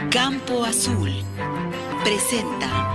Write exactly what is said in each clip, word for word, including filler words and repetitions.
Campo Azul presenta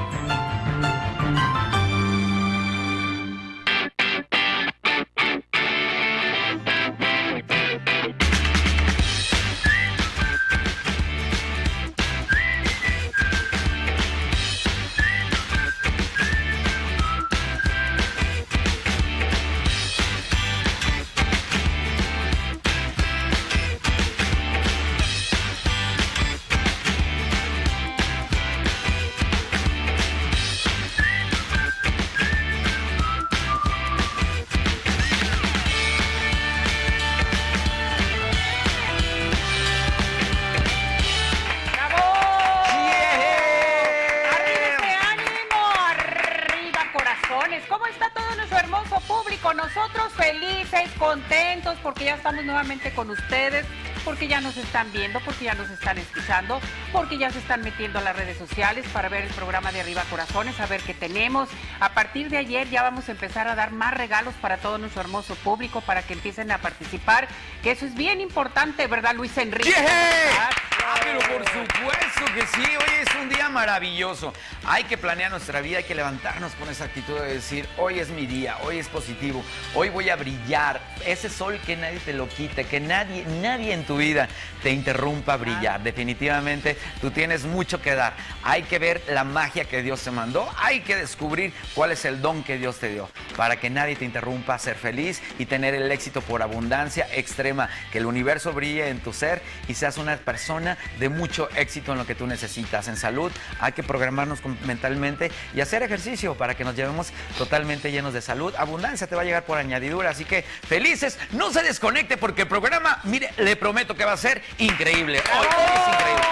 porque ya estamos nuevamente con ustedes, porque ya nos están viendo, porque ya nos están escuchando, porque ya se están metiendo a las redes sociales para ver el programa de Arriba Corazones, a ver qué tenemos. A partir de ayer ya vamos a empezar a dar más regalos para todo nuestro hermoso público, para que empiecen a participar, que eso es bien importante, ¿verdad, Luis Enrique? Yeah. Ah, pero por supuesto que sí, hoy es un día maravilloso. Hay que planear nuestra vida, hay que levantarnos con esa actitud de decir, hoy es mi día, hoy es positivo, hoy voy a brillar. Ese sol que nadie te lo quite, que nadie, nadie en tu vida te interrumpa a brillar. Definitivamente tú tienes mucho que dar. Hay que ver la magia que Dios te mandó, hay que descubrir cuál es el don que Dios te dio, para que nadie te interrumpa a ser feliz y tener el éxito por abundancia extrema, que el universo brille en tu ser y seas una persona de mucho éxito en lo que tú necesitas. En salud hay que programarnos mentalmente y hacer ejercicio para que nos llevemos totalmente llenos de salud. Abundancia te va a llegar por añadidura, así que felices, no se desconecte porque el programa, mire, le prometo que va a ser increíble. Hoy, hoy es increíble.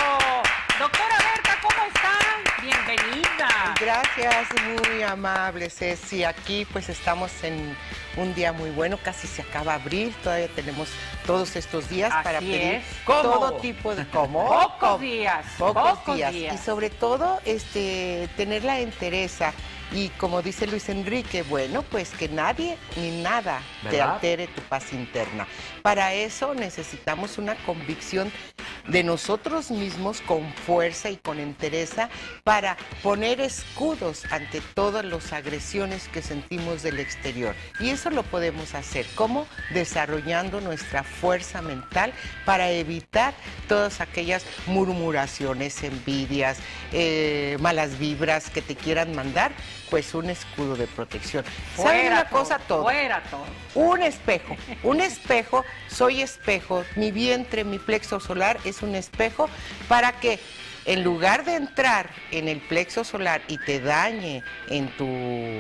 Doctora Berta, ¿cómo está? Bienvenida. Gracias, muy amable Ceci. Aquí pues estamos en un día muy bueno, casi se acaba abril, todavía tenemos todos estos días Así para pedir es. todo tipo de... ¿Cómo? Pocos días. Pocos, pocos días. días. Y sobre todo, este, tener la entereza. Y como dice Luis Enrique, bueno, pues que nadie ni nada ¿verdad? Te altere tu paz interna. Para eso necesitamos una convicción de nosotros mismos con fuerza y con entereza para poner escudos ante todas las agresiones que sentimos del exterior. Y eso lo podemos hacer. ¿Cómo? Desarrollando nuestra fuerza mental para evitar todas aquellas murmuraciones, envidias, eh, malas vibras que te quieran mandar. Pues un escudo de protección. ¿Saben una cosa? Todo. Fuera todo. Un espejo. Un espejo, soy espejo. Mi vientre, mi plexo solar es un espejo para que en lugar de entrar en el plexo solar y te dañe en tu,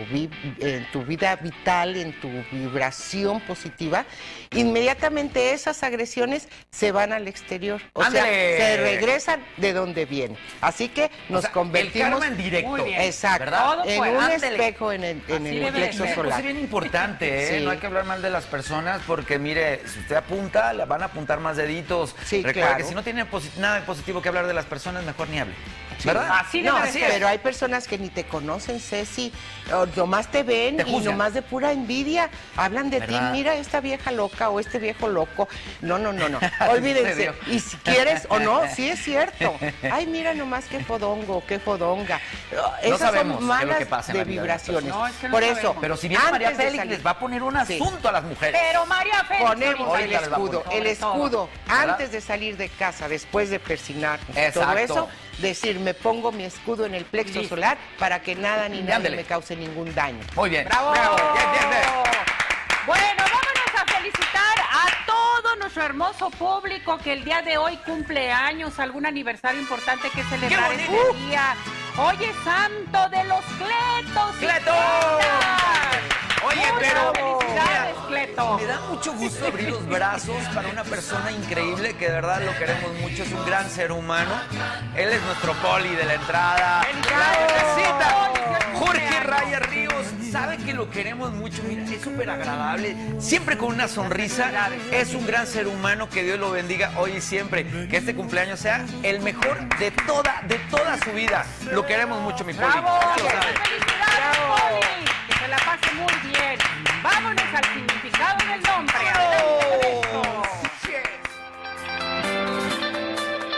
en tu vida vital, en tu vibración positiva, inmediatamente esas agresiones se van al exterior. O ¡Ándale! sea, se regresan de donde vienen. Así que nos o sea, convertimos... El karma en directo. Exacto. ¿Verdad? En pues, un ándale. espejo en el, en el plexo solar. Es bien importante, ¿eh? Sí. No hay que hablar mal de las personas porque, mire, si usted apunta, le van a apuntar más deditos. Sí, Recuerda claro. que si no tiene nada positivo que hablar de las personas, mejor ni hable. Sí. ¿Verdad? Así no, debe sí, ser. pero hay personas que ni te conocen, Ceci, o nomás te ven te y nomás de pura envidia hablan de ¿verdad? ti, mira esta vieja loca o este viejo loco. No, no, no, no, olvídense. Y si quieres o no, sí es cierto. Ay, mira nomás qué fodongo, qué fodonga. Esas no sabemos son malas qué es lo que pasa en de la vida vibraciones. No, es que no Por sabemos. eso, Pero si viene María antes de Félix, salir- les va a poner un asunto Sí. a las mujeres. Pero María Félix. Ponemos ahorita el les va a escudo, poner. el Sobre escudo, todo, ¿verdad? antes de salir de casa, después de persignarnos y todo Exacto. eso, decir, me pongo mi escudo en el plexo Listo. solar para que nada ni nadie Ándele. me cause ningún daño. Muy bien. ¡Bravo! Bravo. Bien, bien, bien. Bueno, vámonos a felicitar a todo nuestro hermoso público que el día de hoy cumple años, algún aniversario importante que celebrar ¡Qué este bonito! día. Hoy es santo de los Cletos. y ¡Cleto! Cletas. Oye, Muchas pero felicidades, mira, Cleto. me da mucho gusto abrir los brazos para una persona increíble que de verdad lo queremos mucho, es un gran ser humano. Él es nuestro poli de la entrada. La bebecita, Jorge Raya Ríos, sabe que lo queremos mucho, mira, es súper agradable, siempre con una sonrisa, es un gran ser humano, que Dios lo bendiga hoy y siempre, que este cumpleaños sea el mejor de toda, de toda su vida. Lo queremos mucho, mi poli. ¡Bravo! Ya lo sabe. ¡Felicidades, Poli! Que se la pase muy bien. Vámonos al significado del nombre. Adelante con esto.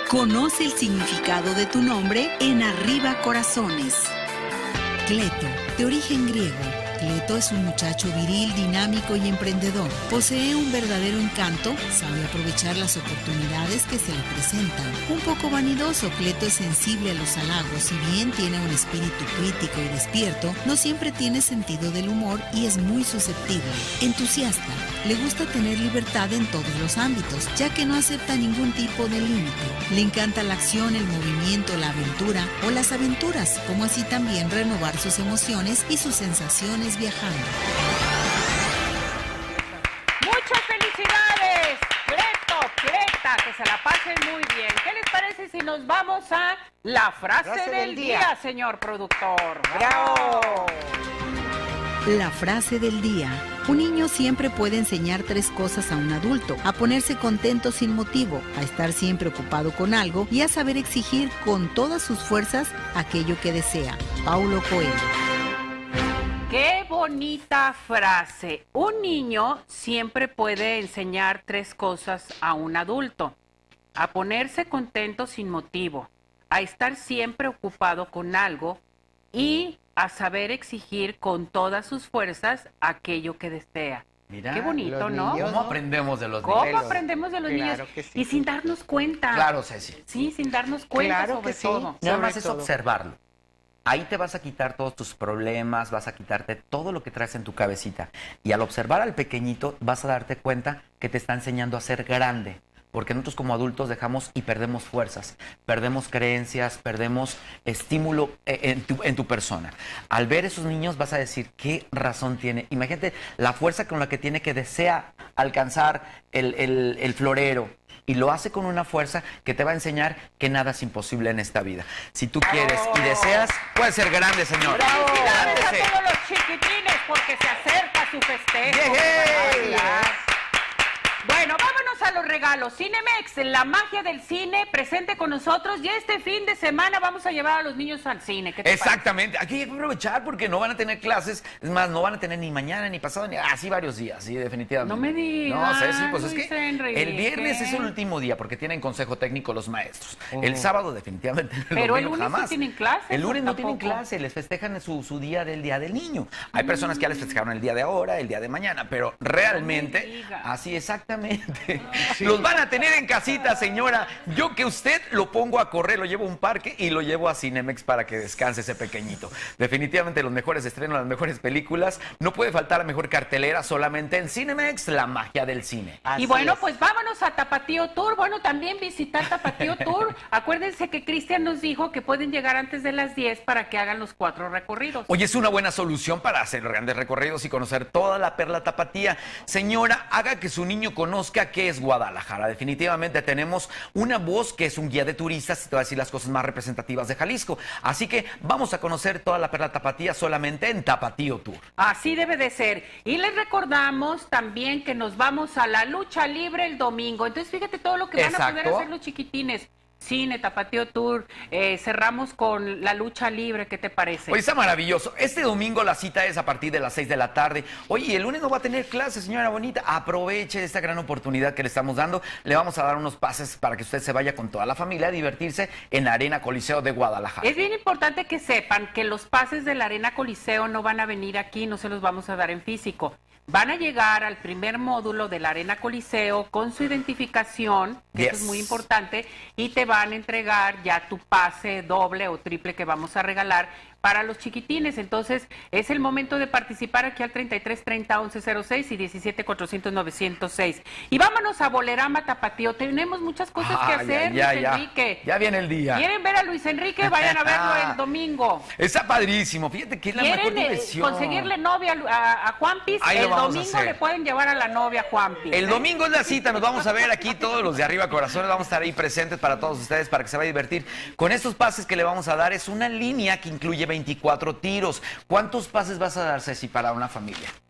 Conoce el significado de tu nombre en Arriba Corazones. Cleto, de origen griego. Cleto es un muchacho viril, dinámico y emprendedor. Posee un verdadero encanto, sabe aprovechar las oportunidades que se le presentan. Un poco vanidoso, Cleto es sensible a los halagos. Si bien tiene un espíritu crítico y despierto, no siempre tiene sentido del humor y es muy susceptible. Entusiasta, le gusta tener libertad en todos los ámbitos, ya que no acepta ningún tipo de límite. Le encanta la acción, el movimiento, la aventura o las aventuras, como así también renovar sus emociones y sus sensaciones viajando. Muchas felicidades, Cleto, Cleta, que se la pasen muy bien. ¿Qué les parece si nos vamos a la frase, frase del, del día, día, señor productor? ¡Bravo! La frase del día. Un niño siempre puede enseñar tres cosas a un adulto: a ponerse contento sin motivo, a estar siempre ocupado con algo y a saber exigir con todas sus fuerzas aquello que desea. Paulo Coelho. ¡Qué bonita frase! Un niño siempre puede enseñar tres cosas a un adulto: a ponerse contento sin motivo, a estar siempre ocupado con algo y a saber exigir con todas sus fuerzas aquello que desea. Mira, qué bonito, ¿no? ¿Cómo aprendemos de los niños? ¿Cómo aprendemos de los claro niños? Que sí. Y sin darnos cuenta. Claro, Ceci. Sí, sin darnos cuenta, Claro sobre que sí. todo. Nada Sobre más es todo. observarlo. Ahí te vas a quitar todos tus problemas, vas a quitarte todo lo que traes en tu cabecita. Y al observar al pequeñito vas a darte cuenta que te está enseñando a ser grande. Porque nosotros como adultos dejamos y perdemos fuerzas, perdemos creencias, perdemos estímulo en tu, en tu persona. Al ver esos niños vas a decir, ¿qué razón tiene? Imagínate la fuerza con la que tiene, que desea alcanzar el, el, el florero. Y lo hace con una fuerza que te va a enseñar que nada es imposible en esta vida. Si tú quieres y deseas, puedes ser grande, señor. ¡Bravo! ¡Felicidades a todos los chiquitines porque se acerca su festejo! ¡Yeah! Bueno, vámonos a los regalos. Cinemex, la magia del cine, presente con nosotros. Y este fin de semana vamos a llevar a los niños al cine. ¿Qué te Exactamente. Aquí hay que aprovechar porque no van a tener clases. Es más, no van a tener ni mañana, ni pasado, ni así varios días. Sí, definitivamente. No me digas, No, Ceci, pues es Luis que Enrique. el viernes es el último día porque tienen consejo técnico los maestros. Oh. El sábado definitivamente. El Pero el domingo lunes sí jamás. tienen clases, El lunes ¿o no tienen tampoco? clase. Les festejan su, su día del Día del Niño. Hay personas que ya les festejaron el día de ahora, el día de mañana. Pero realmente, digas. así exactamente. Los van a tener en casita, señora. Yo que usted lo pongo a correr, lo llevo a un parque y lo llevo a Cinemex para que descanse ese pequeñito. Definitivamente los mejores estrenos, las mejores películas. No puede faltar la mejor cartelera, solamente en Cinemex, la magia del cine. Así Y bueno, es. pues vámonos a Tapatío Tour. Bueno, también visitar Tapatío Tour. Acuérdense que Cristian nos dijo que pueden llegar antes de las diez para que hagan los cuatro recorridos. Oye, es una buena solución para hacer grandes recorridos y conocer toda la perla tapatía. Señora, haga que su niño conozca qué es Guadalajara. Definitivamente tenemos una voz que es un guía de turistas y te va a decir las cosas más representativas de Jalisco. Así que vamos a conocer toda la perla tapatía solamente en Tapatío Tour. Así debe de ser. Y les recordamos también que nos vamos a la lucha libre el domingo. Entonces fíjate todo lo que van a poder Exacto. hacer los chiquitines. Cine, Tapatío Tour, eh, cerramos con la lucha libre, ¿qué te parece? Oye, está maravilloso. Este domingo la cita es a partir de las seis de la tarde. Oye, y el lunes no va a tener clase, señora bonita. Aproveche esta gran oportunidad que le estamos dando. Le vamos a dar unos pases para que usted se vaya con toda la familia a divertirse en Arena Coliseo de Guadalajara. Es bien importante que sepan que los pases de la Arena Coliseo no van a venir aquí, no se los vamos a dar en físico. Van a llegar al primer módulo de la Arena Coliseo con su identificación, que Yes. eso es muy importante, y te van a entregar ya tu pase doble o triple que vamos a regalar para los chiquitines. Entonces, es el momento de participar aquí al treinta y tres treinta once cero seis y diecisiete cuatrocientos novecientos seis. Y vámonos a Bolerama Tapatío. Tenemos muchas cosas que Ay, hacer, ay, ya, Luis ya. Enrique. Ya viene el día. ¿Quieren ver a Luis Enrique? Vayan a verlo el domingo. Está padrísimo. Fíjate que es la mejor ¿Quieren eh, diversión. conseguirle novia a, a Juanpis? Ahí lo El vamos a domingo hacer. le pueden llevar a la novia a Juanpis. El ¿eh? domingo es la cita, nos vamos a ver aquí todos los de Arriba Corazones, vamos a estar ahí presentes para todos ustedes, para que se vaya a divertir. Con estos pases que le vamos a dar, es una línea que incluye veinticuatro tiros. ¿Cuántos pases vas a dar, Ceci, para una familia?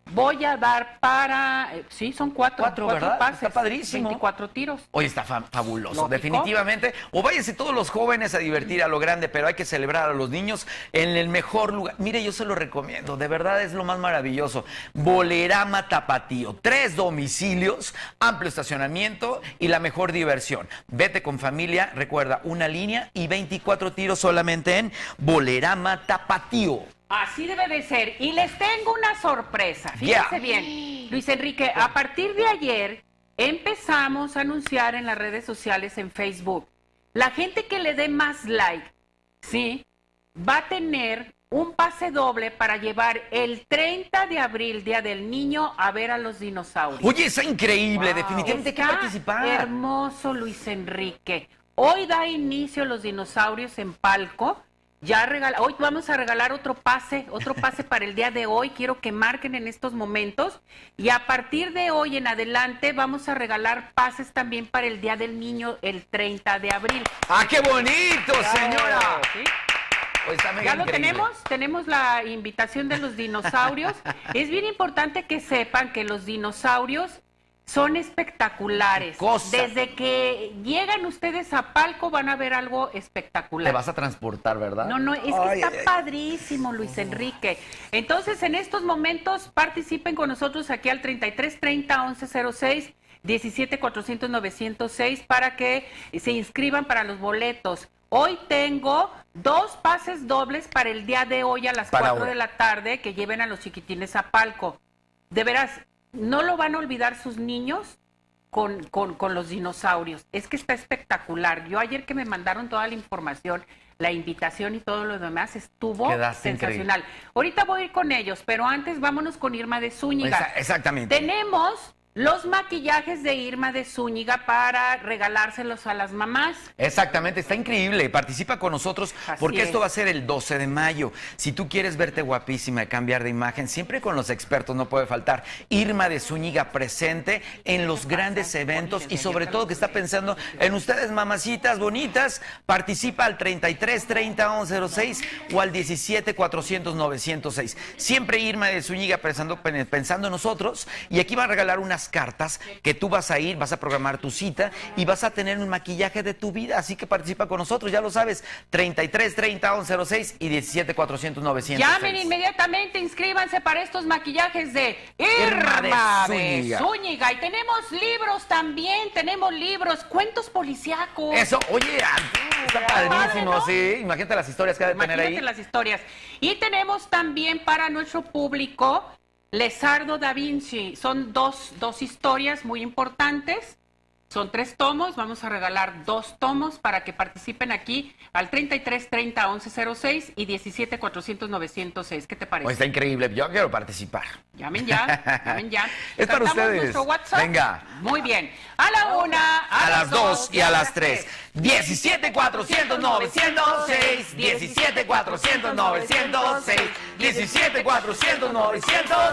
voy a dar para, eh, sí, son cuatro, Cuatro, cuatro ¿verdad? pases, Está padrísimo. veinticuatro tiros. Oye, está fa fabuloso, ¿Lógico? definitivamente. O váyanse todos los jóvenes a divertir a lo grande, pero hay que celebrar a los niños en el mejor lugar. Mire, yo se lo recomiendo, de verdad es lo más maravilloso. Bolerama Tapatío, tres domicilios, amplio estacionamiento y la mejor diversión. Vete con familia, recuerda, una línea y veinticuatro tiros solamente en Bolerama Tapatío. Así debe de ser. Y les tengo una sorpresa. Fíjense Yeah. bien, Luis Enrique, a partir de ayer empezamos a anunciar en las redes sociales, en Facebook, la gente que le dé más like, ¿sí? Va a tener un pase doble para llevar el treinta de abril, Día del Niño, a ver a los dinosaurios. Oye, está increíble, Wow. definitivamente hay que Está participar. hermoso, Luis Enrique. Hoy da inicio los dinosaurios en Palco. Ya regala, hoy vamos a regalar otro pase, otro pase para el día de hoy. Quiero que marquen en estos momentos. Y a partir de hoy en adelante vamos a regalar pases también para el Día del Niño el treinta de abril. ¡Ah, qué bonito, señora! ¿Sí? Pues está mega Ya lo increíble. tenemos, tenemos la invitación de los dinosaurios. Es bien importante que sepan que los dinosaurios son espectaculares. Cosa. Desde que llegan ustedes a Palco van a ver algo espectacular. Te vas a transportar, ¿verdad? No, no, es que Ay, está ay, ay. padrísimo, Luis Enrique. Entonces, en estos momentos, participen con nosotros aquí al treinta y tres treinta once cero seis, diecisiete cuatrocientos novecientos seis para que se inscriban para los boletos. Hoy tengo dos pases dobles para el día de hoy a las Para cuatro hoy. de la tarde que lleven a los chiquitines a Palco. De veras, no lo van a olvidar sus niños con, con, con los dinosaurios. Es que está espectacular. Yo ayer que me mandaron toda la información, la invitación y todo lo demás, estuvo Quedaste sensacional. Ahorita voy a ir con ellos, pero antes vámonos con Irma de Zúñiga. Exa- exactamente. Tenemos los maquillajes de Irma de Zúñiga para regalárselos a las mamás. Exactamente, está increíble. Participa con nosotros Así porque es. esto va a ser el doce de mayo. Si tú quieres verte guapísima y cambiar de imagen, siempre con los expertos no puede faltar. Irma de Zúñiga presente en los grandes eventos y sobre todo que está pensando en ustedes, mamacitas bonitas. Participa al treinta y tres treinta once cero seis o al diecisiete cuatrocientos novecientos seis. Siempre Irma de Zúñiga pensando, pensando en nosotros y aquí va a regalar unas cartas que tú vas a ir, vas a programar tu cita y vas a tener un maquillaje de tu vida, así que participa con nosotros, ya lo sabes, treinta y tres treinta once cero seis y diecisiete cuatrocientos novecientos seis. Llamen inmediatamente, inscríbanse para estos maquillajes de Irma de Irma de Zúñiga. Zúñiga. Y tenemos libros también, tenemos libros, cuentos policíacos. Eso, oye, está padrísimo, ¿no? sí, imagínate las historias que ha de tener Imagínate ahí. las historias. Y tenemos también para nuestro público Lesardo da Vinci. Son dos, dos historias muy importantes. Son tres tomos. Vamos a regalar dos tomos para que participen aquí al treinta y tres treinta once cero seis y diecisiete cuatrocientos novecientos seis. ¿Qué te parece? Oh, está increíble, yo quiero participar. Llamen ya, llamen ya. Es para ¿Captamos ustedes. nuestro WhatsApp? Venga. Muy bien. A la una, a, A las dos y a las tres. diecisiete cuatrocientos novecientos seis. diecisiete cuatrocientos novecientos seis. diecisiete cuatrocientos novecientos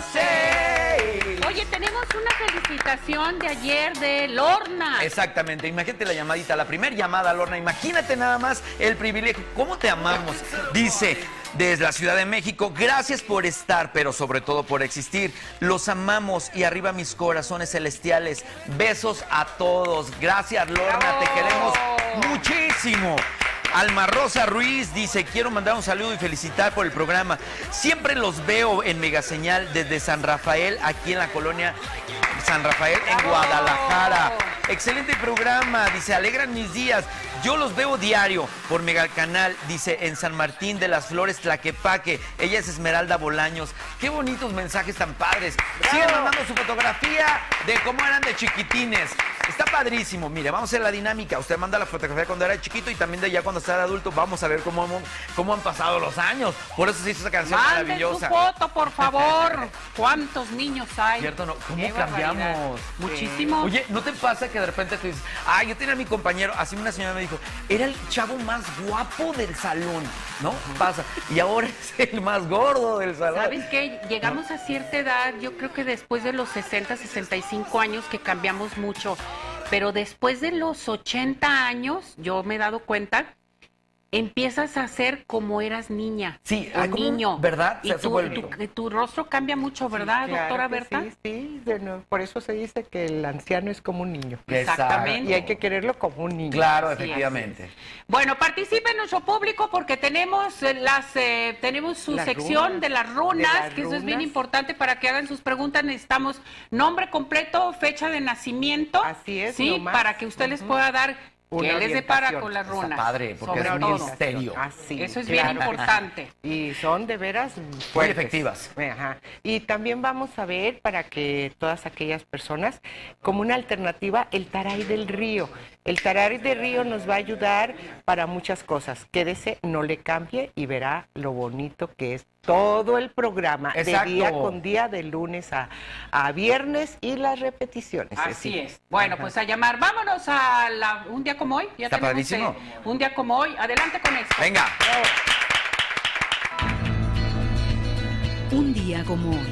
seis. Oye, tenemos una felicitación de ayer de Lorna. Exactamente, imagínate la llamadita, la primera llamada, Lorna, imagínate nada más el privilegio, ¿cómo te amamos? Dice, desde la Ciudad de México, gracias por estar, pero sobre todo por existir, los amamos y arriba mis corazones celestiales, besos a todos, gracias Lorna, te queremos muchísimo. Alma Rosa Ruiz dice, quiero mandar un saludo y felicitar por el programa. Siempre los veo en Megaseñal desde San Rafael, aquí en la colonia San Rafael, en Guadalajara. Excelente programa, dice, alegran mis días. Yo los veo diario por Megacanal, dice, en San Martín de las Flores, Tlaquepaque. Ella es Esmeralda Bolaños. Qué bonitos mensajes tan padres. Sigan mandando su fotografía de cómo eran de chiquitines. Está padrísimo. Mire, vamos a hacer la dinámica. Usted manda la fotografía cuando era chiquito y también de ya cuando está de adulto. Vamos a ver cómo, cómo han pasado los años. Por eso se hizo esa canción Manden maravillosa. su foto, por favor. ¿Cuántos niños hay? ¿Cierto? No? ¿Cómo Qué cambiamos? barbaridad. Muchísimo. Oye, ¿no te pasa que de repente tú dices, ah, yo tenía a mi compañero, así una señora me dijo, era el chavo más guapo del salón, ¿no? Pasa. Y ahora es el más gordo del salón. ¿Sabes qué? Llegamos a cierta edad, yo creo que después de los sesenta, sesenta y cinco años que cambiamos mucho, pero después de los ochenta años, yo me he dado cuenta empiezas a ser como eras niña. Sí, o hay como un- niño. ¿verdad? Y Se hace tu, vuelto. tu, tu rostro cambia mucho, ¿verdad, Sí, claro doctora que Berta? Sí, sí, de nuevo, por eso se dice que el anciano es como un niño. Exactamente. Y hay que quererlo como un niño. Claro, Así efectivamente. Bueno, participe en nuestro público porque tenemos eh, las eh, tenemos su Las sección runas, de las runas, de las que eso es bien runas. importante para que hagan sus preguntas. Necesitamos nombre completo, fecha de nacimiento. Así es, sí, nomás. para que usted les pueda dar Una qué les depara orientación. con las Está runas. padre, porque sobre es un todo. misterio. Así, Eso es claro. bien importante. Y son de veras Muy fuertes. efectivas. Ajá. Y también vamos a ver para que todas aquellas personas, como una alternativa, el taray del río. El taray del río nos va a ayudar para muchas cosas. Quédese, no le cambie y verá lo bonito que es todo el programa, Exacto. de día con día, de lunes a, a viernes y las repeticiones. Así Ceci. es. Bueno, Ajá. pues a llamar. Vámonos a la, un día como hoy. Ya Está tenemos, padrísimo. eh, un día como hoy. Adelante con esto. Venga. Un día como hoy.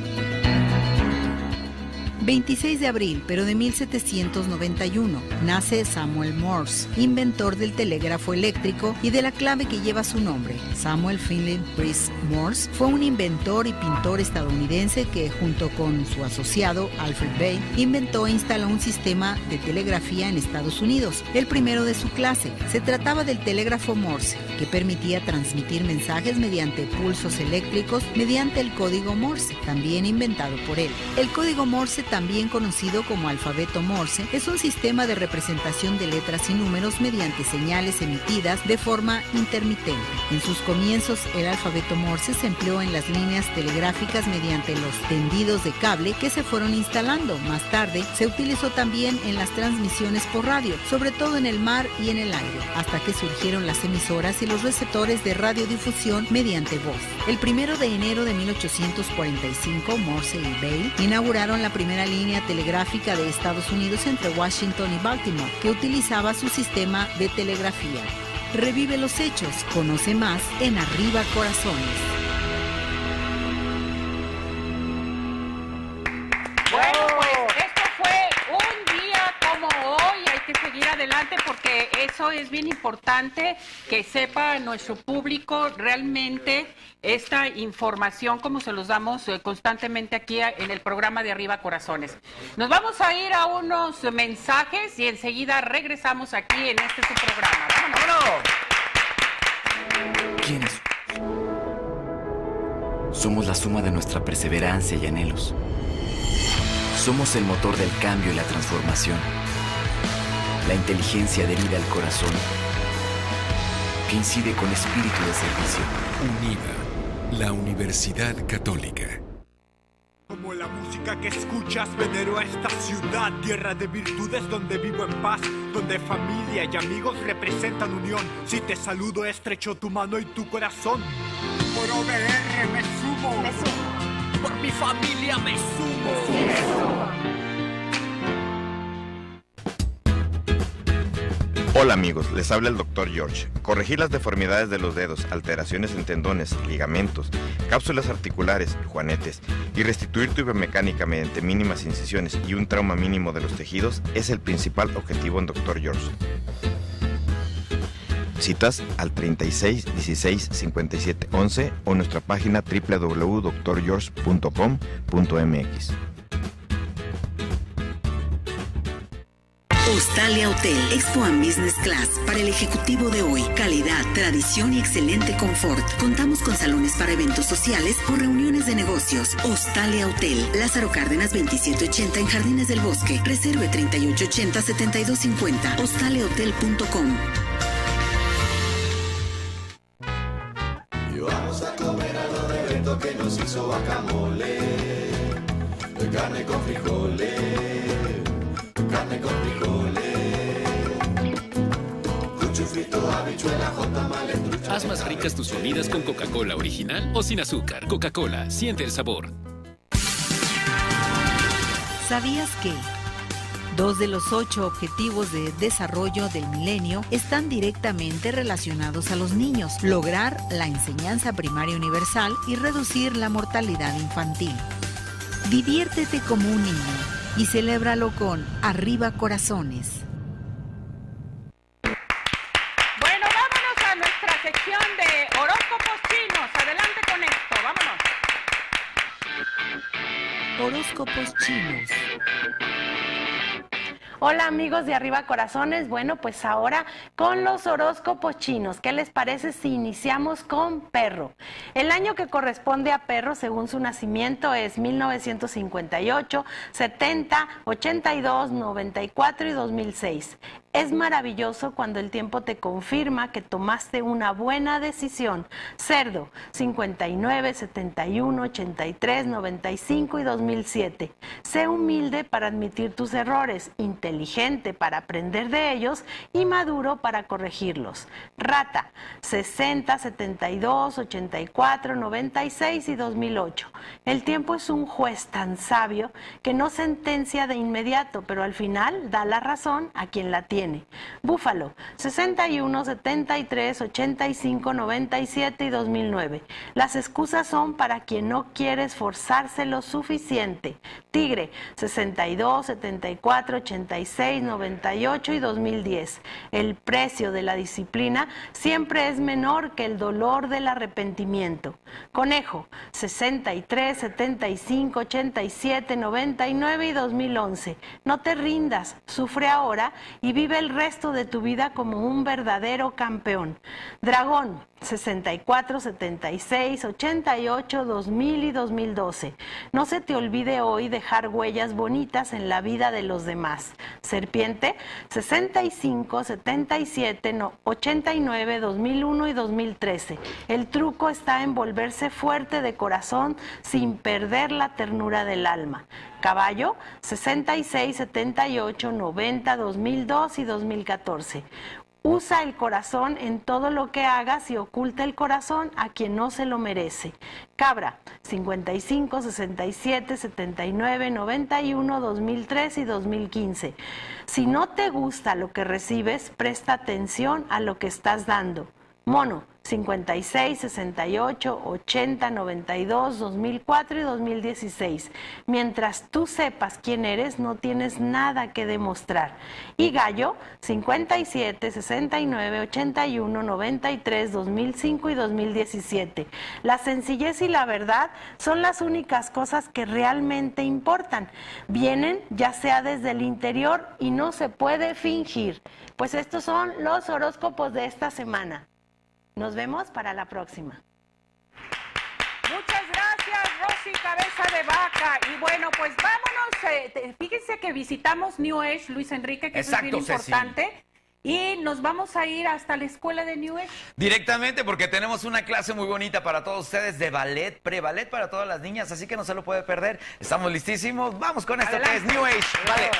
veintiséis de abril, pero de mil setecientos noventa y uno, nace Samuel Morse, inventor del telégrafo eléctrico y de la clave que lleva su nombre. Samuel Finley Price Morse fue un inventor y pintor estadounidense que, junto con su asociado Alfred Bay, inventó e instaló un sistema de telegrafía en Estados Unidos, el primero de su clase. Se trataba del telégrafo Morse, que permitía transmitir mensajes mediante pulsos eléctricos mediante el código Morse, también inventado por él. El código Morse, también conocido como alfabeto Morse, es un sistema de representación de letras y números mediante señales emitidas de forma intermitente. En sus comienzos, el alfabeto Morse se empleó en las líneas telegráficas mediante los tendidos de cable que se fueron instalando. Más tarde, se utilizó también en las transmisiones por radio, sobre todo en el mar y en el aire, hasta que surgieron las emisoras y los receptores de radiodifusión mediante voz. El primero de enero de mil ochocientos cuarenta y cinco, Morse y Bale inauguraron la primera línea telegráfica de Estados Unidos entre Washington y Baltimore, que utilizaba su sistema de telegrafía. Revive los hechos, conoce más en Arriba Corazones. Bueno, pues esto fue un día como hoy. Hay que seguir adelante porque eso es bien importante que sepa nuestro público realmente esta información como se los damos eh, constantemente aquí a- en el programa de Arriba Corazones. Nos vamos a ir a unos mensajes y enseguida regresamos aquí en este su programa. ¡Vámonos! ¿Quiénes? Somos la suma de nuestra perseverancia y anhelos. Somos el motor del cambio y la transformación. La inteligencia adherida al corazón, que incide con espíritu de servicio. UNIVA, la Universidad Católica. Como la música que escuchas, venero a esta ciudad, tierra de virtudes donde vivo en paz, donde familia y amigos representan unión. Si te saludo, estrecho tu mano y tu corazón. Por O V R me sumo, me sumo. Por mi familia me sumo. Hola amigos, les habla el doctor George. Corregir las deformidades de los dedos, alteraciones en tendones, ligamentos, cápsulas articulares, juanetes y restituir tu biomecánica mediante mínimas incisiones y un trauma mínimo de los tejidos es el principal objetivo en doctor George. Citas al treinta y seis, dieciséis, cincuenta y siete, once o nuestra página doble u doble u doble u punto doctor george punto com punto m x. Australia Hotel Expo and Business Class para el ejecutivo de hoy. Calidad, tradición y excelente confort. Contamos con salones para eventos sociales o reuniones de negocios. Australia Hotel, Lázaro Cárdenas veintisiete ochenta en Jardines del Bosque. Reserve treinta y ocho ochenta, setenta y dos cincuenta. australia hotel punto com. Y vamos a comer algo de Beto que nos hizo guacamole, carne con frijoles, carne con frijoles, cucho frito, habichuela, tamales, trucha. Haz más ricas tus comidas con Coca-Cola original o sin azúcar. Coca-Cola, siente el sabor. ¿Sabías que dos de los ocho objetivos de desarrollo del milenio están directamente relacionados a los niños? Lograr la enseñanza primaria universal y reducir la mortalidad infantil. Diviértete como un niño y celébralo con Arriba Corazones. Bueno, vámonos a sección de horóscopos chinos. Adelante con esto, vámonos. Horóscopos chinos. Hola amigos de Arriba Corazones, bueno pues ahora con los horóscopos chinos, ¿qué les parece si iniciamos con Perro? El año que corresponde a Perro según su nacimiento es mil novecientos cincuenta y ocho, setenta, ochenta y dos, noventa y cuatro y dos mil seis. Es maravilloso cuando el tiempo te confirma que tomaste una buena decisión. Cerdo, cincuenta y nueve, setenta y uno, ochenta y tres, noventa y cinco y dos mil siete. Sé humilde para admitir tus errores, inteligente para aprender de ellos y maduro para corregirlos. Rata, sesenta, setenta y dos, ochenta y cuatro, noventa y seis y dos mil ocho. El tiempo es un juez tan sabio que no sentencia de inmediato, pero al final da la razón a quien la tiene. Búfalo, sesenta y uno, setenta y tres, ochenta y cinco, noventa y siete y dos mil nueve. Las excusas son para quien no quiere esforzarse lo suficiente. Tigre, sesenta y dos, setenta y cuatro, ochenta y seis, noventa y ocho y dos mil diez. El precio de la disciplina siempre es menor que el dolor del arrepentimiento. Conejo, sesenta y tres, setenta y cinco, ochenta y siete, noventa y nueve y dos mil once. No te rindas, sufre ahora y vive el resto de tu vida como un verdadero campeón. Dragón, sesenta y cuatro, setenta y seis, ochenta y ocho, dos mil y dos mil doce. No se te olvide hoy dejar huellas bonitas en la vida de los demás. Serpiente, sesenta y cinco, setenta y siete, ochenta y nueve, dos mil uno y dos mil trece. El truco está en volverse fuerte de corazón sin perder la ternura del alma. Caballo, sesenta y seis, setenta y ocho, noventa, dos mil dos y dos mil catorce. Usa el corazón en todo lo que hagas y oculta el corazón a quien no se lo merece. Cabra, cincuenta y cinco, sesenta y siete, setenta y nueve, noventa y uno, dos mil tres y dos mil quince. Si no te gusta lo que recibes, presta atención a lo que estás dando. Mono, cincuenta y seis, sesenta y ocho, ochenta, noventa y dos, dos mil cuatro y dos mil dieciséis. Mientras tú sepas quién eres, no tienes nada que demostrar. Y Gallo, cincuenta y siete, sesenta y nueve, ochenta y uno, noventa y tres, dos mil cinco y dos mil diecisiete. La sencillez y la verdad son las únicas cosas que realmente importan. Vienen ya sea desde el interior y no se puede fingir. Pues estos son los horóscopos de esta semana. Nos vemos para la próxima. Muchas gracias, Rosy Cabeza de Vaca. Y bueno, pues vámonos. Eh, te, fíjense que visitamos New Age, Luis Enrique, que Exacto, es bien importante. Y nos vamos a ir hasta la escuela de New Age. Directamente, porque tenemos una clase muy bonita para todos ustedes de ballet, pre-ballet para todas las niñas, así que no se lo puede perder. Estamos listísimos. Vamos con esto que es New Age. Vale.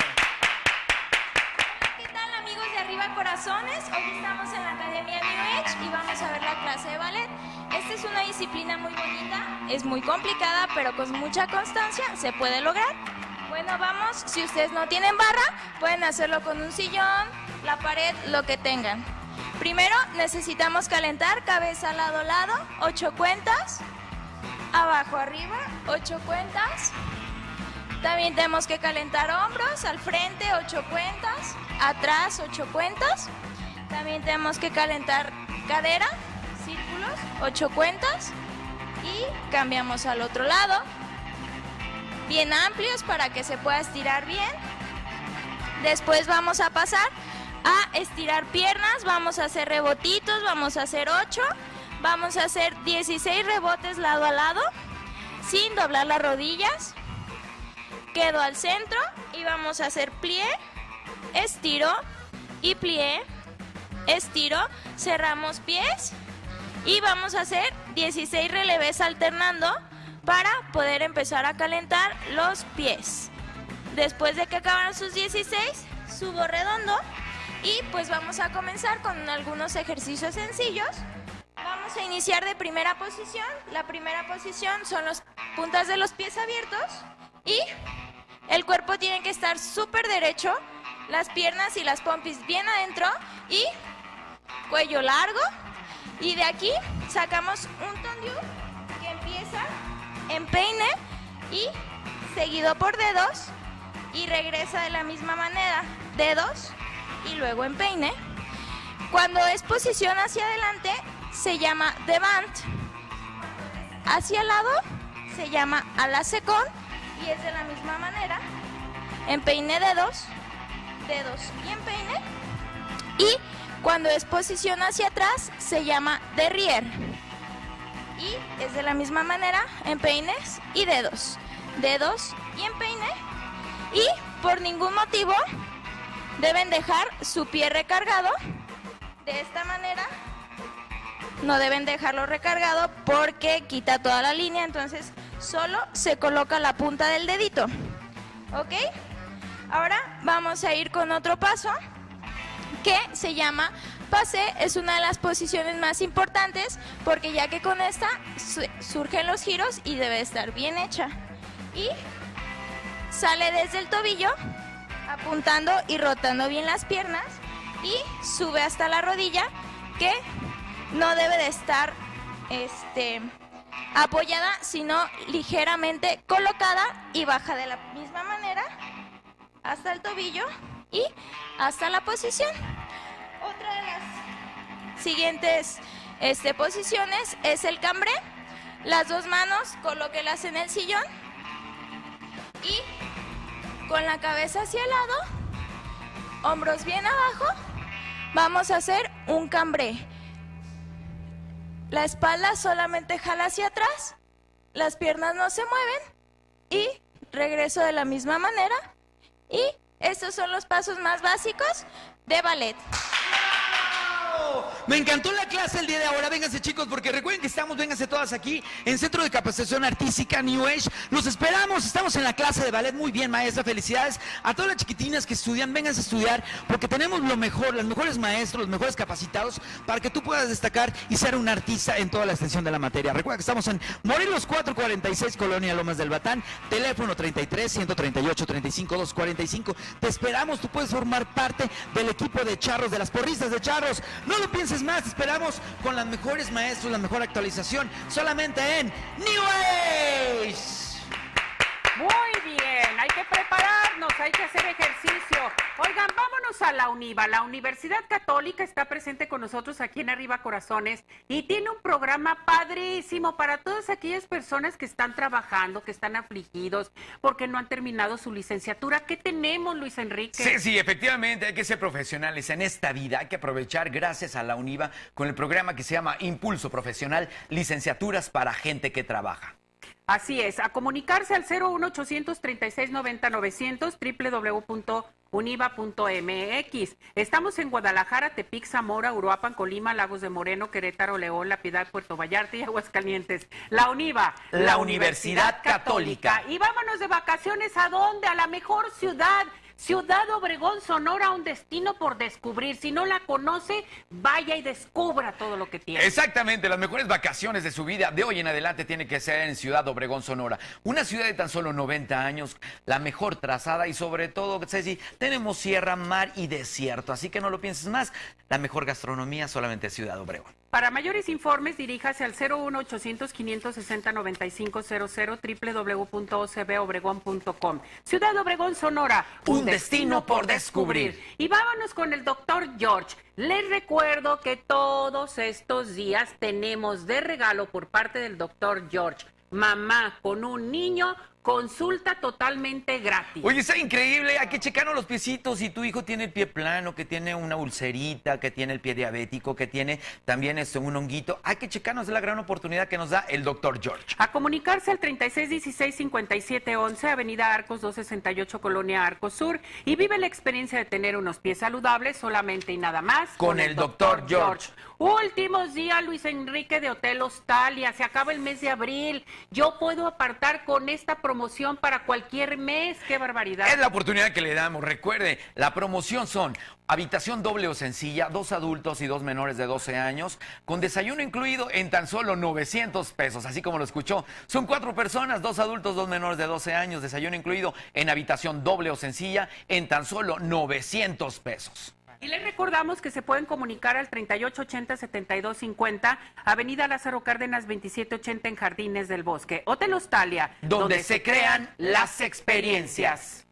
¿Qué tal, amigos de Arriba Corazones? Hoy estamos en la Academia New Age y vamos a ver la clase de ballet. Esta es una disciplina muy bonita, es muy complicada, pero con mucha constancia se puede lograr. Bueno, vamos, si ustedes no tienen barra, pueden hacerlo con un sillón, la pared, lo que tengan. Primero necesitamos calentar cabeza lado a lado, ocho cuentas, abajo arriba, ocho cuentas. También tenemos que calentar hombros, al frente, ocho cuentas, atrás, ocho cuentas. También tenemos que calentar cadera, círculos, ocho cuentas. Y cambiamos al otro lado. Bien amplios para que se pueda estirar bien. Después vamos a pasar a estirar piernas. Vamos a hacer rebotitos, vamos a hacer ocho. Vamos a hacer dieciséis rebotes lado a lado, sin doblar las rodillas. Quedo al centro y vamos a hacer plié, estiro y plié, estiro, cerramos pies y vamos a hacer dieciséis releves alternando para poder empezar a calentar los pies. Después de que acaban sus dieciséis, subo redondo y pues vamos a comenzar con algunos ejercicios sencillos. Vamos a iniciar de primera posición. La primera posición son las puntas de los pies abiertos y el cuerpo tiene que estar súper derecho, las piernas y las pompis bien adentro y cuello largo. Y de aquí sacamos un tendu que empieza en peine y seguido por dedos y regresa de la misma manera, dedos y luego en peine. Cuando es posición hacia adelante, se llama Devant. Hacia el lado se llama ala secón y es de la misma manera. Empeine dedos, dedos y empeine. Y cuando es posición hacia atrás se llama derrière. Y es de la misma manera, empeines y dedos, dedos y empeine. Y por ningún motivo deben dejar su pie recargado. De esta manera no deben dejarlo recargado porque quita toda la línea, entonces solo se coloca la punta del dedito. ¿Ok? Ahora vamos a ir con otro paso que se llama Passé. Es una de las posiciones más importantes porque ya que con esta su- surgen los giros y debe estar bien hecha. Y sale desde el tobillo, apuntando y rotando bien las piernas y sube hasta la rodilla, que no debe de estar este, apoyada, sino ligeramente colocada, y baja de la misma manera hasta el tobillo y hasta la posición. Otra de las siguientes este, posiciones es el cambré. Las dos manos colóquelas en el sillón y con la cabeza hacia el lado, hombros bien abajo, vamos a hacer un cambré. La espalda solamente jala hacia atrás, las piernas no se mueven y regreso de la misma manera. Y estos son los pasos más básicos de ballet. Me encantó la clase el día de ahora. Vénganse, chicos, porque recuerden que estamos, vénganse todas aquí en Centro de Capacitación Artística New Age. Los esperamos, estamos en la clase de ballet. Muy bien, maestra, felicidades a todas las chiquitinas que estudian. Vénganse a estudiar porque tenemos lo mejor, los mejores maestros, los mejores capacitados para que tú puedas destacar y ser un artista en toda la extensión de la materia. Recuerda que estamos en Morelos cuatrocientos cuarenta y seis, Colonia Lomas del Batán, teléfono treinta y tres, ciento treinta y ocho, treinta y cinco, doscientos cuarenta y cinco. Te esperamos, tú puedes formar parte del equipo de charros, de las porristas de charros. No lo pienses más, te esperamos con los mejores maestros, la mejor actualización, solamente en New Age. Muy bien, hay que prepararnos, hay que hacer ejercicio. Oigan, vámonos a la UNIVA. La Universidad Católica está presente con nosotros aquí en Arriba Corazones y tiene un programa padrísimo para todas aquellas personas que están trabajando, que están afligidos porque no han terminado su licenciatura. ¿Qué tenemos, Luis Enrique? Sí, sí, efectivamente, hay que ser profesionales en esta vida. Hay que aprovechar, gracias a la UNIVA, con el programa que se llama Impulso Profesional, licenciaturas para gente que trabaja. Así es, a comunicarse al cero uno ochocientos treinta y seis noventa novecientos, doble u doble u doble u punto univa punto m x. Estamos en Guadalajara, Tepic, Zamora, Uruapan, Colima, Lagos de Moreno, Querétaro, León, La Piedad, Puerto Vallarta y Aguascalientes. La UNIVA, la, la Universidad Católica. Católica. Y vámonos de vacaciones, ¿a dónde? A la mejor ciudad. Ciudad Obregón, Sonora, un destino por descubrir. Si no la conoce, vaya y descubra todo lo que tiene. Exactamente, las mejores vacaciones de su vida de hoy en adelante tiene que ser en Ciudad Obregón, Sonora. Una ciudad de tan solo noventa años, la mejor trazada y sobre todo, Ceci, tenemos sierra, mar y desierto. Así que no lo pienses más, la mejor gastronomía solamente es Ciudad Obregón. Para mayores informes, diríjase al cero uno ochocientos, quinientos sesenta, noventa y cinco cero cero, doble u doble u doble u punto o c b obregón punto com. Ciudad Obregón, Sonora, un, un destino, destino por descubrir. descubrir. Y vámonos con el doctor George. Les recuerdo que todos estos días tenemos de regalo por parte del doctor George, mamá con un niño, consulta totalmente gratis. Oye, está increíble, hay que checarnos los piecitos. Si tu hijo tiene el pie plano, que tiene una ulcerita, que tiene el pie diabético, que tiene también este, un honguito, hay que checarnos, es la gran oportunidad que nos da el doctor George. A comunicarse al treinta y seis dieciséis, cincuenta y siete once, Avenida Arcos doscientos sesenta y ocho, Colonia Arcos Sur, y vive la experiencia de tener unos pies saludables solamente y nada más con, con el, el doctor George. George. Últimos días, Luis Enrique, de Hotel Hostalia, se acaba el mes de abril. Yo puedo apartar con esta promoción para cualquier mes. ¡Qué barbaridad! Es la oportunidad que le damos. Recuerde, la promoción son habitación doble o sencilla, dos adultos y dos menores de doce años, con desayuno incluido en tan solo novecientos pesos, así como lo escuchó. Son cuatro personas, dos adultos, dos menores de doce años, desayuno incluido en habitación doble o sencilla en tan solo novecientos pesos. Y les recordamos que se pueden comunicar al treinta y ocho ochenta, setenta y dos cincuenta, Avenida Lázaro Cárdenas veintisiete ochenta en Jardines del Bosque. Hotel Hostalia, donde, donde se crean las experiencias.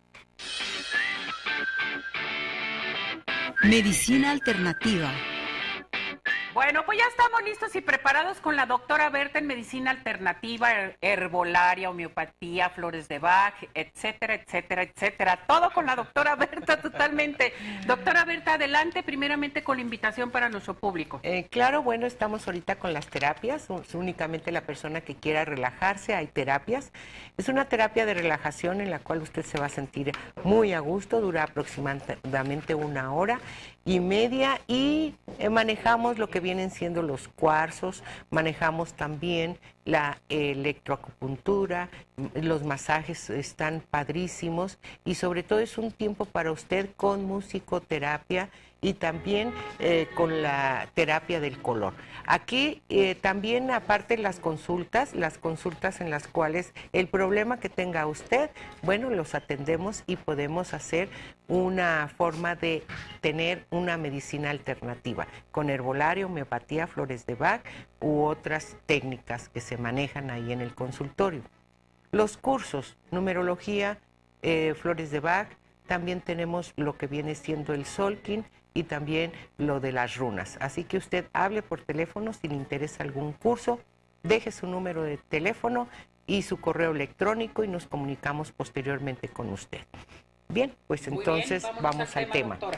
Medicina alternativa. Bueno, pues ya estamos listos y preparados con la doctora Berta en medicina alternativa, herbolaria, homeopatía, flores de Bach, etcétera, etcétera, etcétera. Todo con la doctora Berta totalmente. Doctora Berta, adelante primeramente con la invitación para nuestro público. Eh, claro, bueno, estamos ahorita con las terapias. Es únicamente la persona que quiera relajarse, hay terapias. Es una terapia de relajación en la cual usted se va a sentir muy a gusto, dura aproximadamente una hora y media y eh, manejamos lo que vienen siendo los cuarzos, manejamos también la eh, electroacupuntura, los masajes están padrísimos y sobre todo es un tiempo para usted con musicoterapia y también eh, con la terapia del color. Aquí eh, también aparte las consultas, las consultas en las cuales el problema que tenga usted, bueno, los atendemos y podemos hacer una forma de tener una medicina alternativa con herbolario, homeopatía, flores de Bach u otras técnicas que se manejan ahí en el consultorio. Los cursos, numerología, eh, flores de Bach, también tenemos lo que viene siendo el Solkin y también lo de las runas. Así que usted hable por teléfono si le interesa algún curso, deje su número de teléfono y su correo electrónico y nos comunicamos posteriormente con usted. Bien, pues Muy entonces bien, vamos al tema. Doctora.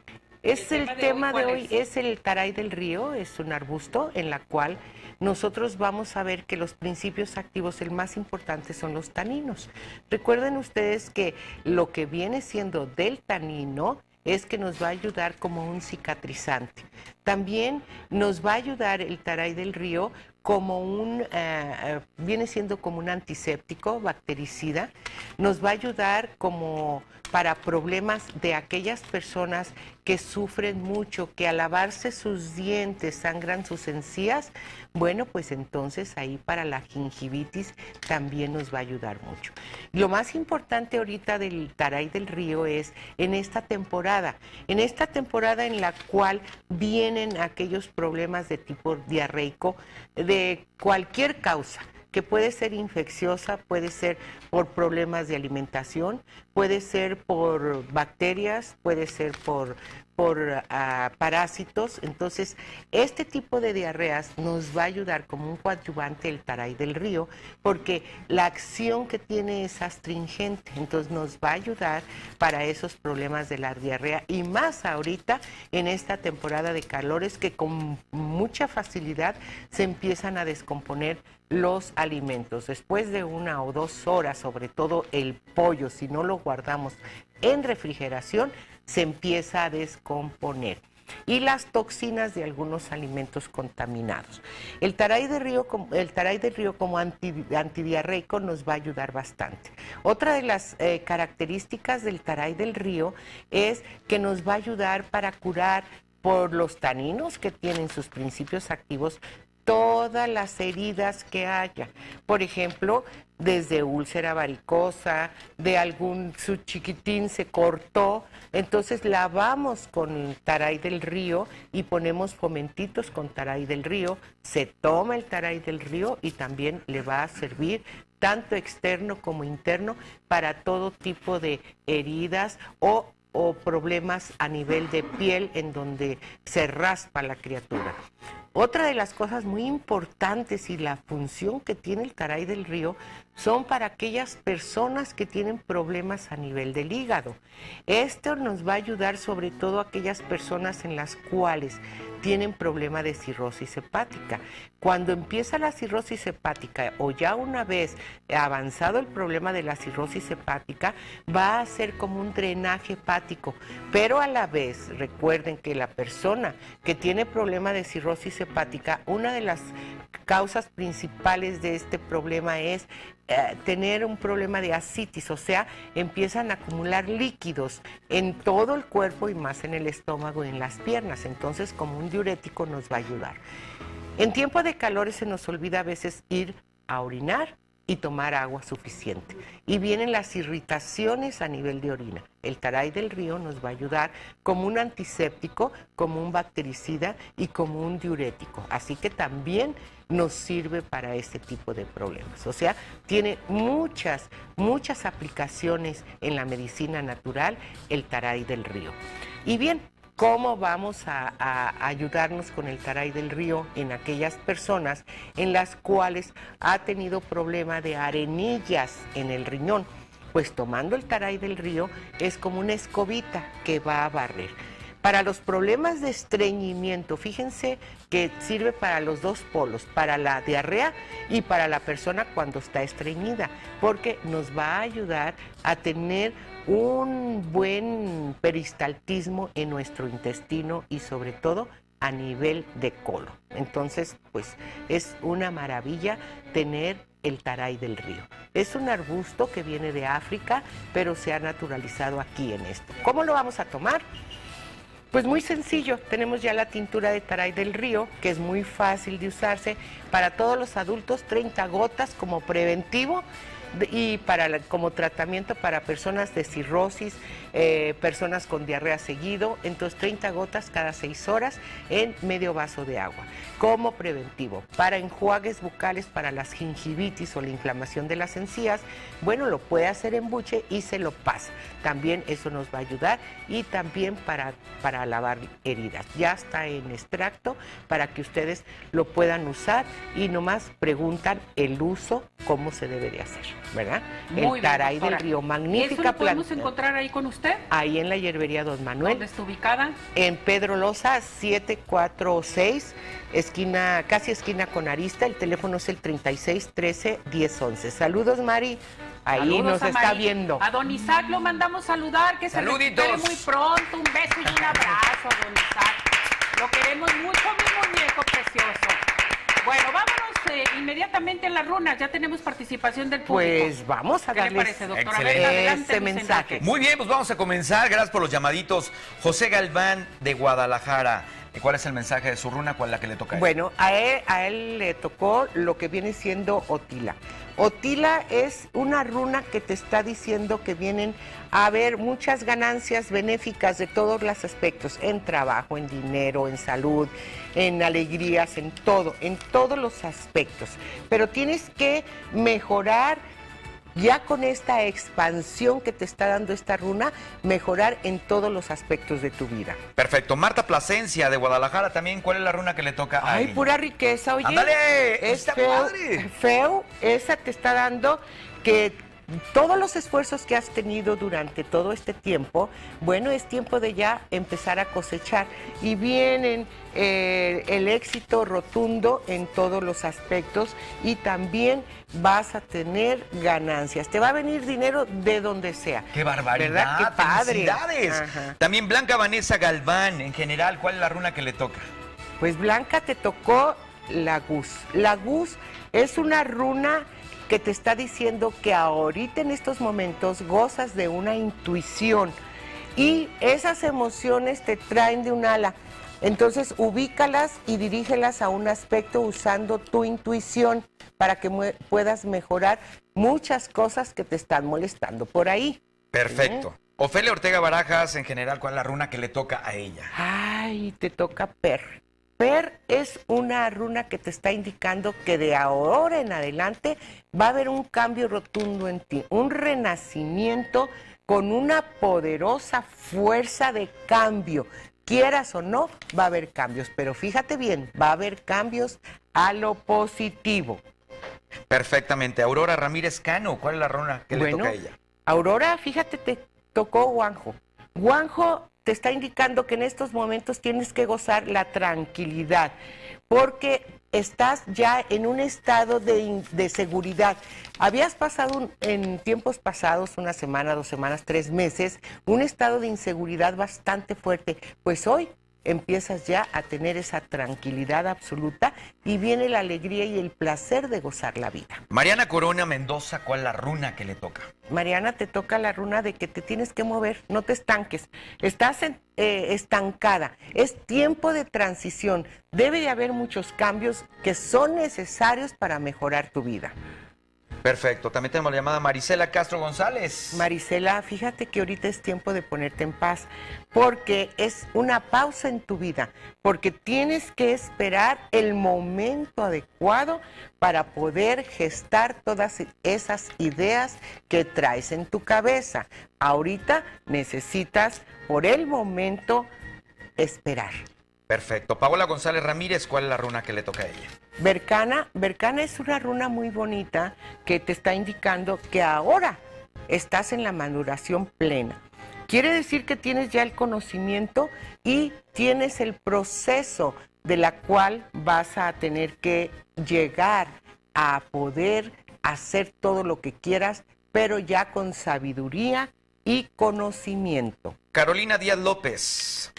Es el, el tema de hoy, de hoy es el taray del río, es un arbusto en la cual nosotros vamos a ver que los principios activos, el más importante son los taninos. Recuerden ustedes que lo que viene siendo del tanino es que nos va a ayudar como un cicatrizante. También nos va a ayudar el taray del río como un, uh, uh, viene siendo como un antiséptico, bactericida. Nos va a ayudar como para problemas de aquellas personas que sufren mucho, que al lavarse sus dientes sangran sus encías. Bueno, pues entonces ahí para la gingivitis también nos va a ayudar mucho. Lo más importante ahorita del taray del río es en esta temporada, en esta temporada en la cual vienen aquellos problemas de tipo diarreico de cualquier causa, que puede ser infecciosa, puede ser por problemas de alimentación, puede ser por bacterias, puede ser por, por uh, parásitos. Entonces, este tipo de diarreas nos va a ayudar como un coadyuvante el taray del río, porque la acción que tiene es astringente, entonces nos va a ayudar para esos problemas de la diarrea y más ahorita en esta temporada de calores que con mucha facilidad se empiezan a descomponer los alimentos. Después de una o dos horas, sobre todo el pollo, si no lo guardamos en refrigeración, se empieza a descomponer. Y las toxinas de algunos alimentos contaminados. El taray de río, el taray de río como anti, antidiarreico nos va a ayudar bastante. Otra de las eh, características del taray del río es que nos va a ayudar para curar por los taninos que tienen sus principios activos todas las heridas que haya. Por ejemplo, desde úlcera varicosa, de algún su chiquitín se cortó, entonces lavamos con taray del río y ponemos fomentitos con taray del río, se toma el taray del río y también le va a servir tanto externo como interno para todo tipo de heridas o o problemas a nivel de piel en donde se raspa la criatura. Otra de las cosas muy importantes y la función que tiene el taray del río son para aquellas personas que tienen problemas a nivel del hígado. Esto nos va a ayudar sobre todo a aquellas personas en las cuales tienen problema de cirrosis hepática. Cuando empieza la cirrosis hepática o ya una vez avanzado el problema de la cirrosis hepática, va a ser como un drenaje hepático, pero a la vez recuerden que la persona que tiene problema de cirrosis hepática, una de las causas principales de este problema es eh, tener un problema de ascitis, o sea, empiezan a acumular líquidos en todo el cuerpo y más en el estómago y en las piernas. Entonces, como un diurético nos va a ayudar. En tiempo de calores se nos olvida a veces ir a orinar y tomar agua suficiente. Y vienen las irritaciones a nivel de orina. El taray del río nos va a ayudar como un antiséptico, como un bactericida y como un diurético. Así que también nos sirve para este tipo de problemas. O sea, tiene muchas, muchas aplicaciones en la medicina natural el taray del río. Y bien, ¿cómo vamos a, a ayudarnos con el taray del río en aquellas personas en las cuales ha tenido problema de arenillas en el riñón? Pues tomando el taray del río es como una escobita que va a barrer. Para los problemas de estreñimiento, fíjense que sirve para los dos polos, para la diarrea y para la persona cuando está estreñida, porque nos va a ayudar a tener un buen peristaltismo en nuestro intestino y sobre todo a nivel de colon. Entonces, pues es una maravilla tener el taray del río. Es un arbusto que viene de África, pero se ha naturalizado aquí en esto. ¿Cómo lo vamos a tomar? Pues muy sencillo, tenemos ya la tintura de taray del río, que es muy fácil de usarse para todos los adultos, treinta gotas como preventivo y para la, como tratamiento para personas de cirrosis, eh, personas con diarrea seguido, entonces treinta gotas cada seis horas en medio vaso de agua, como preventivo. Para enjuagues bucales, para las gingivitis o la inflamación de las encías, bueno, lo puede hacer en buche y se lo pasa. También eso nos va a ayudar y también para, para lavar heridas. Ya está en extracto para que ustedes lo puedan usar y nomás preguntan el uso, cómo se debe de hacer, ¿verdad? Muy el taray bien, del río, magnífica planta. ¿Eso lo podemos planta. encontrar ahí con usted? Ahí en la hierbería Don Manuel. ¿Dónde está ubicada? En Pedro Loza setecientos cuarenta y seis, esquina, casi esquina con Arista. El teléfono es el treinta y seis, trece, diez, once. Saludos, Mari. Ahí Saludos nos a está Mari. viendo. A don Isaac lo mandamos saludar, que se Saluditos. recupere muy pronto. Un beso y un abrazo, don Isaac. Lo queremos mucho, mi muñeco precioso. Bueno, vámonos eh, inmediatamente a las runas. Ya tenemos participación del público. Pues vamos a ¿Qué le darles parece, doctora? Excelente. Adelante, ese Luis mensaje. Enrique. Muy bien, pues vamos a comenzar. Gracias por los llamaditos. José Galván de Guadalajara. ¿Cuál es el mensaje de su runa? ¿Cuál es la que le toca a él? Bueno, a él, a él le tocó lo que viene siendo Otila. Otila es una runa que te está diciendo que vienen a haber muchas ganancias benéficas de todos los aspectos, en trabajo, en dinero, en salud, en alegrías, en todo, en todos los aspectos. Pero tienes que mejorar ya con esta expansión que te está dando esta runa, mejorar en todos los aspectos de tu vida. Perfecto. Marta Plasencia de Guadalajara también. ¿Cuál es la runa que le toca a Ay, ella? pura riqueza, oye. ¡Ándale! Es ¡Está feo, padre! feo, esa te está dando que todos los esfuerzos que has tenido durante todo este tiempo, bueno, es tiempo de ya empezar a cosechar. Y vienen eh, el éxito rotundo en todos los aspectos y también vas a tener ganancias. Te va a venir dinero de donde sea. ¡Qué barbaridad! ¿Verdad? ¡Qué padre! ¡Felicidades! Ajá. También Blanca Vanessa Galván, en general, ¿cuál es la runa que le toca? Pues Blanca, te tocó la Gus. La Gus es una runa que te está diciendo que ahorita en estos momentos gozas de una intuición y esas emociones te traen de un ala. Entonces ubícalas y dirígelas a un aspecto usando tu intuición para que puedas mejorar muchas cosas que te están molestando por ahí. Perfecto. ¿Eh? Ofelia Ortega Barajas, en general, ¿cuál es la runa que le toca a ella? Ay, te toca Per. Per es una runa que te está indicando que de ahora en adelante va a haber un cambio rotundo en ti, un renacimiento con una poderosa fuerza de cambio. Quieras o no, va a haber cambios, pero fíjate bien, va a haber cambios a lo positivo. Perfectamente. Aurora Ramírez Cano, ¿cuál es la runa que le Bueno, toca a ella? Aurora, fíjate, te tocó Guanjo. Guanjo te está indicando que en estos momentos tienes que gozar la tranquilidad, porque estás ya en un estado de, de seguridad. Habías pasado un, en tiempos pasados, una semana, dos semanas, tres meses, un estado de inseguridad bastante fuerte, pues hoy empiezas ya a tener esa tranquilidad absoluta y viene la alegría y el placer de gozar la vida. Mariana Corona Mendoza, ¿cuál es la runa que le toca? Mariana, te toca la runa de que te tienes que mover, no te estanques, estás en, eh, estancada, es tiempo de transición, debe de haber muchos cambios que son necesarios para mejorar tu vida. Perfecto. También tenemos la llamada Marisela Castro González. Marisela, fíjate que ahorita es tiempo de ponerte en paz, porque es una pausa en tu vida, porque tienes que esperar el momento adecuado para poder gestar todas esas ideas que traes en tu cabeza. Ahorita necesitas, por el momento, esperar. Perfecto. Paola González Ramírez, ¿cuál es la runa que le toca a ella? Bercana, Bercana es una runa muy bonita que te está indicando que ahora estás en la maduración plena. Quiere decir que tienes ya el conocimiento y tienes el proceso de la cual vas a tener que llegar a poder hacer todo lo que quieras, pero ya con sabiduría y conocimiento. Carolina Díaz López.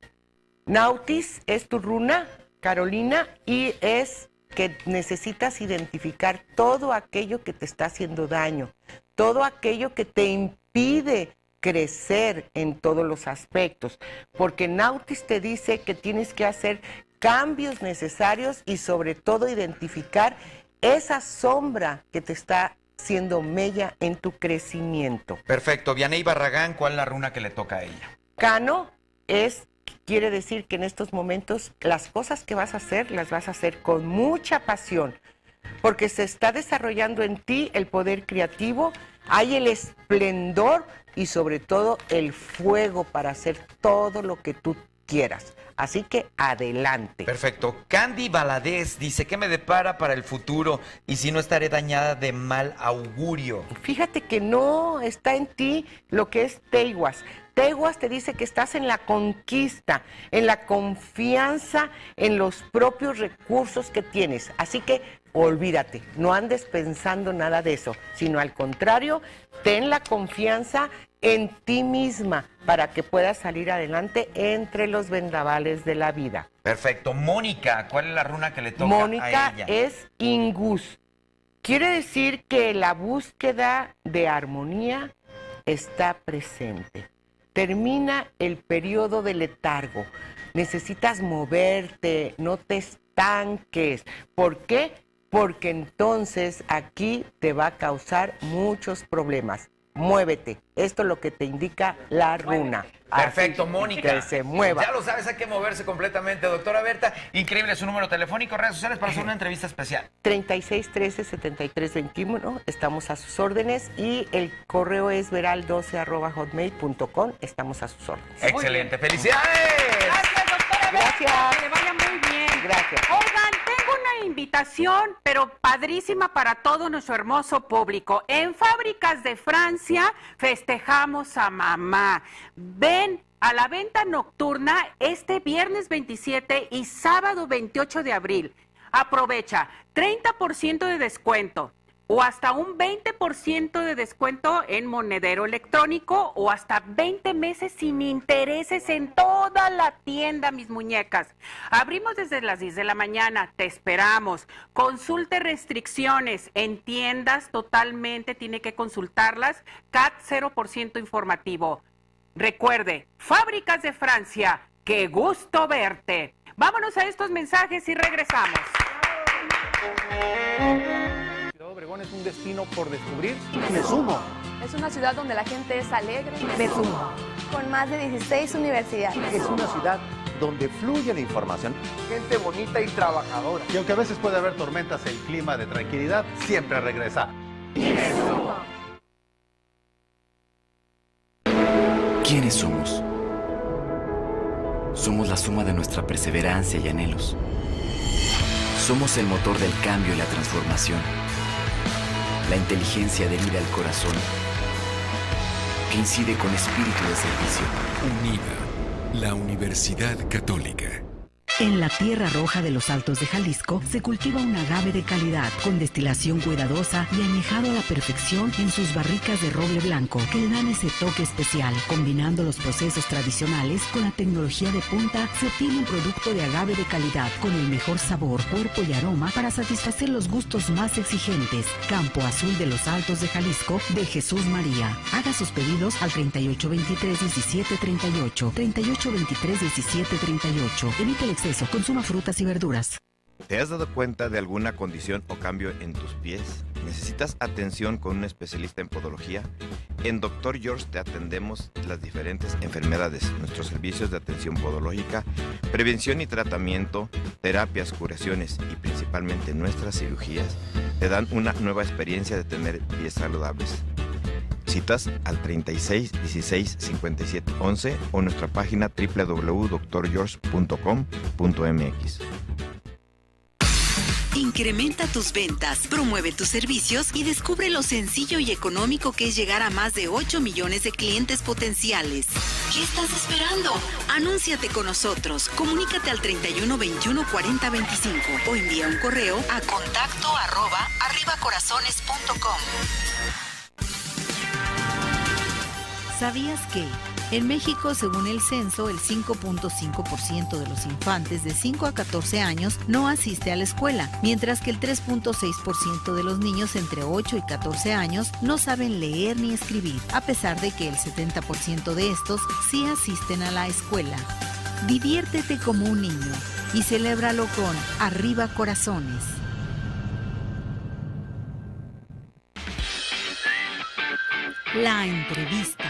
Nautis es tu runa, Carolina, y es que necesitas identificar todo aquello que te está haciendo daño, todo aquello que te impide crecer en todos los aspectos, porque Nautis te dice que tienes que hacer cambios necesarios y sobre todo identificar esa sombra que te está haciendo mella en tu crecimiento. Perfecto. Vianey Barragán, ¿cuál es la runa que le toca a ella? Cano es, quiere decir que en estos momentos las cosas que vas a hacer, las vas a hacer con mucha pasión, porque se está desarrollando en ti el poder creativo, hay el esplendor y sobre todo el fuego para hacer todo lo que tú quieras. Así que adelante. Perfecto. Candy Valadez dice, ¿qué me depara para el futuro? Y si no estaré dañada de mal augurio. Fíjate que no está en ti lo que es Teiguas. Teiguas te dice que estás en la conquista, en la confianza en los propios recursos que tienes. Así que olvídate, no andes pensando nada de eso, sino al contrario, ten la confianza en ti misma para que puedas salir adelante entre los vendavales de la vida. Perfecto. Mónica, ¿cuál es la runa que le toca Mónica a ella? es Ingus. Quiere decir que la búsqueda de armonía está presente. Termina el periodo de letargo. Necesitas moverte, no te estanques. ¿Por qué? Porque entonces aquí te va a causar muchos problemas. Muévete. Esto es lo que te indica la runa. Perfecto, Así, Mónica. Que se mueva. Ya lo sabes, hay que moverse completamente. Doctora Berta, increíble su número telefónico, redes sociales para hacer una entrevista especial. treinta y seis trece setenta y tres veintiuno, estamos a sus órdenes y el correo es veral doce arroba hotmail punto com, estamos a sus órdenes. Excelente, felicidades. Gracias, doctora Berta. Gracias. Que le vaya muy bien. Gracias. Oigan, tengo una invitación, pero padrísima para todo nuestro hermoso público. En Fábricas de Francia festejamos a mamá. Ven a la venta nocturna este viernes veintisiete y sábado veintiocho de abril. Aprovecha treinta por ciento de descuento o hasta un veinte por ciento de descuento en monedero electrónico o hasta veinte meses sin intereses en toda la tienda, mis muñecas. Abrimos desde las diez de la mañana, te esperamos. Consulte restricciones en tiendas totalmente, tiene que consultarlas. C A T cero por ciento informativo. Recuerde, Fábricas de Francia, qué gusto verte. Vámonos a estos mensajes y regresamos. Ciudad Obregón es un destino por descubrir. Me sumo. Es una ciudad donde la gente es alegre. Me sumo. Con más de dieciséis universidades. Es una ciudad donde fluye la información. Gente bonita y trabajadora. Y aunque a veces puede haber tormentas, el clima de tranquilidad siempre regresa. Me sumo. ¿Quiénes somos? Somos la suma de nuestra perseverancia y anhelos. Somos el motor del cambio y la transformación. La inteligencia adherida al corazón, que incide con espíritu de servicio. UNIVA, la Universidad Católica. En la tierra roja de los Altos de Jalisco se cultiva un agave de calidad con destilación cuidadosa y añejado a la perfección en sus barricas de roble blanco que le dan ese toque especial. Combinando los procesos tradicionales con la tecnología de punta, se obtiene un producto de agave de calidad con el mejor sabor, cuerpo y aroma para satisfacer los gustos más exigentes. Campo Azul de los Altos de Jalisco de Jesús María. Haga sus pedidos al treinta y ocho veintitrés diecisiete treinta y ocho, treinta y ocho veintitrés diecisiete treinta y ocho. Evite el exceso. Consuma frutas y verduras. ¿Te has dado cuenta de alguna condición o cambio en tus pies? ¿Necesitas atención con un especialista en podología? En doctor George te atendemos las diferentes enfermedades, nuestros servicios de atención podológica, prevención y tratamiento, terapias, curaciones y principalmente nuestras cirugías te dan una nueva experiencia de tener pies saludables. Citas al treinta y seis, dieciséis, cincuenta y siete, once o nuestra página doble u doble u doble u punto doctor george punto com punto m x. Incrementa tus ventas, promueve tus servicios y descubre lo sencillo y económico que es llegar a más de ocho millones de clientes potenciales. ¿Qué estás esperando? Anúnciate con nosotros. Comunícate al treinta y uno, veintiuno, cuarenta, veinticinco o envía un correo a contacto arroba arribacorazones punto com. ¿Sabías que en México, según el censo, el cinco punto cinco por ciento de los infantes de cinco a catorce años no asiste a la escuela, mientras que el tres punto seis por ciento de los niños entre ocho y catorce años no saben leer ni escribir, a pesar de que el setenta por ciento de estos sí asisten a la escuela? Diviértete como un niño y celébralo con Arriba Corazones. La entrevista.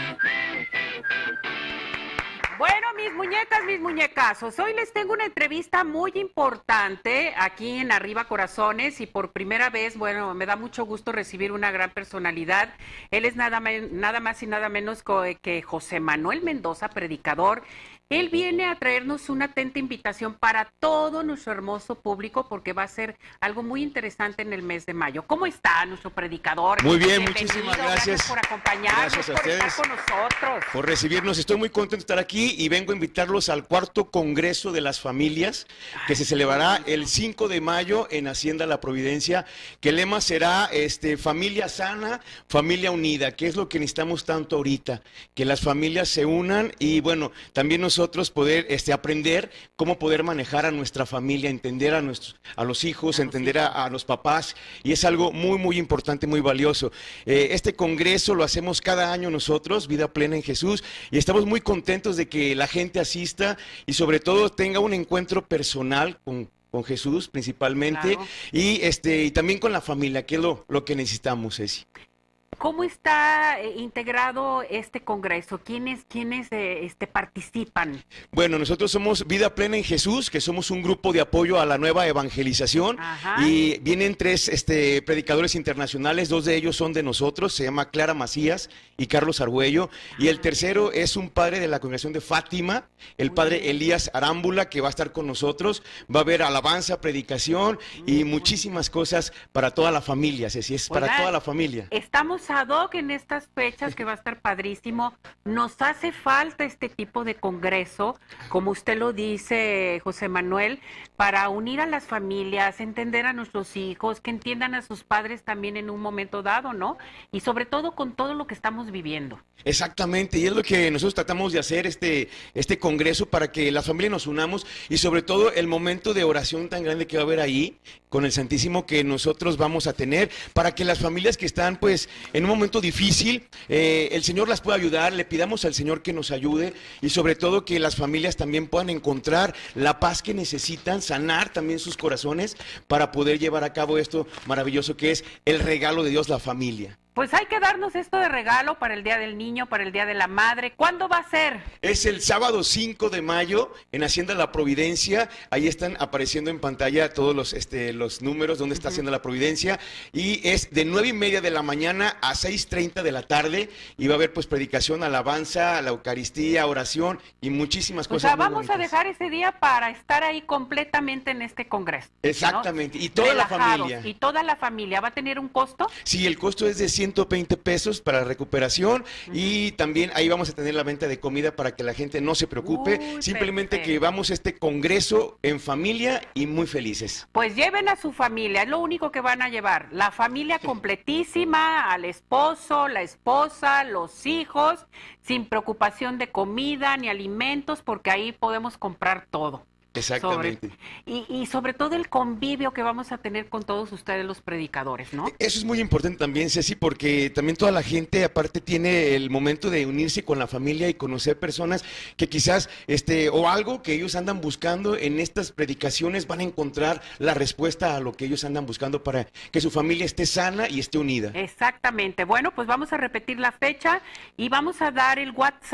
Bueno, mis muñecas, mis muñecazos, hoy les tengo una entrevista muy importante aquí en Arriba Corazones y por primera vez, bueno, me da mucho gusto recibir una gran personalidad. Él es nada, nada más y nada menos que José Manuel Mendoza, predicador. Él viene a traernos una atenta invitación para todo nuestro hermoso público porque va a ser algo muy interesante en el mes de mayo. ¿Cómo está nuestro predicador? Muy bien, Bienvenido. Muchísimas gracias. Gracias por acompañarnos, Gracias a por ustedes. estar con nosotros. Por recibirnos. Estoy muy contento de estar aquí y vengo a invitarlos al cuarto Congreso de las Familias que se celebrará el cinco de mayo en Hacienda La Providencia, que el lema será este, familia sana, familia unida, que es lo que necesitamos tanto ahorita, que las familias se unan y bueno, también nosotros Nosotros poder este, aprender cómo poder manejar a nuestra familia, entender a, nuestros, a los hijos, a entender los hijos. A, a los papás, y es algo muy, muy importante, muy valioso. Eh, este congreso lo hacemos cada año nosotros, Vida Plena en Jesús, y estamos muy contentos de que la gente asista y sobre todo tenga un encuentro personal con con Jesús principalmente, claro. y, este, y también con la familia, que es lo, lo que necesitamos, Ceci. ¿Cómo está eh, integrado este congreso? ¿Quiénes, quiénes eh, este, participan? Bueno, nosotros somos Vida Plena en Jesús, que somos un grupo de apoyo a la nueva evangelización. Ajá. Y vienen tres este, predicadores internacionales, dos de ellos son de nosotros, se llama Clara Macías y Carlos Argüello, y el tercero es un padre de la congregación de Fátima, el padre Elías Arámbula, que va a estar con nosotros, va a haber alabanza, predicación y muchísimas cosas para toda la familia, Ceci, es para toda la familia. Estamos ad hoc en estas fechas, que va a estar padrísimo. Nos hace falta este tipo de congreso, como usted lo dice, José Manuel, para unir a las familias, entender a nuestros hijos, que entiendan a sus padres también en un momento dado, ¿no? Y sobre todo con todo lo que estamos viviendo. Exactamente, y es lo que nosotros tratamos de hacer este, este congreso para que las familias nos unamos y sobre todo el momento de oración tan grande que va a haber ahí con el Santísimo que nosotros vamos a tener para que las familias que están pues en un momento difícil, eh, el Señor las pueda ayudar, le pidamos al Señor que nos ayude y sobre todo que las familias también puedan encontrar la paz que necesitan, sanar también sus corazones para poder llevar a cabo esto maravilloso que es el regalo de Dios, la familia. Pues hay que darnos esto de regalo para el Día del Niño, para el Día de la Madre. ¿Cuándo va a ser? Es el sábado cinco de mayo en Hacienda La Providencia. Ahí están apareciendo en pantalla todos los, este, los números donde está uh-huh. Hacienda La Providencia. Y es de nueve y media de la mañana a seis treinta de la tarde. Y va a haber pues predicación, alabanza, la Eucaristía, oración y muchísimas cosas. O sea, vamos bonitas. a dejar ese día para estar ahí completamente en este congreso. Exactamente. ¿no? Y toda Relajados. la familia. ¿Y toda la familia va a tener un costo? Sí, el costo es de ciento veinte pesos para recuperación uh-huh. y también ahí vamos a tener la venta de comida para que la gente no se preocupe, Uy, simplemente perfecto. Que vamos a este congreso en familia y muy felices. Pues lleven a su familia, es lo único que van a llevar, la familia completísima, al esposo, la esposa, los hijos, sin preocupación de comida ni alimentos, porque ahí podemos comprar todo. Exactamente. Sobre, y, y sobre todo el convivio que vamos a tener con todos ustedes los predicadores, ¿no? Eso es muy importante también, Ceci, porque también toda la gente aparte tiene el momento de unirse con la familia y conocer personas que quizás, este, o algo que ellos andan buscando en estas predicaciones van a encontrar la respuesta a lo que ellos andan buscando para que su familia esté sana y esté unida. Exactamente. Bueno, pues vamos a repetir la fecha y vamos a dar el WhatsApp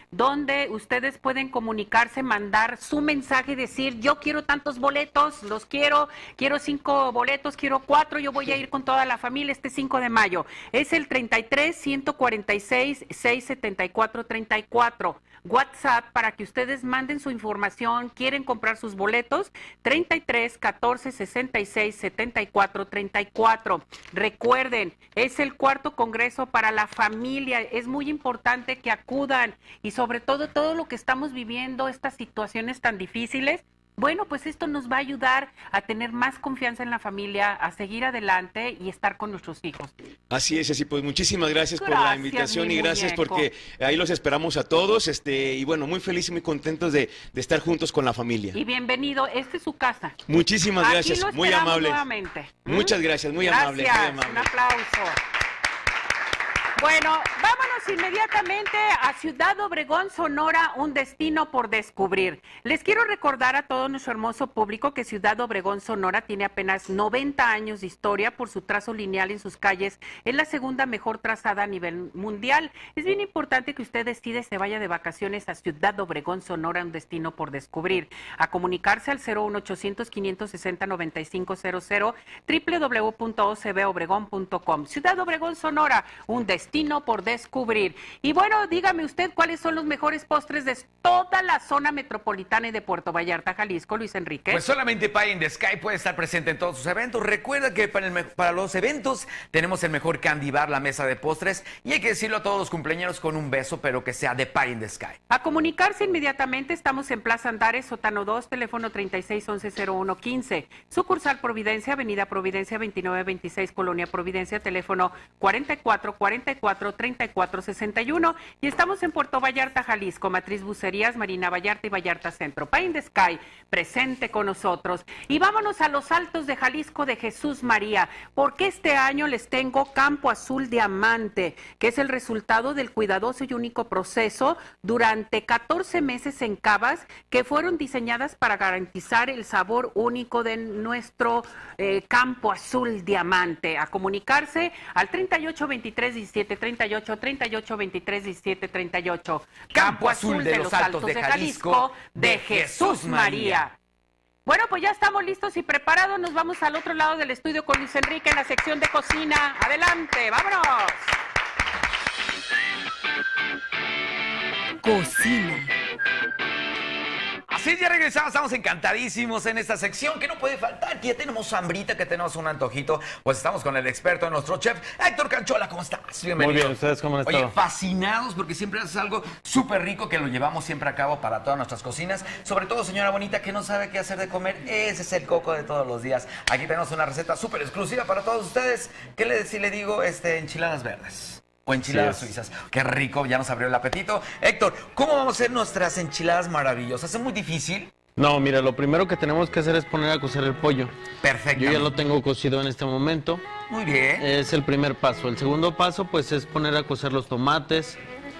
donde ustedes pueden comunicarse, mandar su mensaje y decir, yo quiero tantos boletos, los quiero, quiero cinco boletos, quiero cuatro, yo voy a ir con toda la familia este cinco de mayo. Es el treinta y tres, ciento cuarenta y seis, seiscientos setenta y cuatro, treinta y cuatro. WhatsApp para que ustedes manden su información, quieren comprar sus boletos, treinta y tres, catorce, sesenta y seis, setenta y cuatro, treinta y cuatro. Recuerden, es el cuarto congreso para la familia, es muy importante que acudan y sobre todo todo lo que estamos viviendo, estas situaciones tan difíciles. Bueno, pues esto nos va a ayudar a tener más confianza en la familia, a seguir adelante y estar con nuestros hijos. Así es, así pues muchísimas gracias, gracias por la invitación y gracias muñeco. Porque ahí los esperamos a todos, este y bueno, muy felices y muy contentos de, de estar juntos con la familia. Y bienvenido, esta es su casa. Muchísimas Aquí gracias, lo muy esperamos amable. Nuevamente. Muchas gracias, muy gracias, amable, muy amable. Un aplauso. Bueno, vámonos inmediatamente a Ciudad Obregón, Sonora, un destino por descubrir. Les quiero recordar a todo nuestro hermoso público que Ciudad Obregón, Sonora tiene apenas noventa años de historia por su trazo lineal en sus calles. Es la segunda mejor trazada a nivel mundial. Es bien importante que usted decida y se vaya de vacaciones a Ciudad Obregón, Sonora, un destino por descubrir. A comunicarse al cero uno ochocientos, quinientos sesenta, noventa y cinco cero cero, doble u doble u doble u punto o c b obregón punto com. Ciudad Obregón, Sonora, un destino destino por descubrir. Y bueno, dígame usted cuáles son los mejores postres de toda la zona metropolitana y de Puerto Vallarta, Jalisco, Luis Enrique. Pues solamente Pie in the Sky puede estar presente en todos sus eventos. Recuerda que para, el, para los eventos tenemos el mejor candy bar, la mesa de postres, y hay que decirlo a todos los cumpleaños con un beso, pero que sea de Pie in the Sky. A comunicarse inmediatamente, estamos en Plaza Andares, Sótano dos, teléfono treinta y seis, once, cero uno, quince. Sucursal Providencia, Avenida Providencia, veintinueve veintiséis, Colonia Providencia, teléfono cuarenta y cuatro, cuarenta y cuatro, treinta y cuatro, sesenta y uno. Y estamos en Puerto Vallarta, Jalisco, Matriz Bucerías, Marina Vallarta y Vallarta Centro. Pie in the Sky, presente con nosotros. Y vámonos a los Altos de Jalisco de Jesús María, porque este año les tengo Campo Azul Diamante, que es el resultado del cuidadoso y único proceso durante catorce meses en cavas que fueron diseñadas para garantizar el sabor único de nuestro eh, Campo Azul Diamante. A comunicarse al treinta y ocho, veintitrés, diecisiete, treinta y ocho, treinta y ocho, veintitrés, diecisiete, treinta y ocho. Campo Azul de los Altos de Jalisco de Jesús María. Bueno, pues ya estamos listos y preparados. Nos vamos al otro lado del estudio con Luis Enrique en la sección de cocina. Adelante, vámonos. Cocina. Así ya regresamos, estamos encantadísimos en esta sección que no puede faltar, que ya tenemos hambrita, que tenemos un antojito. Pues estamos con el experto, nuestro chef, Héctor Canchola. ¿Cómo estás? Bienvenido. Muy bien, ¿ustedes cómo han estado? Oye, fascinados porque siempre haces algo súper rico que lo llevamos siempre a cabo para todas nuestras cocinas. Sobre todo, señora bonita, que no sabe qué hacer de comer, ese es el coco de todos los días. Aquí tenemos una receta súper exclusiva para todos ustedes. ¿Qué le, si le digo? Este, enchiladas verdes. O enchiladas sí, suizas. Qué rico, ya nos abrió el apetito. Héctor, ¿cómo vamos a hacer nuestras enchiladas maravillosas? ¿Es muy difícil? No, mira, lo primero que tenemos que hacer es poner a cocer el pollo. Perfecto. Yo ya lo tengo cocido en este momento. Muy bien. Es el primer paso. El segundo paso, pues, es poner a cocer los tomates.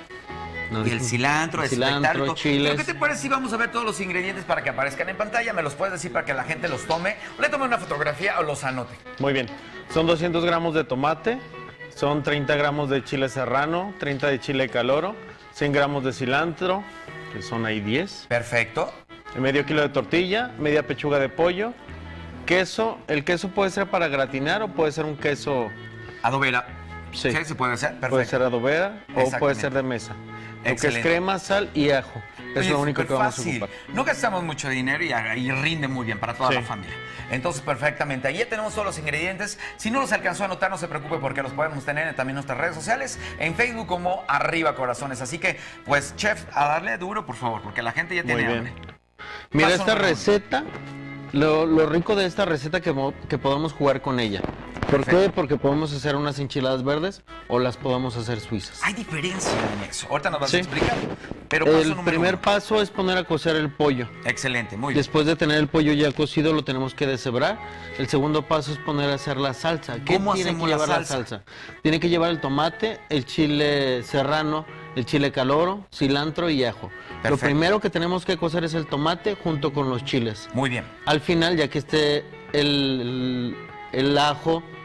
Y el cilantro, el cilantro, chiles. ¿Pero qué te parece si vamos a ver todos los ingredientes para que aparezcan en pantalla? ¿Me los puedes decir para que la gente los tome? O le tome una fotografía o los anote. Muy bien. Son doscientos gramos de tomate. Son treinta gramos de chile serrano, treinta de chile caloro, cien gramos de cilantro, que son ahí diez. Perfecto. Medio kilo de tortilla, media pechuga de pollo, queso. El queso puede ser para gratinar o puede ser un queso... Adobera. Sí. Sí, se puede hacer. Perfecto. Puede ser adobera o puede ser de mesa. Lo que es crema, sal y ajo. Es Oye, lo único que vamos fácil. a ocupar. No gastamos mucho dinero y, y rinde muy bien para toda Sí. la familia. Entonces, perfectamente. Ahí ya tenemos todos los ingredientes. Si no los alcanzó a anotar, no se preocupe porque los podemos tener también en nuestras redes sociales. En Facebook como Arriba Corazones. Así que, pues, chef, a darle duro, por favor, porque la gente ya tiene Muy bien. hambre. Mira, Paso esta número uno. receta, lo, lo rico de esta receta que, mo- que podemos jugar con ella. ¿Por qué? Porque podemos hacer unas enchiladas verdes o las podemos hacer suizas. Hay diferencia en eso. Ahorita nos vas Sí. a explicar. Pero paso El número primer uno. paso es poner a cocer el pollo. Excelente, muy bien. Después de tener el pollo ya cocido, lo tenemos que deshebrar. El segundo paso es poner a hacer la salsa. ¿Qué ¿Cómo tiene que hacemos la llevar la salsa? salsa? Tiene que llevar el tomate, el chile serrano, el chile caloro, cilantro y ajo. Lo Perfecto. primero que tenemos que cocer es el tomate junto con los chiles. Muy bien. Al final, ya que esté el, el, el ajo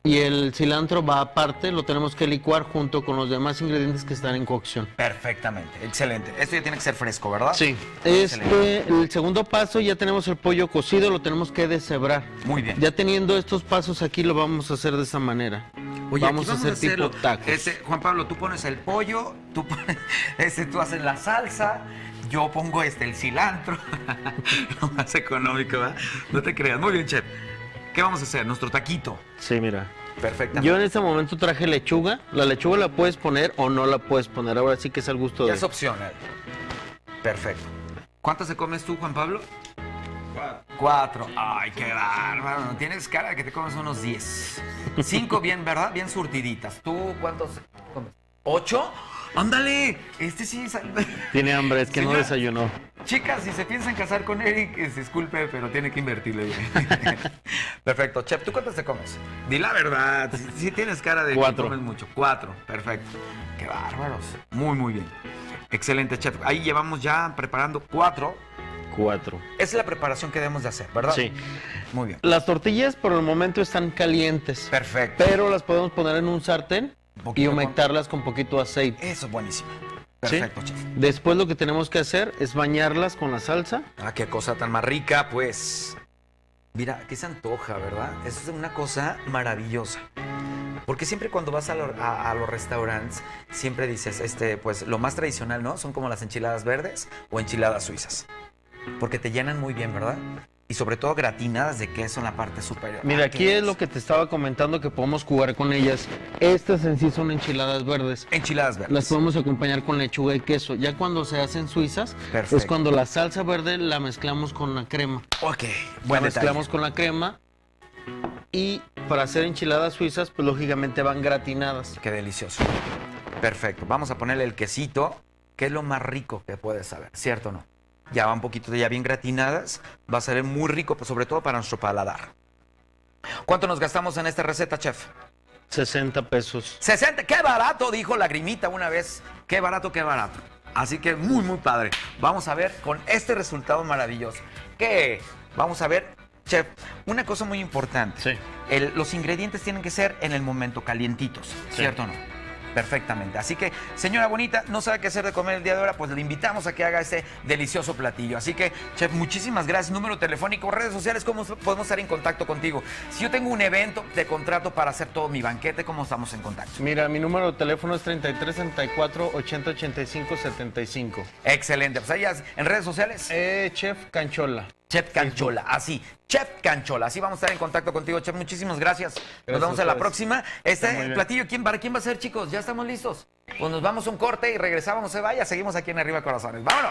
y el cilantro va aparte, lo tenemos que licuar junto con los demás ingredientes que están en cocción. Perfectamente, excelente. Esto ya tiene que ser fresco, ¿verdad? Sí. Este, el segundo paso, ya tenemos el pollo cocido, lo tenemos que deshebrar. Muy bien. Ya teniendo estos pasos aquí, lo vamos a hacer de esa manera. Oye, vamos, vamos a hacer a hacerlo. tipo tacos. Este, Juan Pablo, tú pones el pollo, tú, pones, este, tú haces la salsa, yo pongo este, el cilantro. Lo más económico, ¿verdad? No te creas. Muy bien, chef. ¿Qué vamos a hacer? Nuestro taquito. Sí, mira. Perfecto. Yo en este momento traje lechuga. La lechuga la puedes poner o no la puedes poner. Ahora sí que es al gusto ya de... es opcional. Perfecto. ¿Cuántas te comes tú, Juan Pablo? Cuatro. Cuatro. Ay, qué bárbaro. Tienes cara de que te comes unos diez. Cinco bien, ¿verdad? Bien surtiditas. ¿Tú cuántos comes? ¿Ocho? ¡Ándale! Este sí... Tiene hambre, es que Señora, no desayunó. Chicas, si se piensan casar con Eric, eh, disculpe, pero tiene que invertirle bien. Perfecto. Chef, ¿tú cuántas te comes? Di la verdad. Si, si tienes cara de Cuatro. que comes mucho. Cuatro. Perfecto. Qué bárbaros. Muy, muy bien. Excelente, chef. Ahí llevamos ya preparando cuatro. Cuatro. Esa es la preparación que debemos de hacer, ¿verdad? Sí. Muy bien. Las tortillas por el momento están calientes. Perfecto. Pero las podemos poner en un sartén y humectarlas con poquito aceite. Eso es buenísimo. Perfecto, ¿Sí? chef. Después lo que tenemos que hacer es bañarlas con la salsa. Ah, qué cosa tan más rica, pues. Mira, que se antoja, ¿verdad? Eso es una cosa maravillosa. Porque siempre cuando vas a, lo- a- a los restaurantes, siempre dices, este, pues lo más tradicional, ¿no? Son como las enchiladas verdes o enchiladas suizas. Porque te llenan muy bien, ¿verdad? Y sobre todo gratinadas de queso en la parte superior. Mira, Ah, aquí qué es lo que te estaba comentando que podemos jugar con ellas. Estas en sí son enchiladas verdes. Enchiladas verdes. Las podemos acompañar con lechuga y queso. Ya cuando se hacen suizas, Perfecto. es cuando la salsa verde la mezclamos con la crema. Ok, La buen mezclamos detalle. con la crema y para hacer enchiladas suizas, pues lógicamente van gratinadas. Qué delicioso. Perfecto. Vamos a ponerle el quesito, que es lo más rico que puedes saber, ¿cierto o no? Ya va un poquito ya bien gratinadas, va a ser muy rico, pero sobre todo para nuestro paladar. ¿Cuánto nos gastamos en esta receta, chef? sesenta pesos. sesenta, qué barato, dijo Lagrimita una vez. Qué barato, qué barato. Así que muy, muy padre. Vamos a ver con este resultado maravilloso. ¿Qué? Vamos a ver, chef, una cosa muy importante. Sí. El- los ingredientes tienen que ser en el momento calientitos, Sí. ¿cierto o no? Perfectamente. Así que, señora bonita, no sabe qué hacer de comer el día de ahora, pues le invitamos a que haga este delicioso platillo. Así que, chef, muchísimas gracias. Número telefónico, redes sociales, ¿cómo podemos estar en contacto contigo? Si yo tengo un evento de contrato para hacer todo mi banquete, ¿cómo estamos en contacto? Mira, mi número de teléfono es treinta y tres, treinta y cuatro, ochenta, ochenta y cinco, setenta y cinco. Excelente. Pues ahí en redes sociales. Eh, Chef Canchola. Chef Canchola, así, Chef Canchola, así vamos a estar en contacto contigo, Chef, muchísimas gracias. Nos Gracias vemos a en la ustedes. próxima. Está muy Este bien. platillo, ¿quién, ¿para quién va a ser, chicos? ¿Ya estamos listos? Pues nos vamos a un corte y regresamos, no se vaya, seguimos aquí en Arriba Corazones. ¡Vámonos!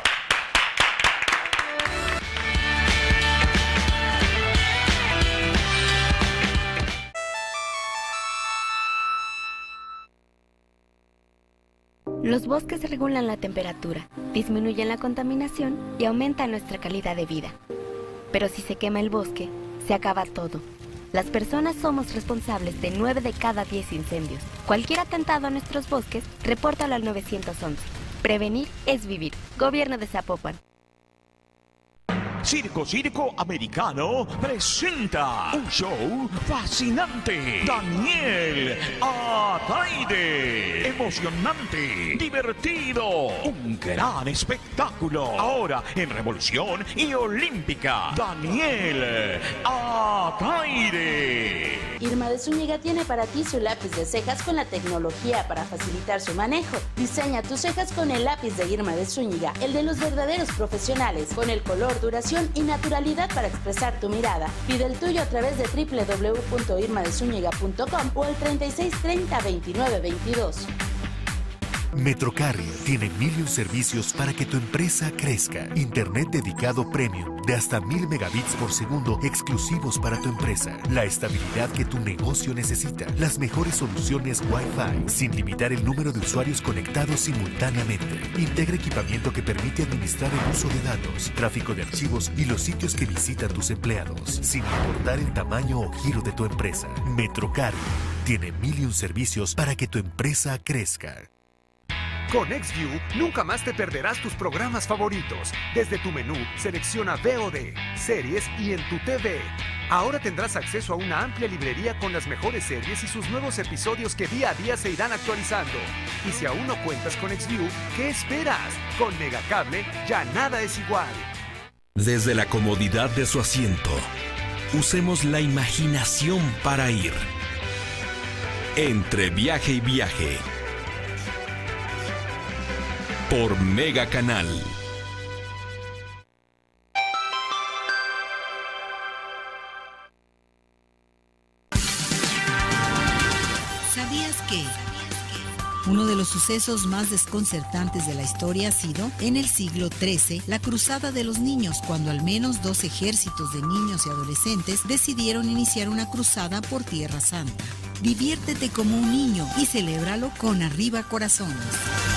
Los bosques regulan la temperatura, disminuyen la contaminación y aumentan nuestra calidad de vida. Pero si se quema el bosque, se acaba todo. Las personas somos responsables de nueve de cada diez incendios. Cualquier atentado a nuestros bosques, repórtalo al nueve once. Prevenir es vivir. Gobierno de Zapopan. Circo Circo Americano presenta un show fascinante. Daniel Ataide. Emocionante, divertido, un gran espectáculo. Ahora en Revolución y Olímpica. Daniel Ataide. Irma de Zúñiga tiene para ti su lápiz de cejas con la tecnología para facilitar su manejo. Diseña tus cejas con el lápiz de Irma de Zúñiga, el de los verdaderos profesionales, con el color, duración y naturalidad para expresar tu mirada. Pide el tuyo a través de doble u doble u doble u punto irma de zúñiga punto com o el treinta y seis, treinta, veintinueve, veintidós. Metrocarrier tiene mil y un servicios para que tu empresa crezca. Internet dedicado premium de hasta mil megabits por segundo exclusivos para tu empresa. La estabilidad que tu negocio necesita. Las mejores soluciones Wi-Fi sin limitar el número de usuarios conectados simultáneamente. Integra equipamiento que permite administrar el uso de datos, tráfico de archivos y los sitios que visitan tus empleados, sin importar el tamaño o giro de tu empresa. Metrocarrier tiene mil y un servicios para que tu empresa crezca. Con XView, nunca más te perderás tus programas favoritos. Desde tu menú, selecciona V O D, series y en tu T V. Ahora tendrás acceso a una amplia librería con las mejores series y sus nuevos episodios que día a día se irán actualizando. Y si aún no cuentas con XView, ¿qué esperas? Con Megacable ya nada es igual. Desde la comodidad de su asiento, usemos la imaginación para ir. Entre viaje y viaje. Por Mega Canal. ¿Sabías que uno de los sucesos más desconcertantes de la historia ha sido, en el siglo trece, la Cruzada de los Niños, cuando al menos dos ejércitos de niños y adolescentes decidieron iniciar una cruzada por Tierra Santa? Diviértete como un niño y celébralo con Arriba Corazones.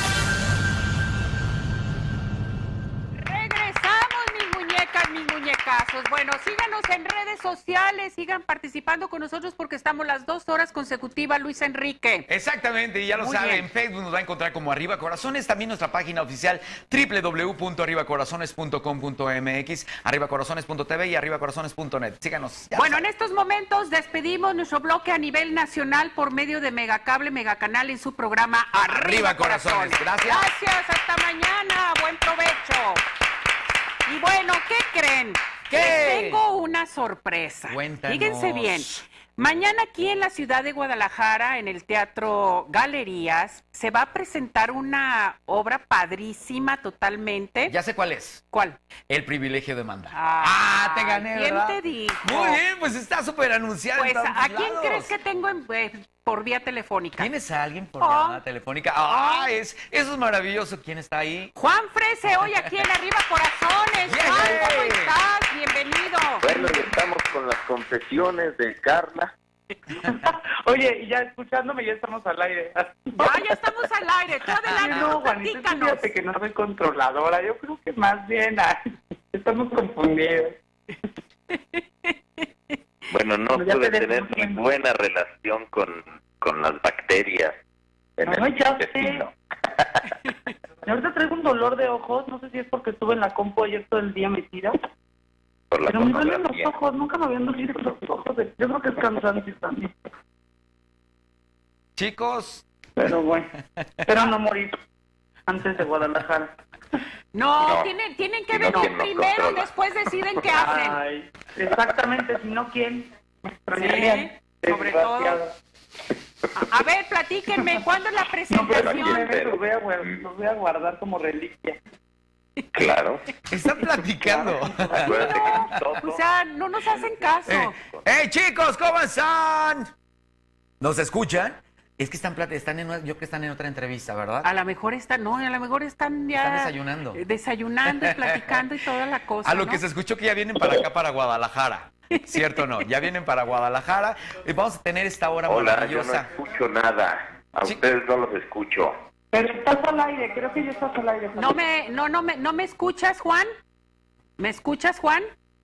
Muñecazos. Bueno, síganos en redes sociales, sigan participando con nosotros porque estamos las dos horas consecutivas, Luis Enrique. Exactamente, y ya lo Muy saben, bien. en Facebook nos va a encontrar como Arriba Corazones, también nuestra página oficial doble u doble u doble u punto arriba corazones punto com punto m x, arriba corazones punto t v y arriba corazones punto net. Síganos. Ya Bueno, en estos momentos despedimos nuestro bloque a nivel nacional por medio de Megacable, Megacanal en su programa Arriba, Arriba Corazones. Gracias. Gracias, hasta mañana, buen provecho. Y bueno, ¿qué creen? ¿Qué? Les tengo una sorpresa. Cuéntanos. Fíjense bien. Mañana aquí en la ciudad de Guadalajara, en el Teatro Galerías, se va a presentar una obra padrísima totalmente. Ya sé cuál es. ¿Cuál? El privilegio de mandar. Ah, te gané, ¿quién ¿verdad? te dijo? Muy bien, pues está súper anunciado. Pues, en todos ¿a quién lados. crees que tengo en, eh, por vía telefónica? ¿Tienes a alguien por Oh. llamada telefónica? Ah, es, eso es maravilloso. ¿Quién está ahí? Juan Frese, hoy aquí en Arriba Corazones. Yeah. Juan, ¿cómo estás? Bienvenido. Bueno, y estamos con las confesiones de Carla. Oye, y ya escuchándome, ya estamos al aire. Ya, ya estamos al aire. Tú adelante, no, Juanito, platícanos. fíjate que no soy controladora. Yo creo que más bien ay, estamos confundidos. Bueno, no Bueno, ya pude te tener dejo, ni bueno. buena relación con, con las bacterias en No, el ya intestino. Y ahorita traigo un dolor de ojos. No sé si es porque estuve en la compu ayer todo el día metida. Por la Pero me duelen los pornografía. ojos. Nunca me habían dolido los ojos. Yo creo que es cansancio también. Chicos. Pero bueno, espero no morir antes de Guadalajara. No, No. tienen, tienen que Si no, venir ¿quién nos primero y controla? después deciden qué hacen. Ay, exactamente, si no, ¿quién? Me extrañarían. Sí, sobre todo. Desgraciado. A, a ver, platíquenme, ¿cuándo es la No, pero presentación? aquí los voy, a, guar- los voy a guardar como reliquia. Claro. Están platicando. Acuérdate que todo- O sea, no nos hacen caso. Eh, ¡Hey, chicos! ¿Cómo están? ¿Nos escuchan? Es que están, plat- están en, una- yo creo que están en otra entrevista, ¿verdad? A lo mejor están, no, a lo mejor están ya... Están desayunando. eh, Desayunando y platicando y toda la cosa, A lo ¿no? que se escuchó que ya vienen para acá, para Guadalajara. ¿Cierto o no? Ya vienen para Guadalajara. Y vamos a tener esta hora Hola, yo no maravillosa. escucho nada. A ustedes no los escucho. Pero estás al aire, creo que ya estás al aire. No me, no, no me, ¿no me escuchas, Juan? ¿Me escuchas, Juan?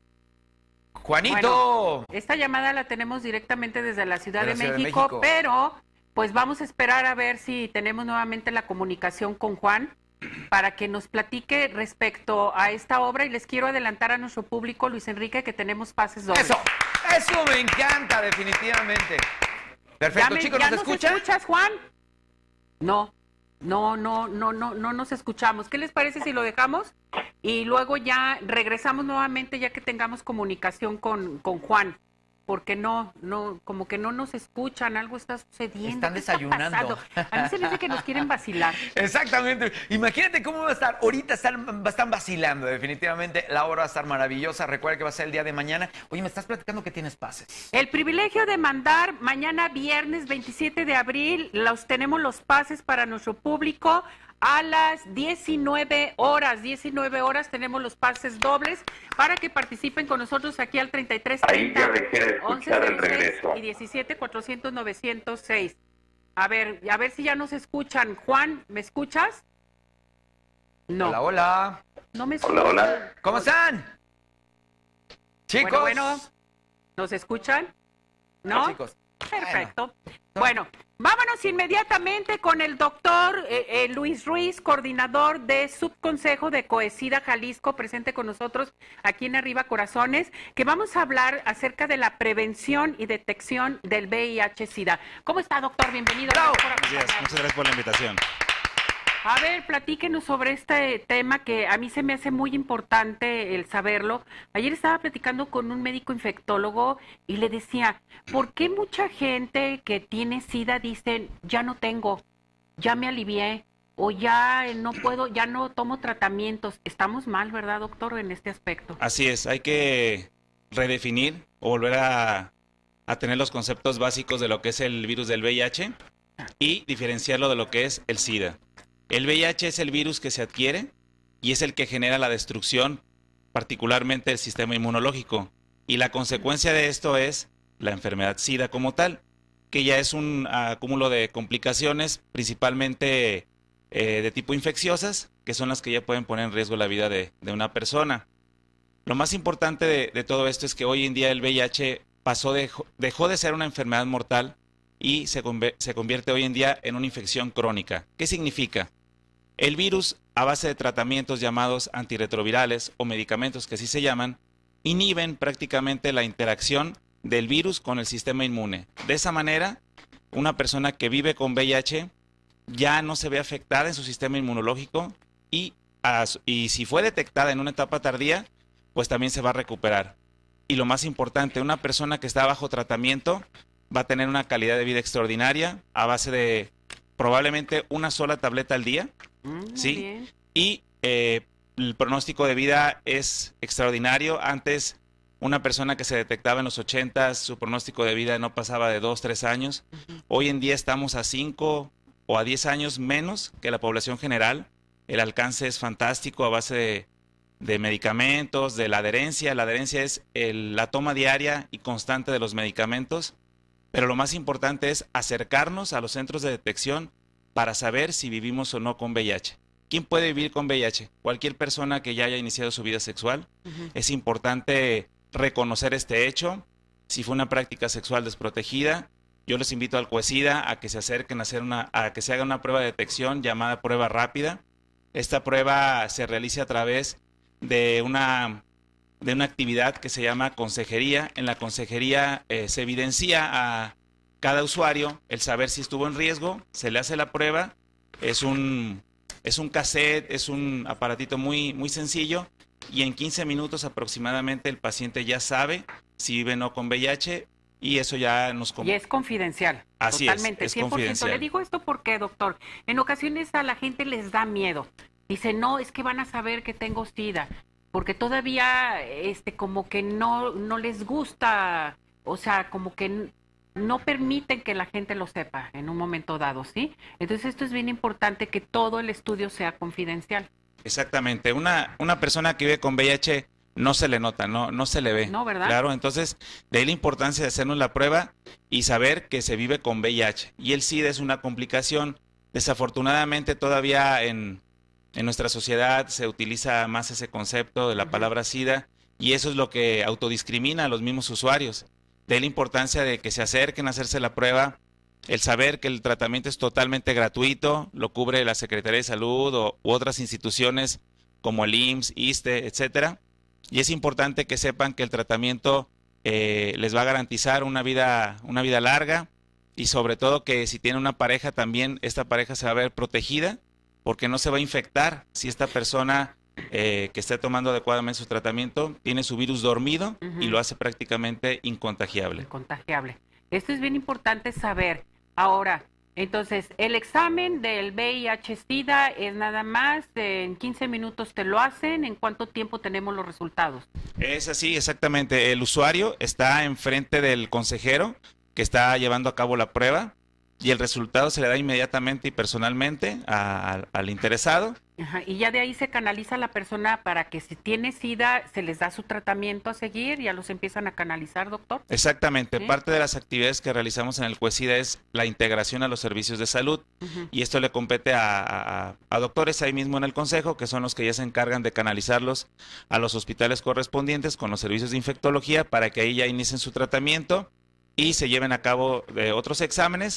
¡Juanito! Bueno, esta llamada la tenemos directamente desde la Ciudad, De la de, Ciudad de México, México. pero pues vamos a esperar a ver si tenemos nuevamente la comunicación con Juan para que nos platique respecto a esta obra y les quiero adelantar a nuestro público, Luis Enrique, que tenemos pases dobles. ¡Eso! ¡Eso me encanta, definitivamente! Perfecto, ¿Ya me- chicos, ya ¿nos nos escuchan? escuchas, Juan? No, no, no, no, no, no nos escuchamos. ¿Qué les parece si lo dejamos? Y luego ya regresamos nuevamente ya que tengamos comunicación con, con Juan. Porque no, no, como que no nos escuchan, algo está sucediendo. Están ¿Qué está desayunando. pasando? A mí se me dice que nos quieren vacilar. Exactamente. Imagínate cómo va a estar. Ahorita están, están vacilando, definitivamente. La hora va a estar maravillosa. Recuerda que va a ser el día de mañana. Oye, me estás platicando que tienes pases. El privilegio de mandar mañana viernes veintisiete de abril, los tenemos los pases para nuestro público a las diecinueve horas. diecinueve horas tenemos los pases dobles para que participen con nosotros aquí al treinta y tres Ahí treinta, ya dejé de once escuchar cero el seis regreso. y diecisiete cuatrocientos novecientos seis. A ver, a ver si ya nos escuchan. Juan, ¿me escuchas? No. Hola, hola. No me Hola, escuchan. hola. ¿Cómo están? Chicos. Bueno, bueno, ¿nos escuchan? ¿No? Ah, chicos. Perfecto. Bueno, Vámonos inmediatamente con el doctor eh, eh, Luis Ruiz, coordinador de Subconsejo de Coesida Jalisco, presente con nosotros aquí en Arriba Corazones, que vamos a hablar acerca de la prevención y detección del V I H SIDA. ¿Cómo está, doctor? Bienvenido. Buenos días, muchas gracias por la invitación. A ver, platíquenos sobre este tema que a mí se me hace muy importante el saberlo. Ayer estaba platicando con un médico infectólogo y le decía, ¿por qué mucha gente que tiene SIDA dicen, ya no tengo, ya me alivié, o ya no puedo, ya no tomo tratamientos? Estamos mal, ¿verdad, doctor, en este aspecto? Así es, hay que redefinir o volver a, a tener los conceptos básicos de lo que es el virus del V I H y diferenciarlo de lo que es el SIDA. El V I H es el virus que se adquiere y es el que genera la destrucción, particularmente del sistema inmunológico. Y la consecuencia de esto es la enfermedad SIDA como tal, que ya es un acúmulo de complicaciones, principalmente eh, de tipo infecciosas, que son las que ya pueden poner en riesgo la vida de, de una persona. Lo más importante de, de todo esto es que hoy en día el V I H pasó de, dejó de ser una enfermedad mortal y se, se convierte hoy en día en una infección crónica. ¿Qué significa? El virus, a base de tratamientos llamados antirretrovirales o medicamentos que así se llaman, inhiben prácticamente la interacción del virus con el sistema inmune. De esa manera, una persona que vive con V I H ya no se ve afectada en su sistema inmunológico y, y si fue detectada en una etapa tardía, pues también se va a recuperar. Y lo más importante, una persona que está bajo tratamiento va a tener una calidad de vida extraordinaria a base de probablemente una sola tableta al día. Mm, ¿sí? Bien. Y eh, el pronóstico de vida es extraordinario. Antes, una persona que se detectaba en los ochentas, su pronóstico de vida no pasaba de dos, tres años. Uh-huh. Hoy en día estamos a cinco o a diez años menos que la población general. El alcance es fantástico a base de, de medicamentos, de la adherencia. La adherencia es el, la toma diaria y constante de los medicamentos. Pero lo más importante es acercarnos a los centros de detección para saber si vivimos o no con V I H. ¿Quién puede vivir con V I H? Cualquier persona que ya haya iniciado su vida sexual. Uh-huh. Es importante reconocer este hecho. Si fue una práctica sexual desprotegida, yo les invito al Coesida a que se acerquen a, hacer una, a que se haga una prueba de detección llamada prueba rápida. Esta prueba se realiza a través de una, de una actividad que se llama consejería. En la consejería eh, se evidencia a cada usuario el saber si estuvo en riesgo, se le hace la prueba, es un, es un cassette, es un aparatito muy, muy sencillo y en quince minutos aproximadamente el paciente ya sabe si vive o no con V I H y eso ya nos... Y es confidencial. Así totalmente, es, es cien por ciento. confidencial. Le digo esto porque, doctor, en ocasiones a la gente les da miedo. Dice, no, es que van a saber que tengo SIDA, porque todavía este, como que no, no les gusta, o sea, como que no permiten que la gente lo sepa en un momento dado, ¿sí? Entonces esto es bien importante que todo el estudio sea confidencial. Exactamente. Una, una persona que vive con V I H no se le nota, no, no se le ve. No, ¿verdad? Claro, entonces de ahí la importancia de hacernos la prueba y saber que se vive con V I H. Y el SIDA es una complicación. Desafortunadamente todavía en, en nuestra sociedad se utiliza más ese concepto de la palabra SIDA y eso es lo que autodiscrimina a los mismos usuarios. De la importancia de que se acerquen a hacerse la prueba, el saber que el tratamiento es totalmente gratuito, lo cubre la Secretaría de Salud o, u otras instituciones como el I M S S, ISSSTE, etcétera. Y es importante que sepan que el tratamiento eh, les va a garantizar una vida, una vida larga y sobre todo que si tienen una pareja también, esta pareja se va a ver protegida porque no se va a infectar si esta persona... Eh, que esté tomando adecuadamente su tratamiento, tiene su virus dormido uh-huh. y lo hace prácticamente incontagiable. Incontagiable. Esto es bien importante saber. Ahora, entonces, el examen del V I H SIDA es nada más, en quince minutos te lo hacen, ¿en cuánto tiempo tenemos los resultados? Es así, exactamente. El usuario está enfrente del consejero que está llevando a cabo la prueba y el resultado se le da inmediatamente y personalmente a, a, al interesado. Ajá, y ya de ahí se canaliza a la persona para que si tiene SIDA se les da su tratamiento a seguir, ya los empiezan a canalizar, doctor. Exactamente, ¿sí? Parte de las actividades que realizamos en el Coesida es la integración a los servicios de salud uh-huh. y esto le compete a, a, a doctores ahí mismo en el consejo, que son los que ya se encargan de canalizarlos a los hospitales correspondientes con los servicios de infectología para que ahí ya inicien su tratamiento y se lleven a cabo eh, otros exámenes.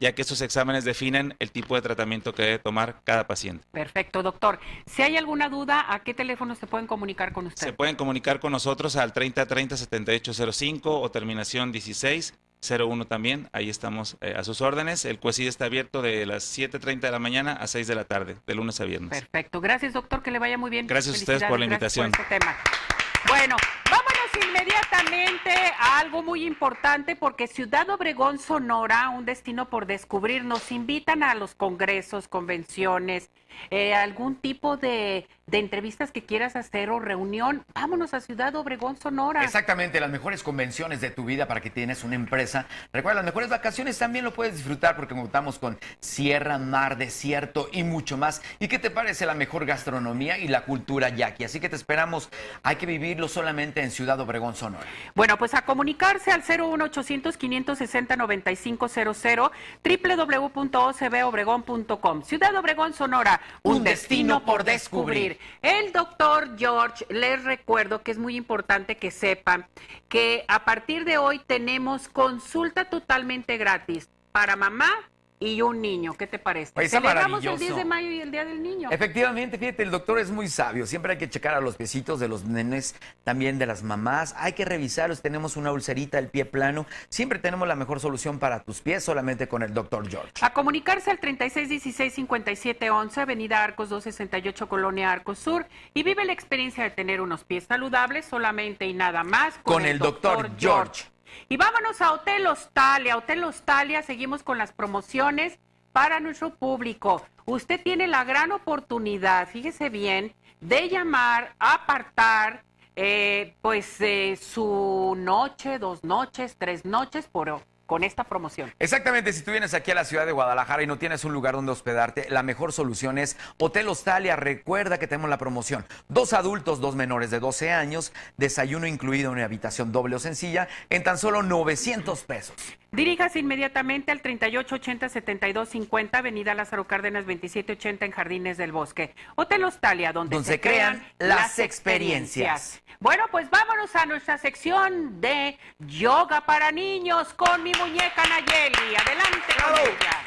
ya que estos exámenes definen el tipo de tratamiento que debe tomar cada paciente. Perfecto, doctor. Si hay alguna duda, ¿a qué teléfono se pueden comunicar con usted? Se pueden comunicar con nosotros al treinta treinta setenta y ocho cero cinco o terminación dieciséis cero uno también. Ahí estamos eh, a sus órdenes. El CUESID está abierto de las siete treinta de la mañana a seis de la tarde, de lunes a viernes. Perfecto. Gracias, doctor. Que le vaya muy bien. Gracias a ustedes por la invitación. Gracias por este tema. Bueno, vámonos inmediatamente a algo muy importante porque Ciudad Obregón, Sonora, un destino por descubrir, nos invitan a los congresos, convenciones, eh, algún tipo de, de entrevistas que quieras hacer o reunión. Vámonos a Ciudad Obregón, Sonora. Exactamente, las mejores convenciones de tu vida para que tienes una empresa. Recuerda, las mejores vacaciones también lo puedes disfrutar porque contamos con sierra, mar, desierto y mucho más. ¿Y qué te parece la mejor gastronomía y la cultura yaqui? Así que te esperamos. Hay que vivirlo solamente en Ciudad Obregón, Sonora. Bueno, pues a comunicarse al cero uno ochocientos quinientos sesenta noventa y cinco cero cero, doble u doble u doble u punto o c b obregón punto com. Ciudad Obregón, Sonora, un, un destino, destino por descubrir. descubrir. El doctor George, les recuerdo que es muy importante que sepan que a partir de hoy tenemos consulta totalmente gratis para mamá y un niño. ¿Qué te parece? Pues celebramos el diez de mayo y el Día del Niño. Efectivamente, fíjate, el doctor es muy sabio. Siempre hay que checar a los piecitos de los nenes, también de las mamás. Hay que revisarlos. Tenemos una ulcerita, el pie plano. Siempre tenemos la mejor solución para tus pies, solamente con el doctor George. A comunicarse al treinta y seis dieciséis cincuenta y siete once, Avenida Arcos doscientos sesenta y ocho, Colonia Arcos Sur, y vive la experiencia de tener unos pies saludables solamente y nada más con, con el, el doctor, doctor George. George. Y vámonos a Hotel Hostalia. Hotel Hostalia, seguimos con las promociones para nuestro público. Usted tiene la gran oportunidad, fíjese bien, de llamar, apartar, eh, pues eh, su noche, dos noches, tres noches por con esta promoción. Exactamente, si tú vienes aquí a la ciudad de Guadalajara y no tienes un lugar donde hospedarte, la mejor solución es Hotel Hostalia. Recuerda que tenemos la promoción. Dos adultos, dos menores de doce años, desayuno incluido en una habitación doble o sencilla, en tan solo novecientos pesos. Diríjase inmediatamente al treinta y ocho ochenta setenta y dos cincuenta, Avenida Lázaro Cárdenas veintisiete ochenta en Jardines del Bosque. Hotel Hostalia, donde, donde se, se crean, crean las experiencias. experiencias. Bueno, pues vámonos a nuestra sección de yoga para niños con mi muñeca Nayeli. Adelante con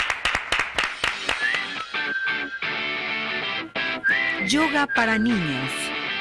ella. Yoga para niños.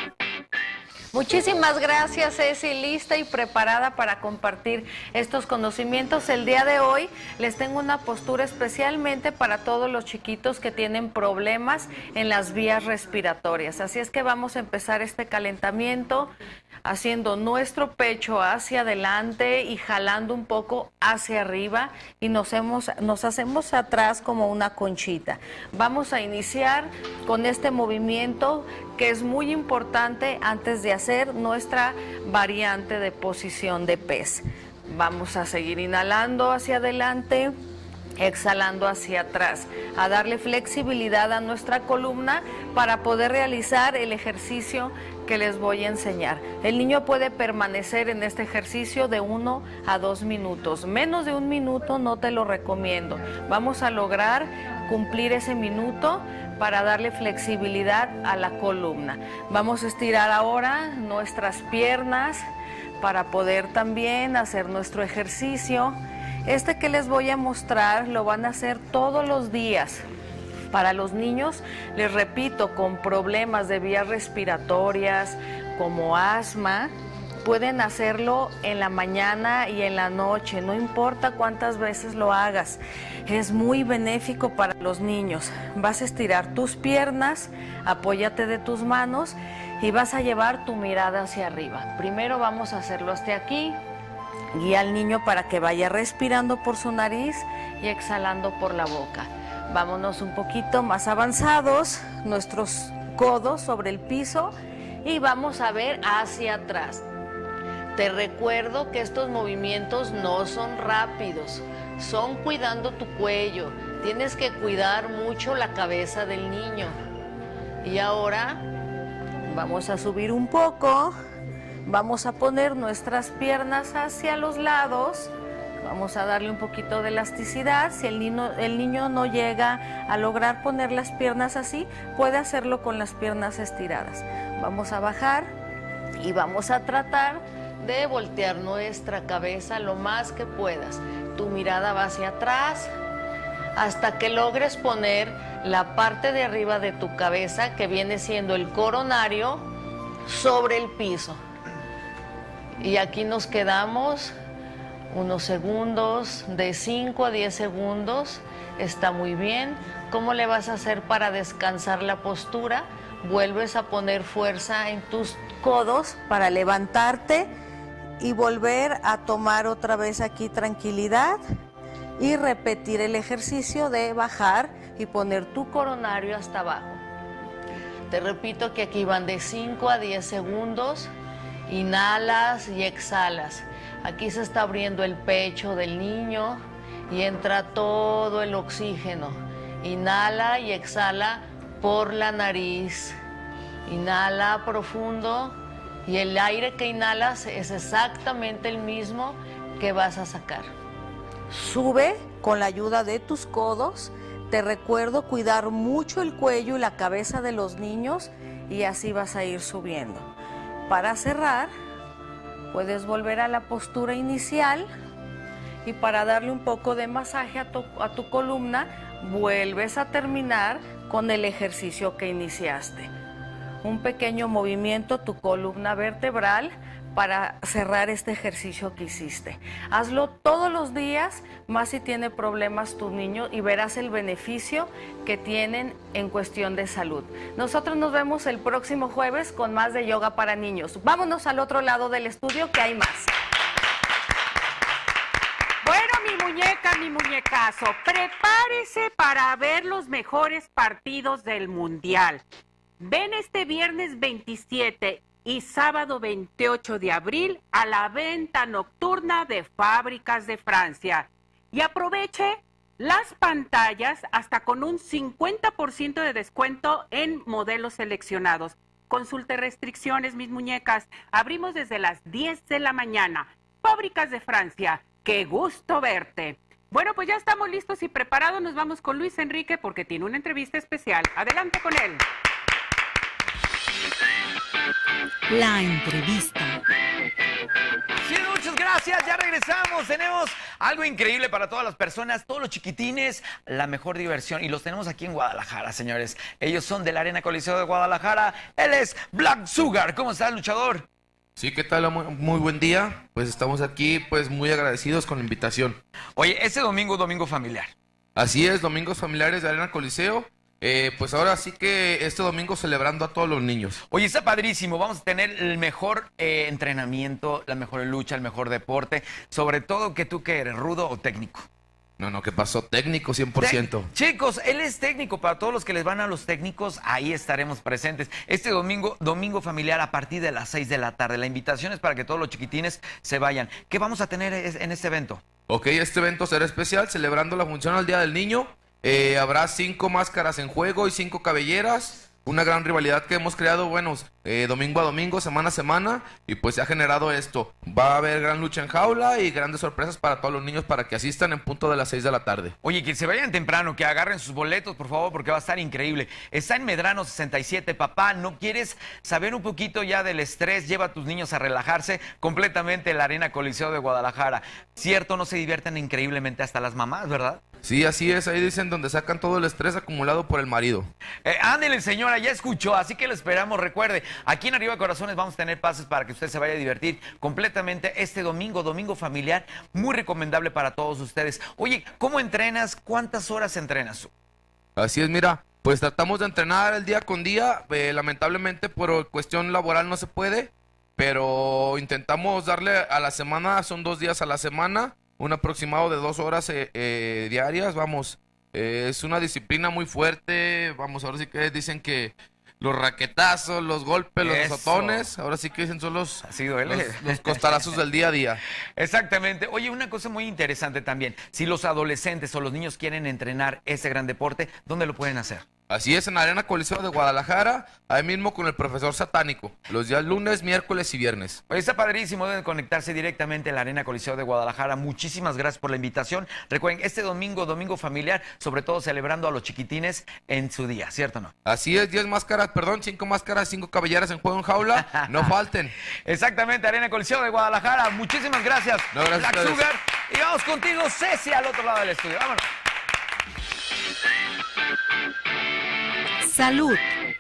Muchísimas gracias, Ceci, lista y preparada para compartir estos conocimientos. El día de hoy les tengo una postura especialmente para todos los chiquitos que tienen problemas en las vías respiratorias. Así es que vamos a empezar este calentamiento haciendo nuestro pecho hacia adelante y jalando un poco hacia arriba y nos, hemos, nos hacemos atrás como una conchita. Vamos a iniciar con este movimiento que es muy importante antes de hacer nuestra variante de posición de pez. Vamos a seguir inhalando hacia adelante, exhalando hacia atrás, a darle flexibilidad a nuestra columna para poder realizar el ejercicio que les voy a enseñar. El niño puede permanecer en este ejercicio de uno a dos minutos. Menos de un minuto no te lo recomiendo. Vamos a lograr cumplir ese minuto para darle flexibilidad a la columna. Vamos a estirar ahora nuestras piernas para poder también hacer nuestro ejercicio. Este que les voy a mostrar lo van a hacer todos los días. Para los niños, les repito, con problemas de vías respiratorias, como asma, pueden hacerlo en la mañana y en la noche, no importa cuántas veces lo hagas. Es muy benéfico para los niños. Vas a estirar tus piernas, apóyate de tus manos y vas a llevar tu mirada hacia arriba. Primero vamos a hacerlo hasta aquí. Guía al niño para que vaya respirando por su nariz y exhalando por la boca. Vámonos un poquito más avanzados, nuestros codos sobre el piso y vamos a ver hacia atrás. Te recuerdo que estos movimientos no son rápidos, son cuidando tu cuello. Tienes que cuidar mucho la cabeza del niño. Y ahora vamos a subir un poco, vamos a poner nuestras piernas hacia los lados. Vamos a darle un poquito de elasticidad. Si el niño, el niño no llega a lograr poner las piernas así, puede hacerlo con las piernas estiradas. Vamos a bajar y vamos a tratar de voltear nuestra cabeza lo más que puedas. Tu mirada va hacia atrás hasta que logres poner la parte de arriba de tu cabeza, que viene siendo el coronario, sobre el piso. Y aquí nos quedamos unos segundos, de cinco a diez segundos. Está muy bien. ¿Cómo le vas a hacer para descansar la postura? Vuelves a poner fuerza en tus codos para levantarte y volver a tomar otra vez aquí tranquilidad y repetir el ejercicio de bajar y poner tu coronario hasta abajo. Te repito que aquí van de cinco a diez segundos. Inhalas y exhalas. Aquí se está abriendo el pecho del niño y entra todo el oxígeno. Inhala y exhala por la nariz. Inhala profundo y el aire que inhalas es exactamente el mismo que vas a sacar. Sube con la ayuda de tus codos. Te recuerdo cuidar mucho el cuello y la cabeza de los niños y así vas a ir subiendo. Para cerrar, puedes volver a la postura inicial y para darle un poco de masaje a tu, a tu columna, vuelves a terminar con el ejercicio que iniciaste. Un pequeño movimiento tu columna vertebral para cerrar este ejercicio que hiciste. Hazlo todos los días, más si tiene problemas tu niño, y verás el beneficio que tienen en cuestión de salud. Nosotros nos vemos el próximo jueves con más de yoga para niños. Vámonos al otro lado del estudio que hay más. Bueno, mi muñeca, mi muñecazo, prepárese para ver los mejores partidos del Mundial. Ven este viernes veintisiete y sábado veintiocho de abril a la venta nocturna de Fábricas de Francia. Y aproveche las pantallas hasta con un cincuenta por ciento de descuento en modelos seleccionados. Consulte restricciones, mis muñecas. Abrimos desde las diez de la mañana. Fábricas de Francia, qué gusto verte. Bueno, pues ya estamos listos y preparados. Nos vamos con Luis Enrique porque tiene una entrevista especial. Adelante con él. La entrevista. Sí, muchas gracias, ya regresamos. Tenemos algo increíble para todas las personas, todos los chiquitines, la mejor diversión. Y los tenemos aquí en Guadalajara, señores. Ellos son de la Arena Coliseo de Guadalajara. Él es Black Sugar. ¿Cómo estás, luchador? Sí, ¿qué tal? Muy, muy buen día. Pues estamos aquí, pues muy agradecidos con la invitación. Oye, este domingo, domingo familiar. Así es, domingos familiares de Arena Coliseo. Eh, pues ahora sí que este domingo celebrando a todos los niños. Oye, está padrísimo, vamos a tener el mejor eh, entrenamiento, la mejor lucha, el mejor deporte, sobre todo que tú que eres, rudo o técnico. No, no, ¿qué pasó? Técnico, cien por ciento. Te Chicos, él es técnico, para todos los que les van a los técnicos, ahí estaremos presentes. Este domingo, domingo familiar a partir de las seis de la tarde. La invitación es para que todos los chiquitines se vayan. ¿Qué vamos a tener en este evento? Ok, este evento será especial, celebrando la función al Día del Niño. Eh, habrá cinco máscaras en juego y cinco cabelleras. Una gran rivalidad que hemos creado, bueno, eh, domingo a domingo, semana a semana. Y pues se ha generado esto. Va a haber gran lucha en jaula y grandes sorpresas para todos los niños para que asistan en punto de las seis de la tarde. Oye, que se vayan temprano, que agarren sus boletos, por favor, porque va a estar increíble. Está en Medrano sesenta y siete, papá. ¿No quieres saber un poquito ya del estrés? Lleva a tus niños a relajarse completamente en la Arena Coliseo de Guadalajara. Cierto, no se divierten increíblemente hasta las mamás, ¿verdad? Sí, así es. Ahí dicen donde sacan todo el estrés acumulado por el marido. Eh, ándele, señora, ya escuchó, así que lo esperamos. Recuerde, aquí en Arriba Corazones vamos a tener pases para que usted se vaya a divertir completamente este domingo, domingo familiar, muy recomendable para todos ustedes. Oye, ¿cómo entrenas? ¿Cuántas horas entrenas? Así es, mira, pues tratamos de entrenar el día con día. Eh, lamentablemente por cuestión laboral no se puede, pero intentamos darle a la semana, son dos días a la semana, un aproximado de dos horas eh, eh, diarias, vamos. Eh, es una disciplina muy fuerte, vamos, ahora sí que dicen que los raquetazos, los golpes, los Eso. azotones, ahora sí que dicen son los, Así duele. los, los costalazos del día a día. Exactamente. Oye, una cosa muy interesante también, si los adolescentes o los niños quieren entrenar ese gran deporte, ¿dónde lo pueden hacer? Así es, en la Arena Coliseo de Guadalajara, ahí mismo con el profesor Satánico, los días lunes, miércoles y viernes. Oye, está padrísimo, deben conectarse directamente a la Arena Coliseo de Guadalajara. Muchísimas gracias por la invitación. Recuerden, este domingo, domingo familiar, sobre todo celebrando a los chiquitines en su día, ¿cierto o no? Así es, diez máscaras, perdón, cinco máscaras, cinco cabelleras en juego en jaula, no falten. Exactamente, Arena Coliseo de Guadalajara. Muchísimas gracias, no, gracias Black Sugar. Y vamos contigo, Ceci, al otro lado del estudio. Vámonos. Salud.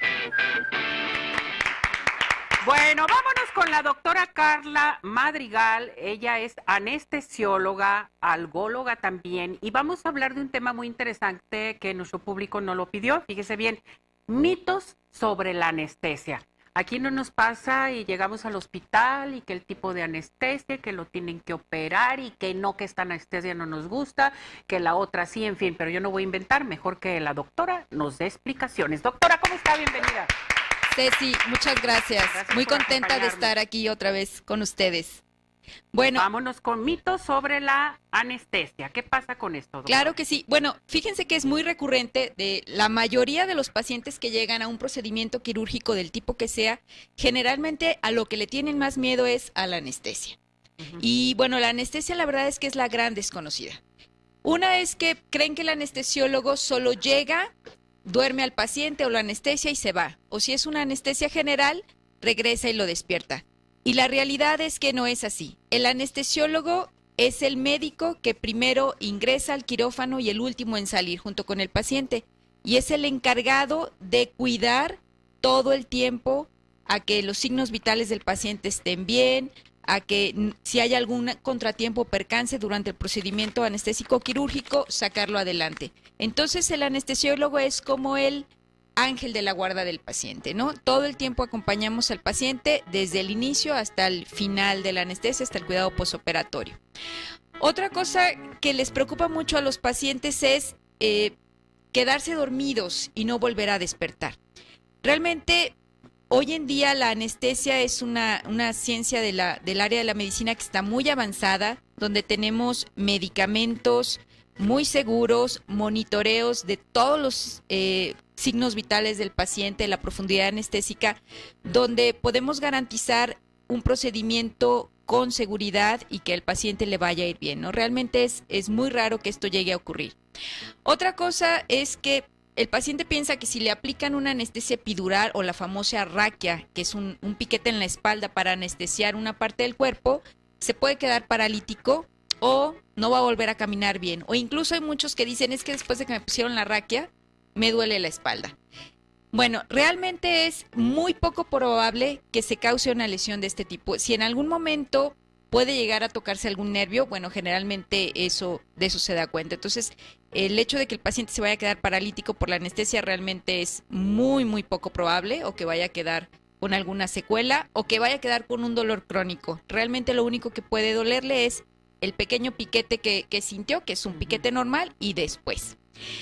Bueno, vámonos con la doctora Carla Madrigal. Ella es anestesióloga, algóloga también, y vamos a hablar de un tema muy interesante que nuestro público no lo pidió. Fíjese bien, mitos sobre la anestesia. Aquí no nos pasa y llegamos al hospital y que el tipo de anestesia, que lo tienen que operar y que no, que esta anestesia no nos gusta, que la otra sí, en fin, pero yo no voy a inventar, mejor que la doctora nos dé explicaciones. Doctora, ¿cómo está? Bienvenida. Ceci, muchas gracias. Gracias Muy por contenta de acompañarnos. estar aquí otra vez con ustedes. Bueno, vámonos con mitos sobre la anestesia. ¿Qué pasa con esto, doctora? Claro que sí. Bueno, fíjense que es muy recurrente de la mayoría de los pacientes que llegan a un procedimiento quirúrgico del tipo que sea, generalmente a lo que le tienen más miedo es a la anestesia. Uh-huh. Y bueno, la anestesia la verdad es que es la gran desconocida. Una es que creen que el anestesiólogo solo llega, duerme al paciente o lo anestesia y se va. O si es una anestesia general, regresa y lo despierta. Y la realidad es que no es así. El anestesiólogo es el médico que primero ingresa al quirófano y el último en salir junto con el paciente. Y es el encargado de cuidar todo el tiempo a que los signos vitales del paciente estén bien, a que si hay algún contratiempo o percance durante el procedimiento anestésico quirúrgico, sacarlo adelante. Entonces el anestesiólogo es como el ángel de la guarda del paciente, ¿no? Todo el tiempo acompañamos al paciente desde el inicio hasta el final de la anestesia, hasta el cuidado posoperatorio. Otra cosa que les preocupa mucho a los pacientes es eh, quedarse dormidos y no volver a despertar. Realmente, hoy en día la anestesia es una, una ciencia de la, del área de la medicina que está muy avanzada, donde tenemos medicamentos muy seguros, monitoreos de todos los eh, signos vitales del paciente, la profundidad anestésica, donde podemos garantizar un procedimiento con seguridad y que al paciente le vaya a ir bien, ¿no? Realmente es, es muy raro que esto llegue a ocurrir. Otra cosa es que el paciente piensa que si le aplican una anestesia epidural o la famosa raquia, que es un, un piquete en la espalda para anestesiar una parte del cuerpo, se puede quedar paralítico o no va a volver a caminar bien. O incluso hay muchos que dicen, es que después de que me pusieron la raquia, me duele la espalda. Bueno, realmente es muy poco probable que se cause una lesión de este tipo. Si en algún momento puede llegar a tocarse algún nervio, bueno, generalmente eso, de eso se da cuenta. Entonces, el hecho de que el paciente se vaya a quedar paralítico por la anestesia realmente es muy, muy poco probable, o que vaya a quedar con alguna secuela, o que vaya a quedar con un dolor crónico. Realmente lo único que puede dolerle es el pequeño piquete que, que sintió, que es un piquete normal, y después.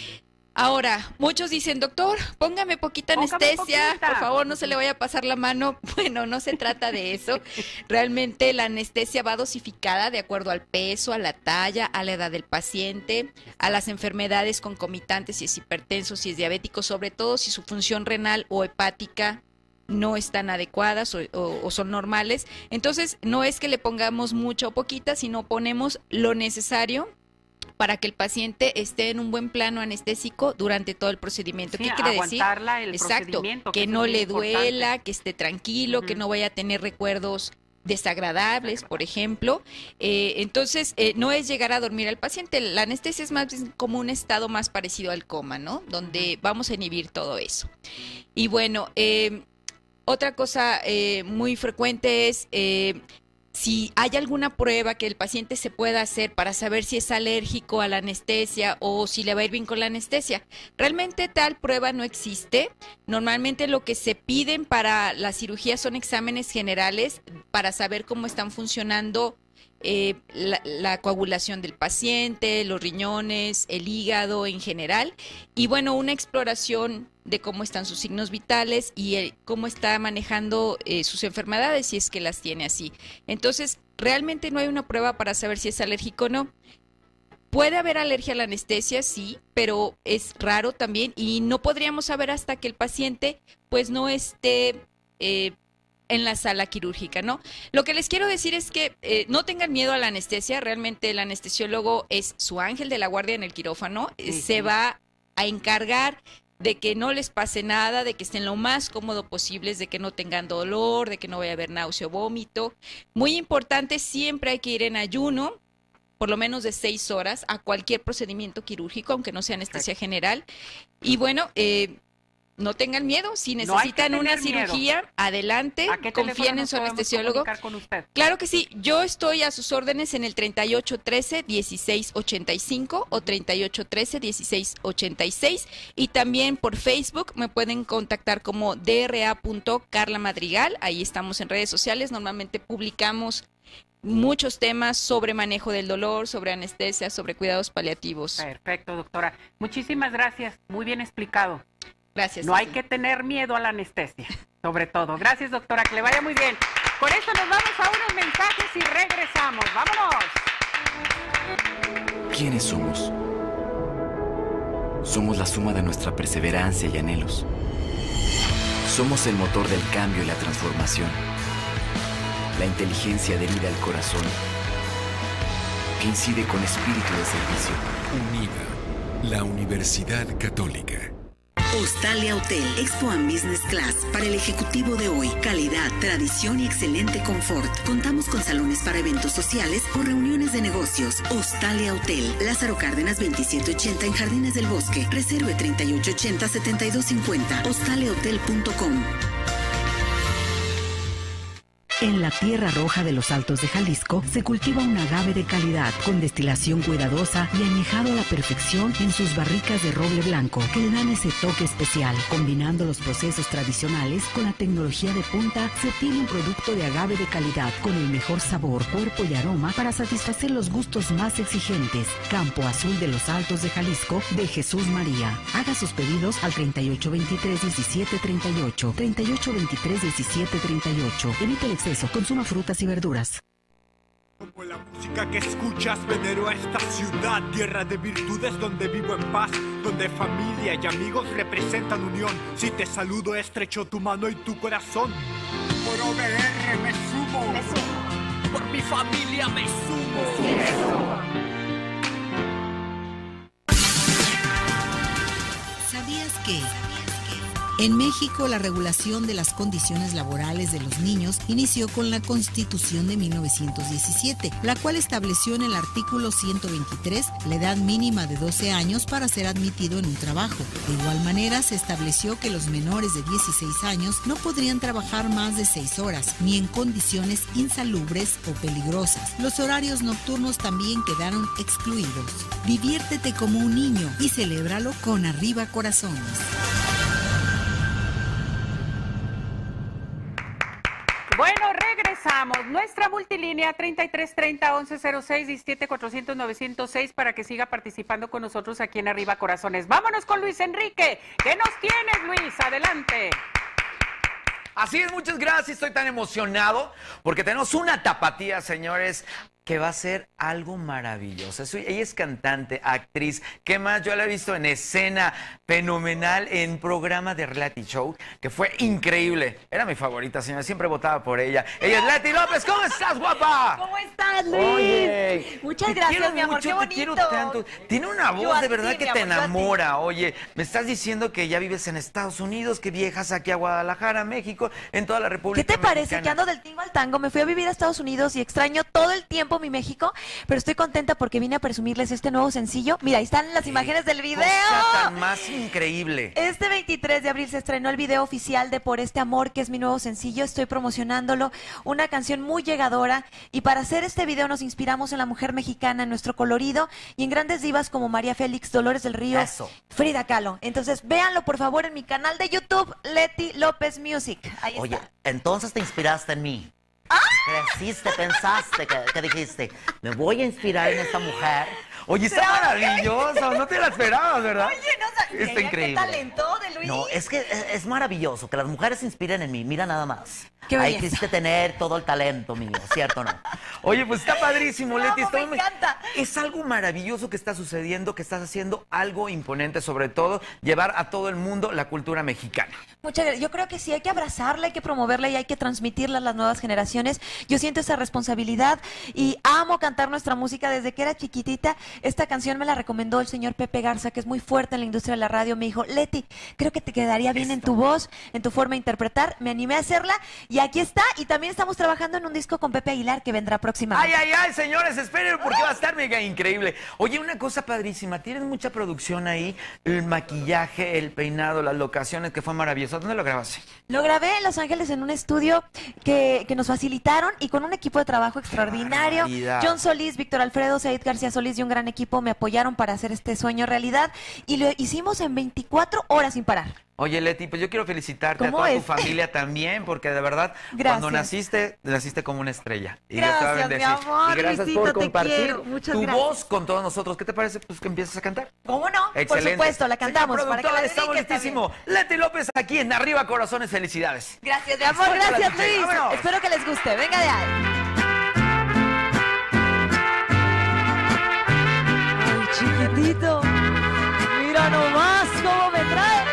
Ahora, muchos dicen, doctor, póngame poquita anestesia, poquita. Por favor, no se le vaya a pasar la mano. Bueno, no se trata de eso. Realmente la anestesia va dosificada de acuerdo al peso, a la talla, a la edad del paciente, a las enfermedades concomitantes, si es hipertenso, si es diabético, sobre todo si su función renal o hepática no están adecuadas o, o, o son normales. Entonces, no es que le pongamos mucha o poquita, sino ponemos lo necesario para que el paciente esté en un buen plano anestésico durante todo el procedimiento. Sí, ¿qué quiere decir? El Exacto, que, que es no le duela, importante. Que esté tranquilo, uh-huh. que no vaya a tener recuerdos desagradables, por ejemplo. Eh, entonces, eh, no es llegar a dormir al paciente. La anestesia es más como un estado más parecido al coma, ¿no? Donde uh-huh. vamos a inhibir todo eso. Y bueno, eh, otra cosa eh, muy frecuente es eh, si hay alguna prueba que el paciente se pueda hacer para saber si es alérgico a la anestesia o si le va a ir bien con la anestesia. Realmente tal prueba no existe. Normalmente lo que se piden para la cirugía son exámenes generales para saber cómo están funcionando eh, la, la coagulación del paciente, los riñones, el hígado en general. Y bueno, una exploración de cómo están sus signos vitales y el, cómo está manejando eh, sus enfermedades, si es que las tiene así. Entonces, realmente no hay una prueba para saber si es alérgico o no. Puede haber alergia a la anestesia, sí, pero es raro también y no podríamos saber hasta que el paciente pues no esté eh, en la sala quirúrgica, ¿no? Lo que les quiero decir es que eh, no tengan miedo a la anestesia. Realmente el anestesiólogo es su ángel de la guardia en el quirófano. Sí, se sí. va a encargar de que no les pase nada, de que estén lo más cómodo posibles, de que no tengan dolor, de que no vaya a haber náusea o vómito. Muy importante, siempre hay que ir en ayuno, por lo menos de seis horas, a cualquier procedimiento quirúrgico, aunque no sea anestesia general. Y bueno, eh, no tengan miedo. Si No hay que necesitan tener una miedo. cirugía, adelante, ¿A qué teléfono confíen en nos su podemos anestesiólogo. comunicar con usted? Claro que sí, yo estoy a sus órdenes en el treinta y ocho trece, dieciséis ochenta y cinco o treinta y ocho trece, dieciséis ochenta y seis, y también por Facebook me pueden contactar como d r a punto carla madrigal. Ahí estamos en redes sociales, normalmente publicamos muchos temas sobre manejo del dolor, sobre anestesia, sobre cuidados paliativos. Perfecto, doctora. Muchísimas gracias. Muy bien explicado. Gracias. No hay que tener miedo a la anestesia, sobre todo. Gracias, doctora. Que le vaya muy bien. Con esto nos vamos a unos mensajes y regresamos. ¡Vámonos! ¿Quiénes somos? Somos la suma de nuestra perseverancia y anhelos. Somos el motor del cambio y la transformación. La inteligencia adherida al corazón, que incide con espíritu de servicio. UNIVA, la Universidad Católica. Hostalia Hotel, Expo and Business Class, para el ejecutivo de hoy, calidad, tradición y excelente confort. Contamos con salones para eventos sociales o reuniones de negocios. Hostalia Hotel, Lázaro Cárdenas veintisiete ochenta en Jardines del Bosque. Reserve treinta y ocho ochenta, setenta y dos cincuenta, hostalia hotel punto com. En la Tierra Roja de los Altos de Jalisco se cultiva un agave de calidad con destilación cuidadosa y añejado a la perfección en sus barricas de roble blanco que le dan ese toque especial. Combinando los procesos tradicionales con la tecnología de punta, se obtiene un producto de agave de calidad con el mejor sabor, cuerpo y aroma para satisfacer los gustos más exigentes. Campo Azul de los Altos de Jalisco de Jesús María. Haga sus pedidos al treinta y ocho veintitrés, diecisiete treinta y ocho, treinta y ocho veintitrés, diecisiete treinta y ocho. Evite el exceso. Consuma frutas y verduras. Como la música que escuchas, venero a esta ciudad, tierra de virtudes donde vivo en paz, donde familia y amigos representan unión. Si te saludo, estrecho tu mano y tu corazón. Por O V R me sumo, me sumo. Por mi familia me sumo. Me sumo. ¿Sabías que? En México, la regulación de las condiciones laborales de los niños inició con la Constitución de mil novecientos diecisiete, la cual estableció en el artículo ciento veintitrés la edad mínima de doce años para ser admitido en un trabajo. De igual manera, se estableció que los menores de dieciséis años no podrían trabajar más de seis horas, ni en condiciones insalubres o peligrosas. Los horarios nocturnos también quedaron excluidos. Diviértete como un niño y celébralo con Arriba Corazones. Bueno, regresamos. Nuestra multilínea treinta y tres treinta, once cero seis, diecisiete cuatrocientos, novecientos seis para que siga participando con nosotros aquí en Arriba Corazones. Vámonos con Luis Enrique. ¿Qué nos tienes, Luis? Adelante. Así es, muchas gracias. Estoy tan emocionado porque tenemos una tapatía, señores, que va a ser algo maravilloso. Ella es cantante, actriz, ¿qué más? Yo la he visto en escena, fenomenal, en programa de reality show, que fue increíble. Era mi favorita, señora, siempre votaba por ella. Ella es Leti López. ¿Cómo estás, guapa? ¿Cómo estás, Luis? Oye, muchas te gracias, quiero mi amor, mucho, qué te bonito. quiero tanto. Tiene una Yo voz a de ti, verdad mi que te amor, yo a ti. enamora. Oye, me estás diciendo que ya vives en Estados Unidos, que viajas aquí a Guadalajara, México, en toda la República ¿Qué te parece Mexicana. que ando del tingo al tango? Me fui a vivir a Estados Unidos y extraño todo el tiempo mi México, pero estoy contenta porque vine a presumirles este nuevo sencillo. Mira, ahí están las imágenes del video. Cosa tan más increíble. Este veintitrés de abril se estrenó el video oficial de Por este amor, que es mi nuevo sencillo. Estoy promocionándolo, una canción muy llegadora, y para hacer este video nos inspiramos en la mujer mexicana, en nuestro colorido y en grandes divas como María Félix, Dolores del Río, Eso. Frida Kahlo. Entonces véanlo por favor en mi canal de YouTube, Leti López Music. Ahí Oye, está. entonces te inspiraste en mí. Creciste, pensaste, que, que dijiste, me voy a inspirar en esta mujer. Oye, está maravilloso, no te la esperabas, ¿verdad? Oye, no sabía. Está increíble. ¿Qué talento de Luis? No, es que es, es maravilloso que las mujeres se inspiren en mí. Mira nada más. Qué Ahí belleza. quisiste tener todo el talento mío, ¿cierto o no? Oye, pues está padrísimo, Leti. Bravo, Estoy- me encanta. Es algo maravilloso que está sucediendo, que estás haciendo algo imponente, sobre todo llevar a todo el mundo la cultura mexicana. Muchas gracias. Yo creo que sí, hay que abrazarla, hay que promoverla y hay que transmitirla a las nuevas generaciones. Yo siento esa responsabilidad y amo cantar nuestra música desde que era chiquitita. Esta canción me la recomendó el señor Pepe Garza, que es muy fuerte en la industria de la radio. Me dijo, Leti, creo que que te quedaría bien en tu voz, en tu forma de interpretar. Me animé a hacerla y aquí está. Y también estamos trabajando en un disco con Pepe Aguilar que vendrá próximamente. Ay, ay, ay, señores, esperen porque va a estar mega increíble. Oye, una cosa padrísima, tienes mucha producción ahí, el maquillaje, el peinado, las locaciones, que fue maravilloso. ¿Dónde lo grabaste? Lo grabé en Los Ángeles en un estudio que, que nos facilitaron y con un equipo de trabajo extraordinario. barbaridad. John Solís, Víctor Alfredo, Said García Solís y un gran equipo me apoyaron para hacer este sueño realidad y lo hicimos en veinticuatro horas sin parar. Oye, Leti, pues yo quiero felicitarte a ¿Cómo toda es? tu familia también, porque de verdad, Gracias. cuando naciste, naciste como una estrella. Y Gracias, Dios te va a bendecir. mi amor, y gracias Luisito, por te compartir quiero. Muchas tu gracias. voz con todos nosotros. ¿Qué te parece pues, que empieces a cantar? ¿Cómo no? Excelente. Por supuesto, la cantamos. Señor para que la productor, estamos dediques listísimos. Leti López aquí en Arriba Corazones, felicidades. Gracias, mi amor. Escúchala, Gracias, D J. Luis. Vámonos. Espero que les guste. Venga de ahí. Ay, chiquitito. Mira nomás cómo me traes.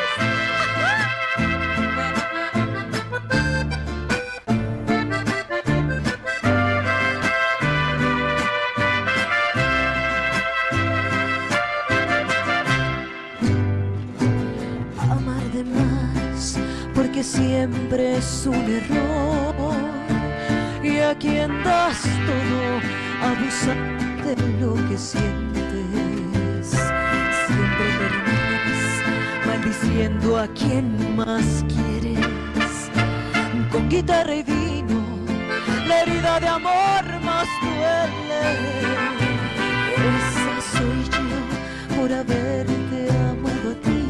Amar de más, porque siempre es un error. Y a quien das todo, abusar de lo que sientes. Siempre terminas maldiciendo a quien más quieres. Con guitarra y vino, la herida de amor más duele. Esa soy yo por haberte amado a ti.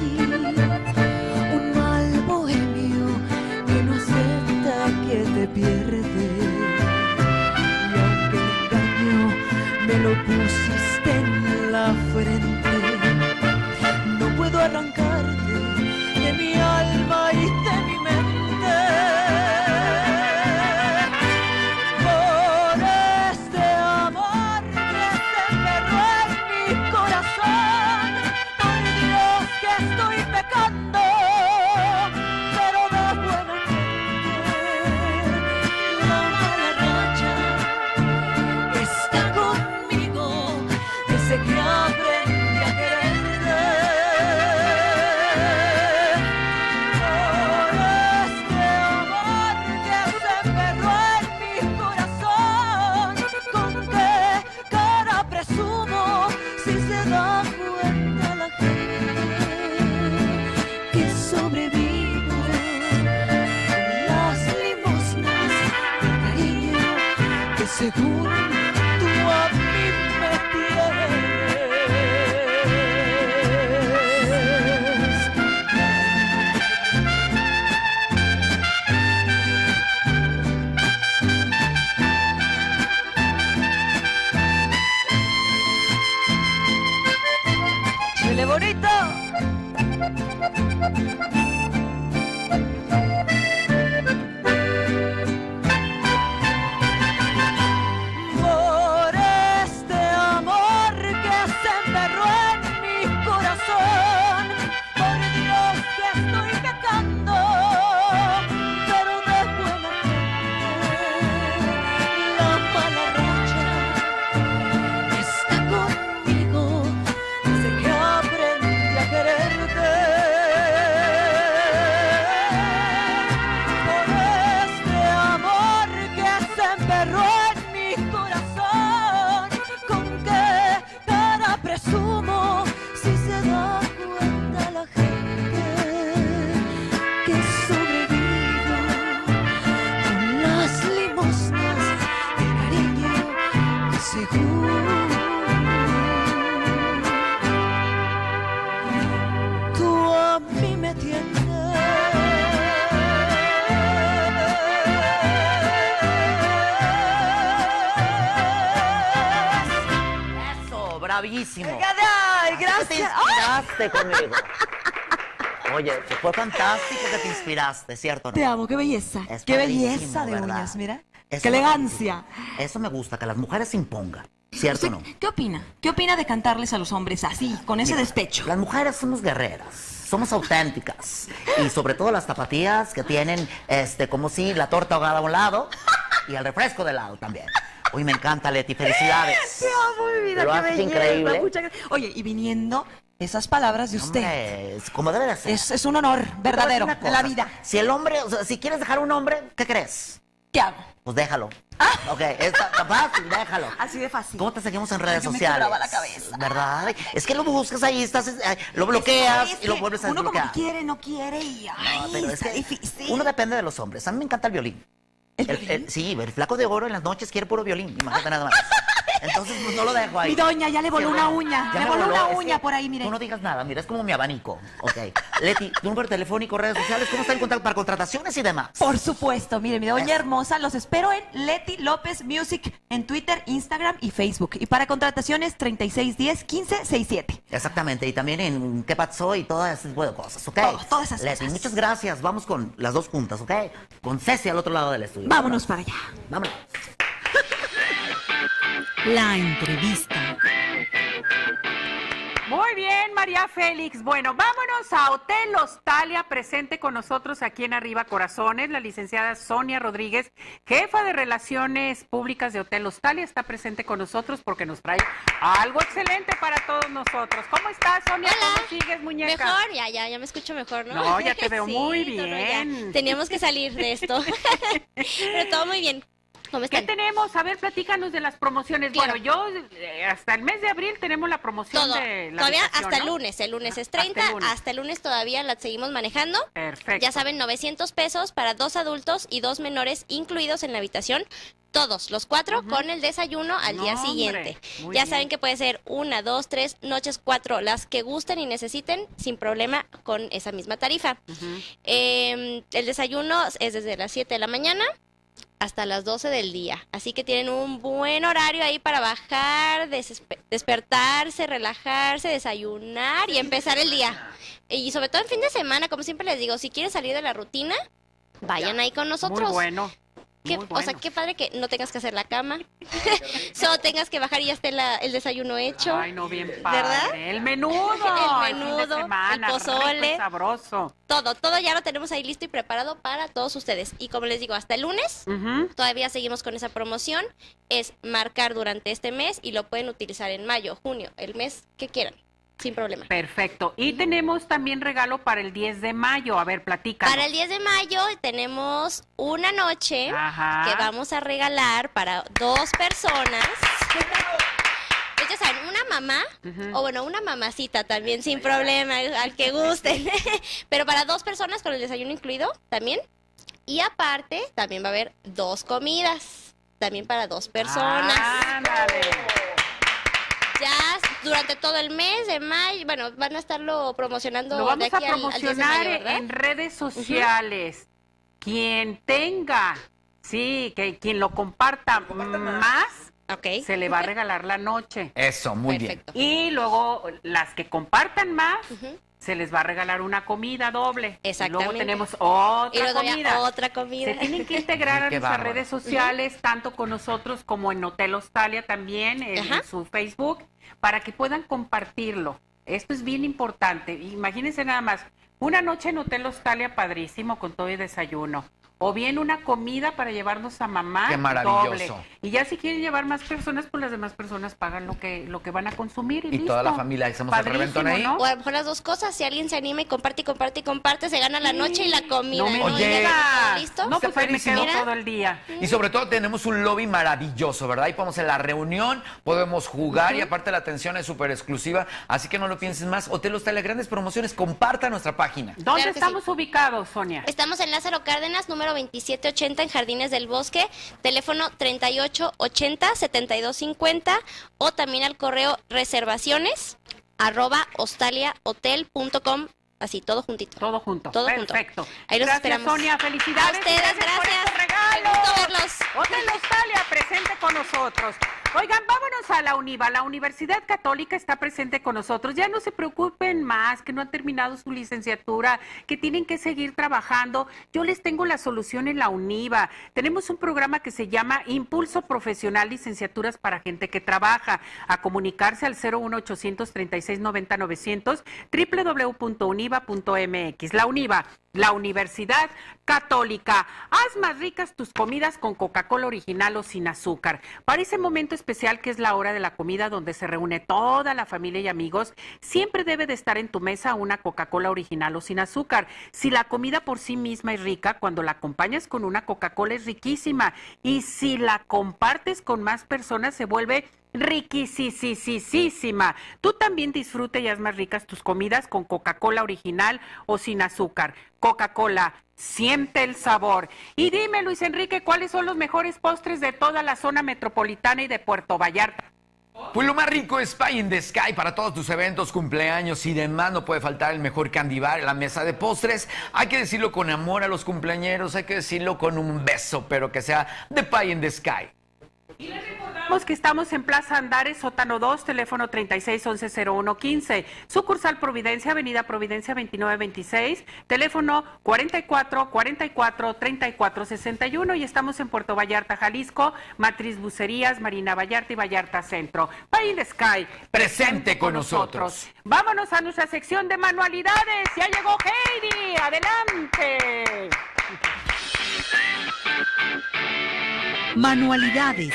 Un mal bohemio que no acepta que te pierde. Y aunque el engaño me lo pusiste en la frente, no puedo arrancarte de mi alma y de mi mente. Por este amor que se enterró en mi corazón, por Dios que estoy pecando, pero de buena mente. La mala racha está conmigo desde que aprendí a quererte. Por este amor que se enterró en mi corazón, ¿con qué cara presumo si se da cuenta la gente que sobrevivo con las limosnas de cariño que según tú a mí me tienes? ¡Chile bonito! Por este amor que se enterró en mi corazón, por Dios que estoy pecando, pero de buena gente. La mala racha está conmigo desde que aprendí a quererte. Por este amor que se enterró en mi corazón, ¿con qué cara presumo si se da cuenta la gente que sobrevivo con las limosnas de cariño que según tú a mí me tienes? Eso, bravísimo. Venga de ahí, Así gracias. te inspiraste conmigo. Oye, fue fantástico que te inspiraste, ¿cierto? o no? Te amo, qué belleza. Es Qué padrísimo, belleza de ¿verdad? uñas, mira. Eso Qué me elegancia. gusta. Eso me gusta, que las mujeres se impongan, ¿cierto o no? ¿Qué opina? ¿Qué opina de cantarles a los hombres así, con ese Mira, despecho? Las mujeres somos guerreras, somos auténticas. Y sobre todo las tapatías que tienen, este, como si la torta ahogada a un lado y el refresco de lado también. Uy, me encanta, Leti, felicidades. Te amo, mi vida, Lo qué haces belleza. increíble. Muchas gracias. Oye, y viniendo esas palabras de usted. Hombre, es como debe de ser. Es, es un honor verdadero Una en la cosa, vida. Si el hombre, o sea, si quieres dejar un hombre, ¿qué crees? ¿Qué hago? Pues déjalo. Ok, está fácil, déjalo. Así de fácil. ¿Cómo te seguimos en redes Yo me sociales? quebraba la cabeza. ¿Verdad? Es que lo buscas ahí, estás, eh, lo bloqueas Es y lo que vuelves a uno como desbloquear. que quiere, no quiere y ay, No, pero es está que difícil. uno depende de los hombres. A mí me encanta el violín. ¿El El- violín? el- sí, el flaco de oro en las noches quiere puro violín. Imagínate nada más. Entonces, pues no lo dejo ahí. Mi doña ya le voló Sí, una bueno, uña. ya Le me voló una es uña que por ahí, mire. Tú no digas nada, mira, es como mi abanico. Ok. Leti, tu número telefónico, redes sociales, ¿cómo está en contacto para contrataciones y demás? Por supuesto, mire, mi doña Eso. hermosa, los espero en Leti López Music en Twitter, Instagram y Facebook. Y para contrataciones treinta y seis diez quince sesenta y siete. Exactamente, y también en qué pasó y todo ese tipo de cosas, ¿ok? Todo, todas esas Leti, cosas. muchas gracias. Vamos con las dos juntas, ¿ok? Con Ceci al otro lado del estudio. Vámonos para allá. Vámonos. La entrevista. Muy bien, María Félix. Bueno, vámonos a Hotel Hostalia, presente con nosotros aquí en Arriba Corazones, la licenciada Sonia Rodríguez, jefa de Relaciones Públicas de Hotel Hostalia, está presente con nosotros porque nos trae algo excelente para todos nosotros. ¿Cómo estás, Sonia? Hola. ¿Cómo sigues, muñeca? Mejor, ya, ya, ya me escucho mejor, ¿no? No, ya te veo Sí, muy todo, ya. bien. Teníamos que salir de esto. Pero todo muy bien. ¿Cómo ¿Qué están? tenemos? A ver, platícanos de las promociones. Claro. Bueno, yo eh, hasta el mes de abril tenemos la promoción Todo. de la Todavía habitación, hasta el ¿no? lunes. El lunes es Hasta el treinta. lunes. Hasta el lunes todavía la seguimos manejando. Perfecto. Ya saben, novecientos pesos para dos adultos y dos menores incluidos en la habitación. Todos, los cuatro, con el desayuno al No, día hombre, siguiente. muy Ya bien. saben que puede ser una, dos, tres noches, cuatro, las que gusten y necesiten, sin problema con esa misma tarifa. Eh, el desayuno es desde las siete de la mañana hasta las doce del día. Así que tienen un buen horario ahí para bajar, desespe- despertarse, relajarse, desayunar y empezar el día. Y sobre todo en fin de semana, como siempre les digo, si quieren salir de la rutina, vayan ahí con nosotros. Muy bueno. Qué- muy O sea, bueno. qué padre que no tengas que hacer la cama, solo tengas que bajar y ya esté la- el desayuno hecho. Ay, no, bien padre. ¿Verdad? El menudo. El fin de menudo, semana, el pozole. rico y sabroso. Todo, todo ya lo tenemos ahí listo y preparado para todos ustedes. Y como les digo, hasta el lunes todavía seguimos con esa promoción. Es marcar durante este mes y lo pueden utilizar en mayo, junio, el mes que quieran, sin problema. Perfecto. Y tenemos también regalo para el diez de mayo. A ver, platícanos. Para el diez de mayo tenemos una noche Ajá. que vamos a regalar para dos personas. Pues ya saben, una mamá, o bueno, una mamacita también, sin problema, al que gusten. Pero para dos personas con el desayuno incluido también. Y aparte, también va a haber dos comidas, también para dos personas. Ándale. Ya durante todo el mes de mayo, bueno, van a estarlo promocionando Lo vamos de a aquí al- al diez de promocionar mayo, ¿verdad? en redes sociales. Quien tenga, sí, que quien lo comparta más, se le va a regalar la noche. Eso, muy bien. Y luego las que compartan más, se les va a regalar una comida doble. Exactamente. Y luego tenemos otra Y luego ya comida. otra comida. Se tienen que integrar a Qué nuestras bárbaro. redes sociales, tanto con nosotros como en Hotel Hostalia también, en, Ajá. en su Facebook, para que puedan compartirlo. Esto es bien importante. Imagínense nada más, una noche en Hotel Hostalia padrísimo con todo y desayuno. O bien una comida para llevarnos a mamá. Qué maravilloso. doble. Y ya si quieren llevar más personas, pues las demás personas pagan lo que lo que van a consumir y, Y listo. toda la familia hacemos el Padrísimo, reventón ahí. ¿no? O a lo mejor las dos cosas, si alguien se anima y comparte y comparte y comparte, se gana la noche y la comida. No me ¿no? digas. Ya está ¿Listo? No, pues ahí me quedo Mira. todo el día. Y sobre todo tenemos un lobby maravilloso, ¿verdad? Ahí podemos hacer la reunión, podemos jugar y aparte la atención es súper exclusiva. Así que no lo pienses más. Hotel Hostalia, grandes promociones. Comparta nuestra página. ¿Dónde Claro que estamos ubicados, Sonia? Estamos en Lázaro Cárdenas, número veintisiete ochenta en Jardines del Bosque, teléfono treinta y ocho ochenta setenta y dos cincuenta o también al correo reservaciones arroba hostaliahotel punto com, así todo juntito. Todo junto. Todo Perfecto. junto. Ahí los Gracias, esperamos. Sonia. Felicidades. A ustedes, por gracias. estos regalos. Qué gusto verlos. Hotel Hostalia presente con nosotros. Oigan, vámonos a la UNIVA. La Universidad Católica está presente con nosotros. Ya no se preocupen más, que no han terminado su licenciatura, que tienen que seguir trabajando. Yo les tengo la solución en la UNIVA. Tenemos un programa que se llama Impulso Profesional Licenciaturas para Gente que Trabaja. A comunicarse al cero uno ochocientos treinta y seis noventa novecientos, doble u doble u doble u punto univa punto m x. La UNIVA, La Universidad Católica. Haz más ricas tus comidas con Coca-Cola original o sin azúcar. Para ese momento especial que es la hora de la comida donde se reúne toda la familia y amigos, siempre debe de estar en tu mesa una Coca-Cola original o sin azúcar. Si la comida por sí misma es rica, cuando la acompañas con una Coca-Cola es riquísima. Y si la compartes con más personas se vuelve riquisísima. Tú también disfruta y haz más ricas tus comidas con Coca-Cola original o sin azúcar. Coca-Cola, siente el sabor. Y dime, Luis Enrique, ¿cuáles son los mejores postres de toda la zona metropolitana y de Puerto Vallarta? Pues lo más rico es Pie in the Sky. Para todos tus eventos, cumpleaños y demás, no puede faltar el mejor candy bar en la mesa de postres. Hay que decirlo con amor a los cumpleañeros, hay que decirlo con un beso, pero que sea de Pie in the Sky. Y les recordamos que estamos en Plaza Andares, sótano dos, teléfono treinta y seis once cero uno quince, sucursal Providencia, avenida Providencia veintinueve veintiséis, teléfono cuarenta y cuatro cuarenta y cuatro treinta y cuatro sesenta y uno, y estamos en Puerto Vallarta, Jalisco, Matriz Bucerías, Marina Vallarta y Vallarta Centro. Pie in the Sky, presente con nosotros. Vámonos a nuestra sección de manualidades. Ya llegó Heidi, adelante. Manualidades.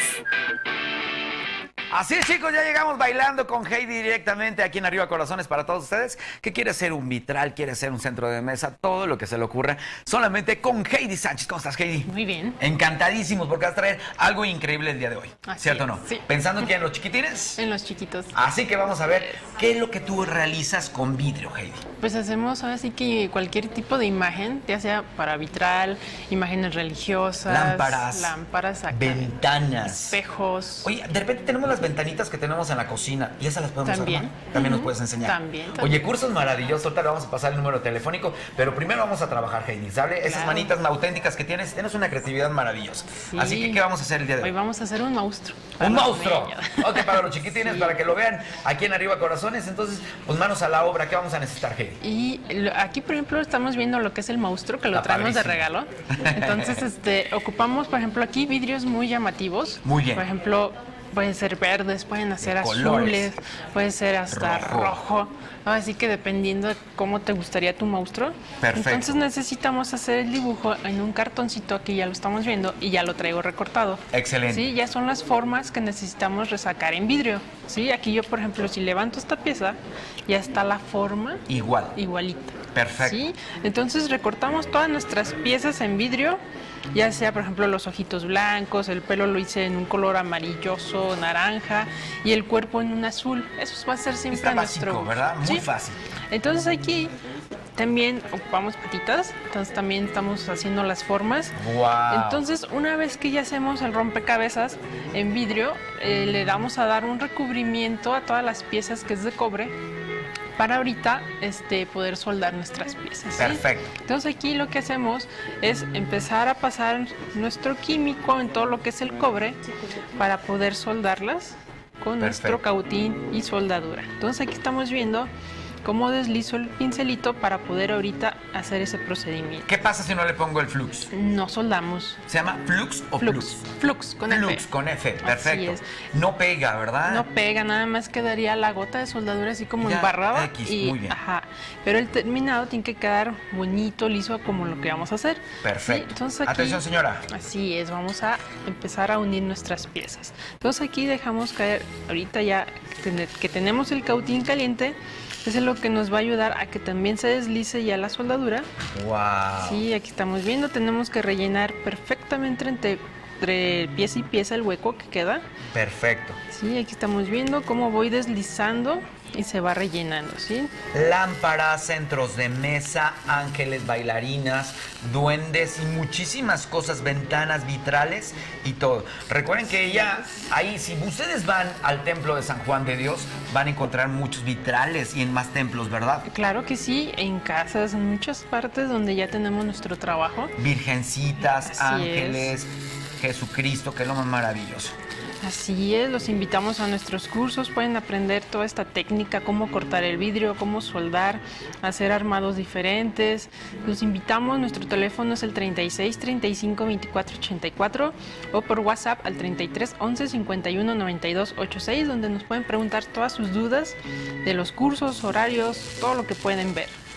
Así es, chicos, ya llegamos bailando con Heidi directamente aquí en Arriba Corazones para todos ustedes que quiere ser un vitral, quiere ser un centro de mesa, todo lo que se le ocurra, solamente con Heidi Sánchez. ¿Cómo estás, Heidi? Muy bien. Encantadísimos porque vas a traer algo increíble el día de hoy, Así ¿cierto o es, no? sí. ¿Pensando que en los chiquitines? En los chiquitos. Así que vamos a ver qué es lo que tú realizas con vidrio, Heidi. Pues hacemos ahora sí que cualquier tipo de imagen, ya sea para vitral, imágenes religiosas, Lámparas, lámparas, ventanas, espejos. Oye, de repente tenemos las ventanitas que tenemos en la cocina y esas las podemos También. armar. También Uh-huh. nos puedes enseñar. También, también. Oye, cursos maravillosos. Ahorita le vamos a pasar el número telefónico, pero primero vamos a trabajar, Heidi, ¿sale? Esas Claro. manitas auténticas que tienes, tienes una creatividad maravillosa. Sí. Así que, ¿qué vamos a hacer el día de hoy? Hoy vamos a hacer un monstruo. para ¡Un los monstruo! niños. Ok, para los chiquitines, para que lo vean aquí en Arriba Corazones. Entonces, pues manos a la obra. ¿Qué vamos a necesitar, Heidi? Y lo- aquí, por ejemplo, estamos viendo lo que es el monstruo, que lo Está traemos de padrísimo. regalo. Entonces, este, ocupamos, por ejemplo, aquí vidrios muy llamativos. Muy bien. Por ejemplo, pueden ser verdes, pueden ser azules, colores. puede ser hasta Rojo. rojo. Así que dependiendo de cómo te gustaría tu monstruo. Perfecto. Entonces necesitamos hacer el dibujo en un cartoncito, aquí ya lo estamos viendo, y ya lo traigo recortado. Excelente. Sí, ya son las formas que necesitamos resacar en vidrio. Sí, aquí yo, por ejemplo, si levanto esta pieza, ya está la forma Igual. igualita. Perfecto. ¿Sí? Entonces recortamos todas nuestras piezas en vidrio, ya sea por ejemplo los ojitos blancos, el pelo lo hice en un color amarilloso, naranja y el cuerpo en un azul. Eso va a ser siempre Está nuestro... básico, ¿verdad? Muy Sí. fácil. Entonces aquí también ocupamos patitas, entonces también estamos haciendo las formas. Wow. Entonces una vez que ya hacemos el rompecabezas en vidrio, eh, le damos a dar un recubrimiento a todas las piezas que es de cobre, para ahorita este, poder soldar nuestras piezas. ¿sí? Perfecto. Entonces aquí lo que hacemos es empezar a pasar nuestro químico en todo lo que es el cobre para poder soldarlas con nuestro Perfecto. cautín y soldadura. Entonces aquí estamos viendo cómo deslizo el pincelito para poder ahorita hacer ese procedimiento. ¿Qué pasa si no le pongo el flux? No soldamos. ¿Se llama flux o Flux. flux? Flux con Flux F. con F, Así perfecto. es. No pega, ¿verdad? No pega, nada más quedaría la gota de soldadura así como Ya, embarrada. X, y, muy bien. Ajá, pero el terminado tiene que quedar bonito, liso, como lo que vamos a hacer. Perfecto. Sí, entonces aquí- Atención, señora. Así es, vamos a empezar a unir nuestras piezas. Entonces aquí dejamos caer, ahorita ya que ten- que tenemos el cautín caliente, eso es lo que nos va a ayudar a que también se deslice ya la soldadura. Wow. Sí, aquí estamos viendo, tenemos que rellenar perfectamente entre, entre pieza y pieza el hueco que queda. Perfecto. Sí, aquí estamos viendo cómo voy deslizando y se va rellenando, ¿sí? Lámparas, centros de mesa, ángeles, bailarinas, duendes y muchísimas cosas, ventanas, vitrales y todo. Recuerden que ella, ahí, si ustedes van al templo de San Juan de Dios, van a encontrar muchos vitrales y en más templos, ¿verdad? Claro que sí, en casas, en muchas partes donde ya tenemos nuestro trabajo. Virgencitas, Así ángeles, Jesucristo, que es lo más maravilloso. Así es, los invitamos a nuestros cursos, pueden aprender toda esta técnica, cómo cortar el vidrio, cómo soldar, hacer armados diferentes. Los invitamos, nuestro teléfono es el treinta y seis, treinta y cinco, veinticuatro, ochenta y cuatro o por WhatsApp al treinta y tres, once, cincuenta y uno, noventa y dos, ochenta y seis, donde nos pueden preguntar todas sus dudas de los cursos, horarios, todo lo que pueden ver.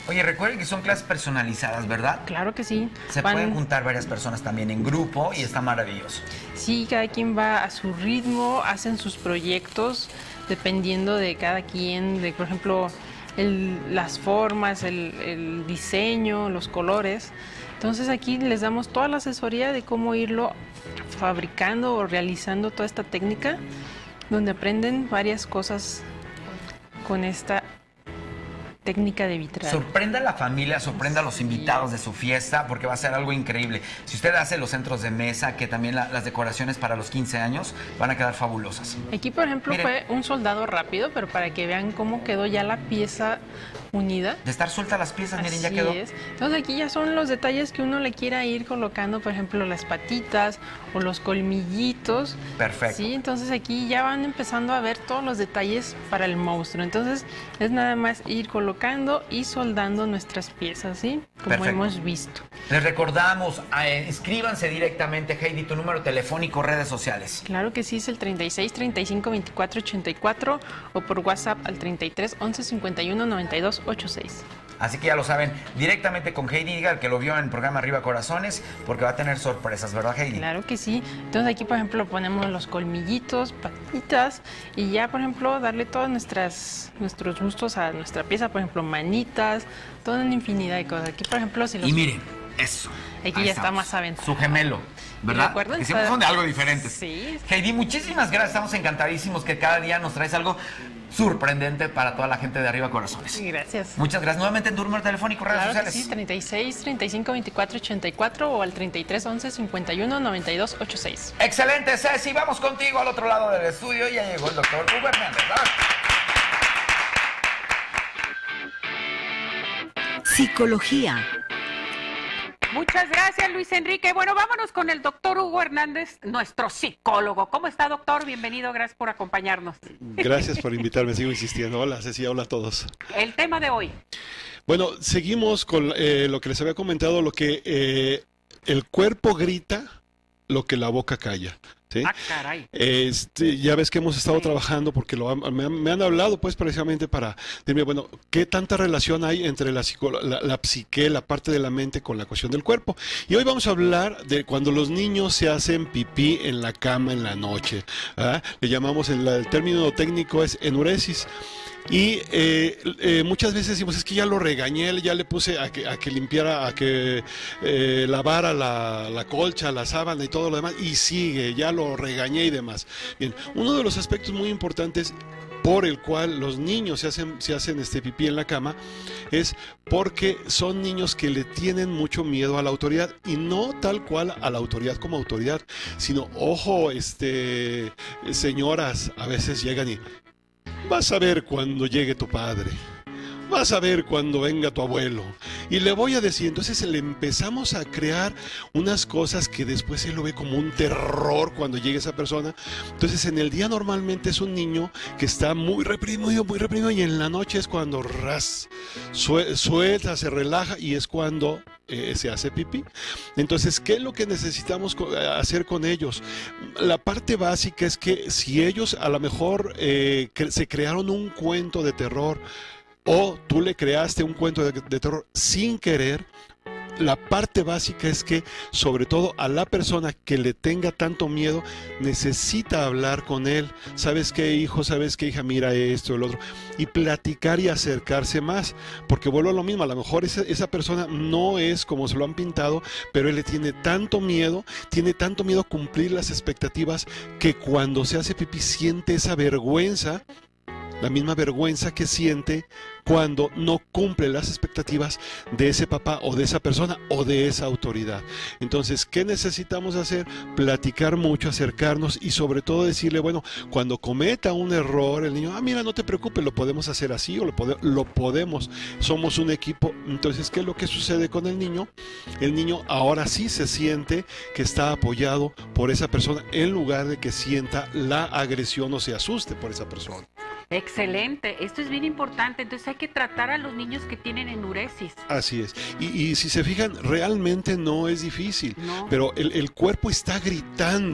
Oye, recuerden que son clases personalizadas, ¿verdad? Claro que sí. Se Van- pueden juntar varias personas también en grupo y está maravilloso. Sí, cada quien va a su ritmo, hacen sus proyectos dependiendo de cada quien, de por ejemplo, el- las formas, el, el diseño, los colores. Entonces aquí les damos toda la asesoría de cómo irlo fabricando o realizando toda esta técnica, donde aprenden varias cosas con esta técnica de vitral. Sorprenda a la familia, sorprenda a los invitados de su fiesta, porque va a ser algo increíble. Si usted hace los centros de mesa, que también la- las decoraciones para los quince años van a quedar fabulosas. Aquí, por ejemplo, Miren. fue un soldado rápido, pero para que vean cómo quedó ya la pieza unida. De estar sueltas las piezas, miren, ya Así quedó. es. Entonces aquí ya son los detalles que uno le quiera ir colocando, por ejemplo, las patitas o los colmillitos. Perfecto. Sí, entonces aquí ya van empezando a ver todos los detalles para el monstruo. Entonces es nada más ir colocando y soldando nuestras piezas, ¿sí? Como Perfecto. hemos visto. Les recordamos, eh, escríbanse directamente, Heidi, tu número telefónico, redes sociales. Claro que sí, es el treinta y seis, treinta y cinco, veinticuatro, ochenta y cuatro o por WhatsApp al treinta y tres, once, cincuenta y uno, noventa y dos, ochenta y seis. Así que ya lo saben, directamente con Heidi, diga el que lo vio en el programa Arriba Corazones, porque va a tener sorpresas, ¿verdad, Heidi? Claro que sí. Entonces aquí, por ejemplo, ponemos los colmillitos, patitas y ya, por ejemplo, darle todos nuestras, nuestros gustos a nuestra pieza, por ejemplo, manitas, toda una infinidad de cosas. Aquí, por ejemplo, si los... Y miren, eso. Aquí Ahí ya está estamos. más aventurado. Su gemelo, ¿verdad? ¿Recuerdan? Que siempre son de algo diferentes. Sí. Heidi, muchísimas gracias. Estamos encantadísimos que cada día nos traes algo sorprendente para toda la gente de Arriba Corazones. Gracias. Muchas gracias. Nuevamente en tu número telefónico, redes Claro que sociales. sí, treinta y seis, treinta y cinco, veinticuatro, ochenta y cuatro o al treinta y tres, once, cincuenta y uno, noventa y dos, ochenta y seis. Excelente, Ceci. Vamos contigo al otro lado del estudio. Ya llegó el doctor Hugo Hernández. ¿Verdad? Psicología. Muchas gracias, Luis Enrique. Bueno, vámonos con el doctor Hugo Hernández, nuestro psicólogo. ¿Cómo está, doctor? Bienvenido, gracias por acompañarnos. Gracias por invitarme, sigo insistiendo. Hola, Ceci, hola a todos. El tema de hoy. Bueno, seguimos con eh, lo que les había comentado, lo que eh, el cuerpo grita, lo que la boca calla. ¿sí? Ah, caray. Este, ya ves que hemos estado trabajando porque lo han- me, han, me han hablado pues precisamente para decirme, bueno, ¿qué tanta relación hay entre la, psico- la, la psique, la parte de la mente con la cuestión del cuerpo? Y hoy vamos a hablar de cuando los niños se hacen pipí en la cama en la noche. ¿ah? Le llamamos, el, el término técnico es enuresis. Y eh, eh, muchas veces decimos, es que ya lo regañé, ya le puse a que, a que limpiara, a que eh, lavara la, la colcha, la sábana y todo lo demás, y sigue, ya lo regañé y demás. Bien, uno de los aspectos muy importantes por el cual los niños se hacen, se hacen este pipí en la cama es porque son niños que le tienen mucho miedo a la autoridad, y no tal cual a la autoridad como autoridad, sino, ojo, este, señoras a veces llegan y... Vas a ver cuando llegue tu padre. Vas a ver cuando venga tu abuelo. Y le voy a decir, entonces le empezamos a crear unas cosas que después él lo ve como un terror cuando llegue esa persona. Entonces en el día normalmente es un niño que está muy reprimido, muy reprimido, y en la noche es cuando ras, sue- suelta, se relaja, y es cuando eh, se hace pipí. Entonces, ¿qué es lo que necesitamos co- hacer con ellos? La parte básica es que si ellos a lo mejor eh, cre- se crearon un cuento de terror, o tú le creaste un cuento de, de terror sin querer, la parte básica es que, sobre todo a la persona que le tenga tanto miedo, necesita hablar con él. ¿Sabes qué, hijo? ¿Sabes qué, hija? Mira esto, el otro. Y platicar y acercarse más. Porque vuelvo a lo mismo, a lo mejor esa, esa persona no es como se lo han pintado, pero él le tiene tanto miedo, tiene tanto miedo a cumplir las expectativas, que cuando se hace pipí siente esa vergüenza, la misma vergüenza que siente cuando no cumple las expectativas de ese papá o de esa persona o de esa autoridad. Entonces, ¿qué necesitamos hacer? Platicar mucho, acercarnos, y sobre todo decirle, bueno, cuando cometa un error el niño, ah, mira, no te preocupes, lo podemos hacer así, o lo, pode- lo podemos, somos un equipo. Entonces, ¿qué es lo que sucede con el niño? El niño ahora sí se siente que está apoyado por esa persona, en lugar de que sienta la agresión o se asuste por esa persona. Excelente, esto es bien importante. Entonces hay que tratar a los niños que tienen enuresis. Así es. Y, y si se fijan, realmente no es difícil, No. pero el, el cuerpo está gritando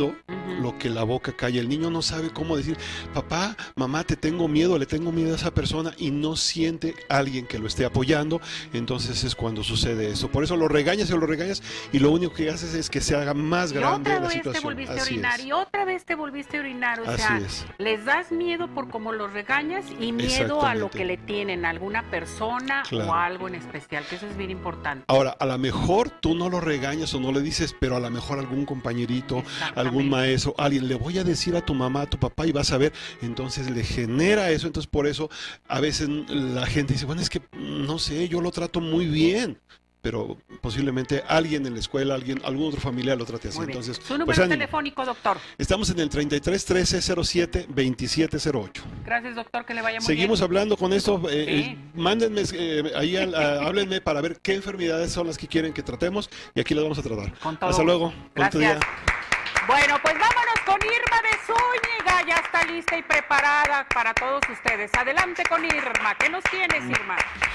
lo que la boca calla. El niño no sabe cómo decir, papá, mamá, te tengo miedo, le tengo miedo a esa persona, y no siente a alguien que lo esté apoyando. Entonces es cuando sucede eso. Por eso lo regañas y lo regañas, y lo único que haces es que se haga más grande la otra vez te situación. volviste a Así orinar es. y otra vez te volviste a orinar, o Así sea, es. les das miedo por cómo los regañas y miedo a lo Exactamente. que le tienen a alguna persona Claro. o algo en especial, que eso es bien importante. Ahora, a lo mejor tú no lo regañas o no le dices, pero a lo mejor algún compañerito, algún maestro, alguien, le voy a decir a tu mamá, a tu papá, y vas a ver, entonces le genera eso. Entonces por eso a veces la gente dice, bueno, es que no sé, yo lo trato muy bien, pero posiblemente alguien en la escuela, alguien, algún otro familiar lo trate así. Muy bien. Entonces, Su número pues ánimo. telefónico, doctor. Estamos en el treinta y tres trece cero siete veintisiete cero ocho. Gracias, doctor, que le vaya muy Seguimos bien. hablando con esto. eh, Sí. eh, mándenme eh, ahí, al- a- háblenme para ver qué enfermedades son las que quieren que tratemos, y aquí las vamos a tratar. todo Hasta luego. gusto. Bonito Gracias. día. Bueno, pues vámonos con Irma de Zúñiga, ya está lista y preparada para todos ustedes. Adelante con Irma, ¿qué nos tienes, Irma?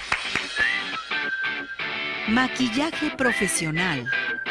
Maquillaje profesional.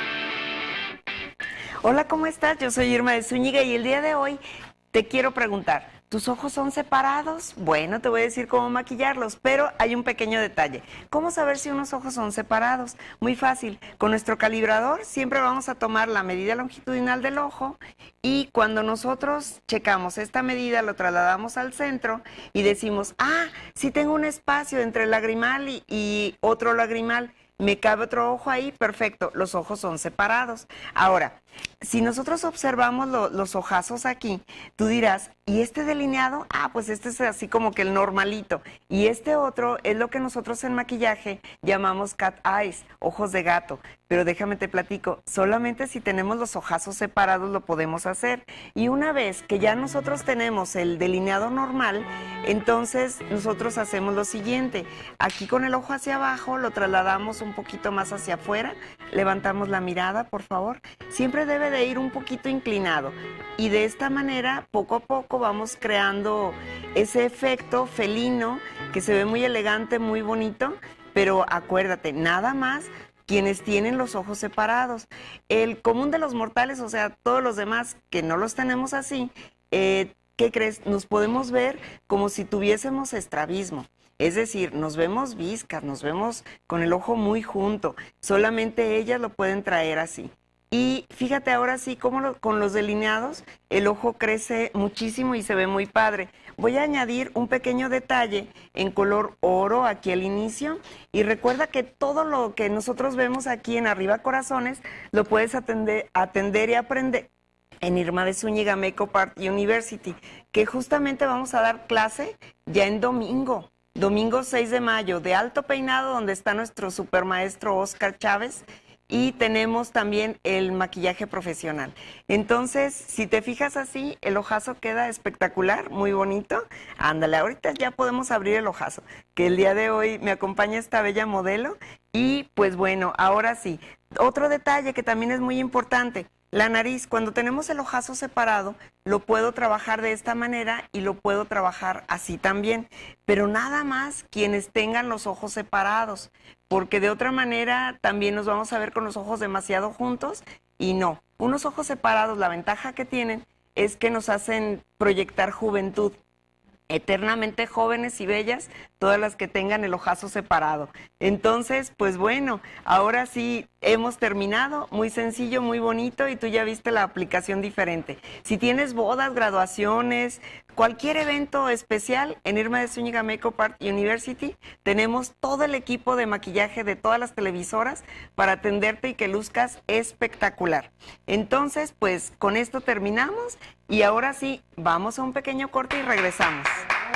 Hola, ¿cómo estás? Yo soy Irma de Zúñiga y el día de hoy te quiero preguntar, ¿tus ojos son separados? Bueno, te voy a decir cómo maquillarlos, pero hay un pequeño detalle. ¿Cómo saber si unos ojos son separados? Muy fácil. Con nuestro calibrador siempre vamos a tomar la medida longitudinal del ojo, y cuando nosotros checamos esta medida, lo trasladamos al centro y decimos, ah, sí tengo un espacio entre el lagrimal y, y otro lagrimal. Me cabe otro ojo ahí, perfecto, los ojos son separados. Ahora, si nosotros observamos lo- los ojazos aquí, tú dirás, ¿y este delineado? Ah, pues este es así como que el normalito. Y este otro es lo que nosotros en maquillaje llamamos cat eyes, ojos de gato. Pero déjame te platico, solamente si tenemos los ojazos separados lo podemos hacer. Y una vez que ya nosotros tenemos el delineado normal, entonces nosotros hacemos lo siguiente. Aquí con el ojo hacia abajo lo trasladamos un poquito más hacia afuera, levantamos la mirada, por favor. Siempre debe de ir un poquito inclinado. Y de esta manera, poco a poco, vamos creando ese efecto felino que se ve muy elegante, muy bonito. Pero acuérdate, nada más quienes tienen los ojos separados. El común de los mortales, o sea, todos los demás que no los tenemos así, eh, ¿qué crees? Nos podemos ver como si tuviésemos estrabismo. Es decir, nos vemos viscas, nos vemos con el ojo muy junto. Solamente ellas lo pueden traer así. Y fíjate ahora sí cómo lo- con los delineados el ojo crece muchísimo y se ve muy padre. Voy a añadir un pequeño detalle en color oro aquí al inicio, y recuerda que todo lo que nosotros vemos aquí en Arriba Corazones lo puedes atender, atender y aprender en Irma de Zúñiga Makeup Art University, que justamente vamos a dar clase ya en domingo. Domingo seis de mayo, de alto peinado, donde está nuestro supermaestro Oscar Chávez, y tenemos también el maquillaje profesional. Entonces, si te fijas así, el ojazo queda espectacular, muy bonito. Ándale, ahorita ya podemos abrir el ojazo, que el día de hoy me acompaña esta bella modelo. Y pues bueno, ahora sí, otro detalle que también es muy importante. La nariz, cuando tenemos el ojazo separado, lo puedo trabajar de esta manera y lo puedo trabajar así también, pero nada más quienes tengan los ojos separados, porque de otra manera también nos vamos a ver con los ojos demasiado juntos, y no. Unos ojos separados, la ventaja que tienen es que nos hacen proyectar juventud. Eternamente jóvenes y bellas, todas las que tengan el ojazo separado. Entonces, pues bueno, ahora sí hemos terminado, muy sencillo, muy bonito, y tú ya viste la aplicación diferente. Si tienes bodas, graduaciones, cualquier evento especial, en Irma de Zúñiga Makeup Art University tenemos todo el equipo de maquillaje de todas las televisoras para atenderte y que luzcas espectacular. Entonces, pues con esto terminamos, y ahora sí, vamos a un pequeño corte y regresamos.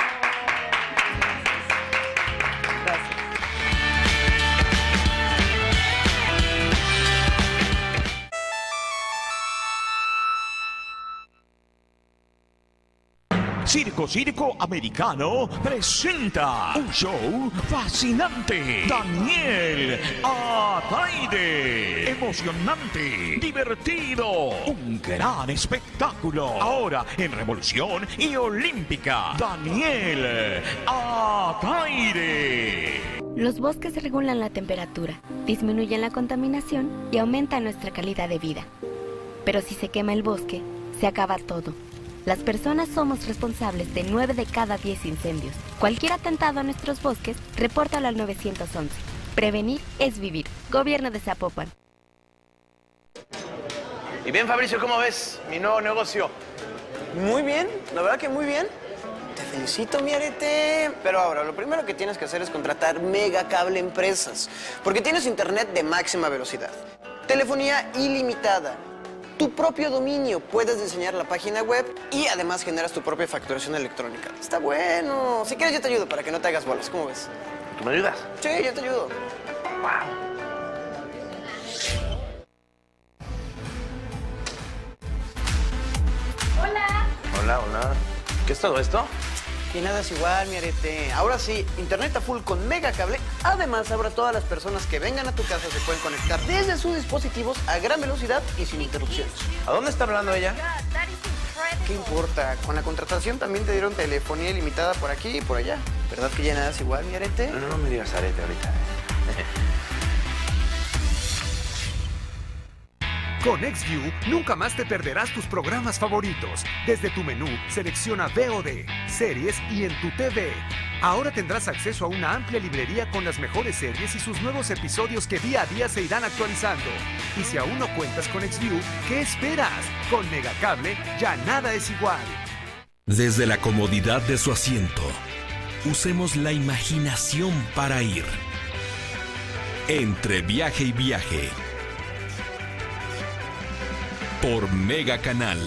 Circo Circo Americano presenta un show fascinante. Daniel Ataide. Emocionante, divertido, un gran espectáculo. Ahora en Revolución y Olímpica. Daniel Ataide. Los bosques regulan la temperatura, disminuyen la contaminación y aumentan nuestra calidad de vida. Pero si se quema el bosque, se acaba todo. Las personas somos responsables de nueve de cada diez incendios. Cualquier atentado a nuestros bosques, repórtalo al nueve once. Prevenir es vivir. Gobierno de Zapopan. Y bien, Fabricio, ¿cómo ves mi nuevo negocio? Muy bien, la verdad que muy bien. Te felicito, mi arete. Pero ahora, lo primero que tienes que hacer es contratar Mega Cable Empresas, porque tienes internet de máxima velocidad, telefonía ilimitada, tu propio dominio, puedes diseñar la página web y además generas tu propia facturación electrónica. Está bueno. Si quieres, yo te ayudo para que no te hagas bolas. ¿Cómo ves? ¿Tú me ayudas? Sí, yo te ayudo. Wow. Hola. Hola, hola. ¿Qué es todo esto? Y nada es igual, mi arete. Ahora sí, internet a full con Mega Cable. Además, ahora todas las personas que vengan a tu casa se pueden conectar desde sus dispositivos a gran velocidad y sin interrupciones. ¿A dónde está hablando ella? ¿Qué importa? Con la contratación también te dieron telefonía ilimitada por aquí y por allá. ¿Verdad que ya nada es igual, mi arete? No, no, no me digas arete ahorita. Con XView, nunca más te perderás tus programas favoritos. Desde tu menú, selecciona V O D, series y en tu T V. Ahora tendrás acceso a una amplia librería con las mejores series y sus nuevos episodios que día a día se irán actualizando. Y si aún no cuentas con XView, ¿qué esperas? Con Megacable, ya nada es igual. Desde la comodidad de su asiento, usemos la imaginación para ir. Entre viaje y viaje. Por Mega Canal.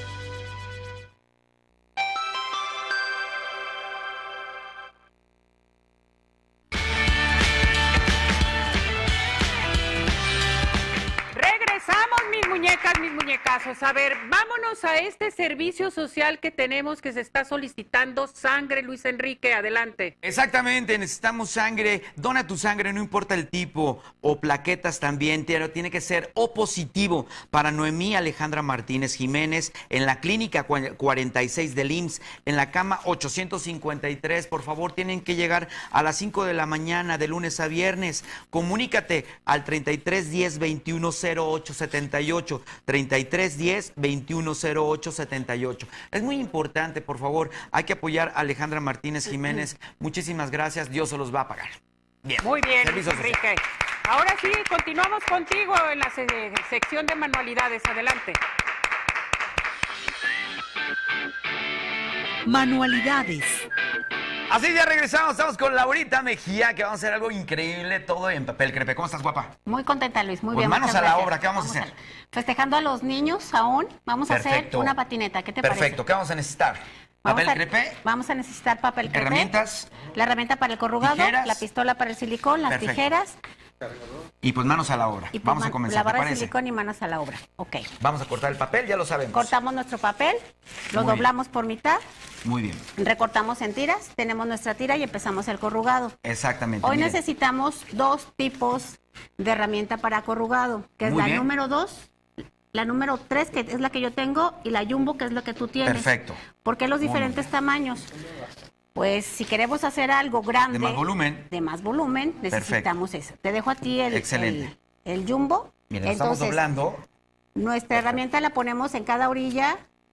Regresamos, mis muñecas, mis muñecazos. A ver, vámonos a este servicio social que tenemos que se está solicitando sangre, Luis Enrique. Adelante. Exactamente, necesitamos sangre. Dona tu sangre, no importa el tipo, o plaquetas también, pero tiene que ser O positivo para Noemí Alejandra Martínez Jiménez en la clínica cuarenta y seis del I M S S, en la cama ochocientos cincuenta y tres. Por favor, tienen que llegar a las cinco de la mañana de lunes a viernes. Comunícate al treinta y tres diez veintiuno cero ocho setenta y ocho, treinta y tres diez veintiuno cero ocho setenta y ocho. Es muy importante, por favor, hay que apoyar a Alejandra Martínez Jiménez. Muchísimas gracias, Dios se los va a pagar. Bien. Muy bien, Luis Servicio social. Enrique. Ahora sí, continuamos contigo en la se sección de manualidades. Adelante. Manualidades. Así ya regresamos, estamos con Laurita Mejía, que vamos a hacer algo increíble, todo en papel crepe. ¿Cómo estás, guapa? Muy contenta, Luis, muy Pues bien. manos muchas a la gracias. obra, ¿qué vamos, a hacer? Festejando a los niños aún, vamos a hacer Perfecto. una patineta. ¿Qué te Perfecto, parece? ¿qué vamos a necesitar? Vamos ¿Papel a- crepe? Vamos a necesitar papel crepe. ¿Herramientas? La herramienta para el corrugado, ¿Tijeras? la pistola para el silicón, las Perfecto. tijeras Y pues manos a la obra. y pues, Vamos a man- comenzar, la ¿te barra de parece? silicón y manos a la obra. Ok. Vamos a cortar el papel, ya lo sabemos. Cortamos nuestro papel, lo Muy doblamos por mitad, Muy bien, recortamos en tiras, tenemos nuestra tira y empezamos el corrugado. exactamente. Hoy miren. necesitamos dos tipos de herramienta para corrugado, que es Muy la bien. número dos, la número tres, que es la que yo tengo, y la jumbo, que es la que tú tienes. Perfecto. ¿Por qué los Muy diferentes tamaños? Pues si queremos hacer algo grande, De más volumen. de más volumen, necesitamos eso. Te dejo a ti el, Excelente. el, el jumbo. Miren, lo estamos Entonces, doblando. nuestra herramienta la ponemos en cada orilla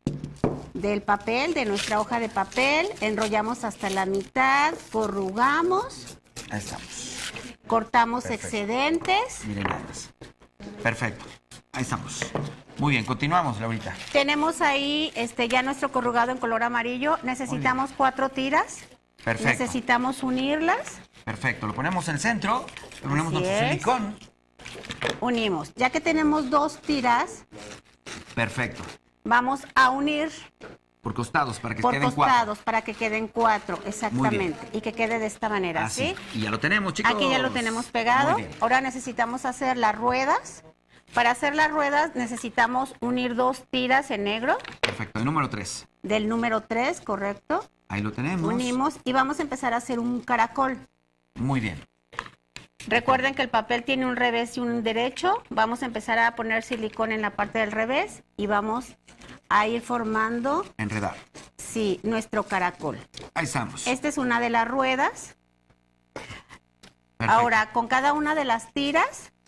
del papel, de nuestra hoja de papel, enrollamos hasta la mitad, corrugamos, Ahí estamos. cortamos Perfecto. excedentes. Miren nada más. Perfecto. Ahí estamos. Muy bien, continuamos, Laurita. Tenemos ahí este ya nuestro corrugado en color amarillo. Necesitamos cuatro tiras. Perfecto. Necesitamos unirlas. Perfecto. Lo ponemos en el centro, lo ponemos Así nuestro es. silicón. Unimos. Ya que tenemos dos tiras, Perfecto. vamos a unir Por costados, para que por queden costados cuatro. para que queden cuatro, exactamente. Y que quede de esta manera, Así. ¿sí? Y ya lo tenemos, chicos. Aquí ya lo tenemos pegado. Muy bien. Ahora necesitamos hacer las ruedas. Para hacer las ruedas necesitamos unir dos tiras en negro Perfecto. El número tres. del número tres, correcto. Ahí lo tenemos. Unimos y vamos a empezar a hacer un caracol. Muy bien. Recuerden que el papel tiene un revés y un derecho. Vamos a empezar a poner silicón en la parte del revés y vamos a ir formando, Enredar. sí, nuestro caracol. Ahí estamos. Esta es una de las ruedas. Perfecto. Ahora, con cada una de las tiras,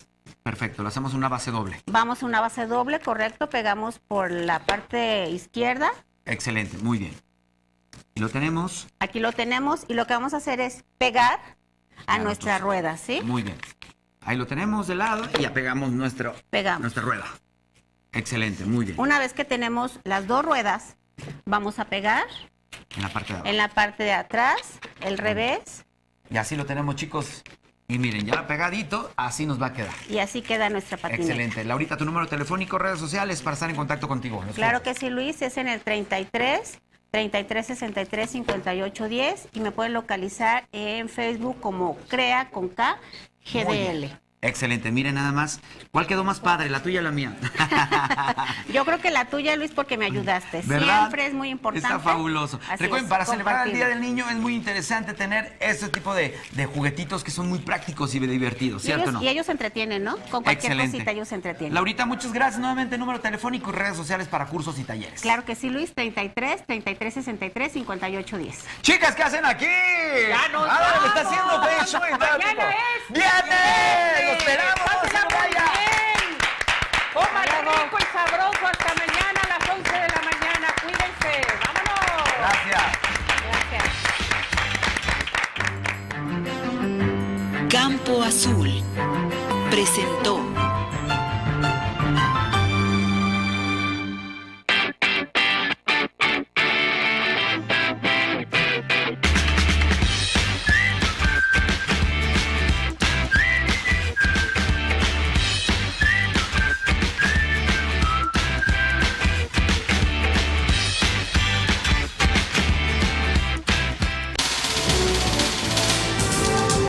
Perfecto, le hacemos una base doble. Vamos a una base doble, correcto, pegamos por la parte izquierda. Excelente, muy bien. Y lo tenemos. Aquí lo tenemos y lo que vamos a hacer es pegar a Ya, nuestra nosotros. rueda, ¿sí? Muy bien. Ahí lo tenemos de lado y ya pegamos nuestro, Pegamos. nuestra rueda. Excelente, muy bien. Una vez que tenemos las dos ruedas, vamos a pegar En la parte de abajo. en la parte de atrás, el revés, Y así lo tenemos, chicos. Y miren, ya pegadito, así nos va a quedar. y así queda nuestra patineta. Excelente. Laurita, tu número telefónico, redes sociales para estar en contacto contigo. Los Claro que sí, Luis, es en el treinta y tres, treinta y tres, sesenta y tres, cincuenta y ocho, diez y me pueden localizar en Facebook como Crea con K G Muy D bien. L. Excelente, miren nada más. ¿Cuál quedó más padre, la tuya o la mía? Yo creo que la tuya, Luis, porque me ayudaste. ¿Verdad? Siempre es muy importante. Está fabuloso. Así Recuerden, es, para celebrar el compartirlo. Día del Niño es muy interesante tener este tipo de, de juguetitos que son muy prácticos y divertidos, Y ¿cierto o ellos, no? y ellos se entretienen, ¿no? Con cualquier Excelente. cosita ellos se entretienen. Laurita, muchas gracias. Nuevamente, número telefónico y redes sociales para cursos y talleres. Claro que sí, Luis, treinta y tres, treinta y tres, sesenta y tres, cincuenta y ocho, diez. Chicas, ¿qué hacen aquí? ¡Ya nos Ah, vamos! me está haciendo Feng Shui, todo el ¡Mañana tipo. es ¡Viernes! ¡Lo esperamos! ¡No se ¡Pásela muy vaya! bien! Coman rico y sabroso hasta mañana a las once de la mañana. Cuídense. ¡Vámonos! Gracias. Gracias. Campo Azul presentó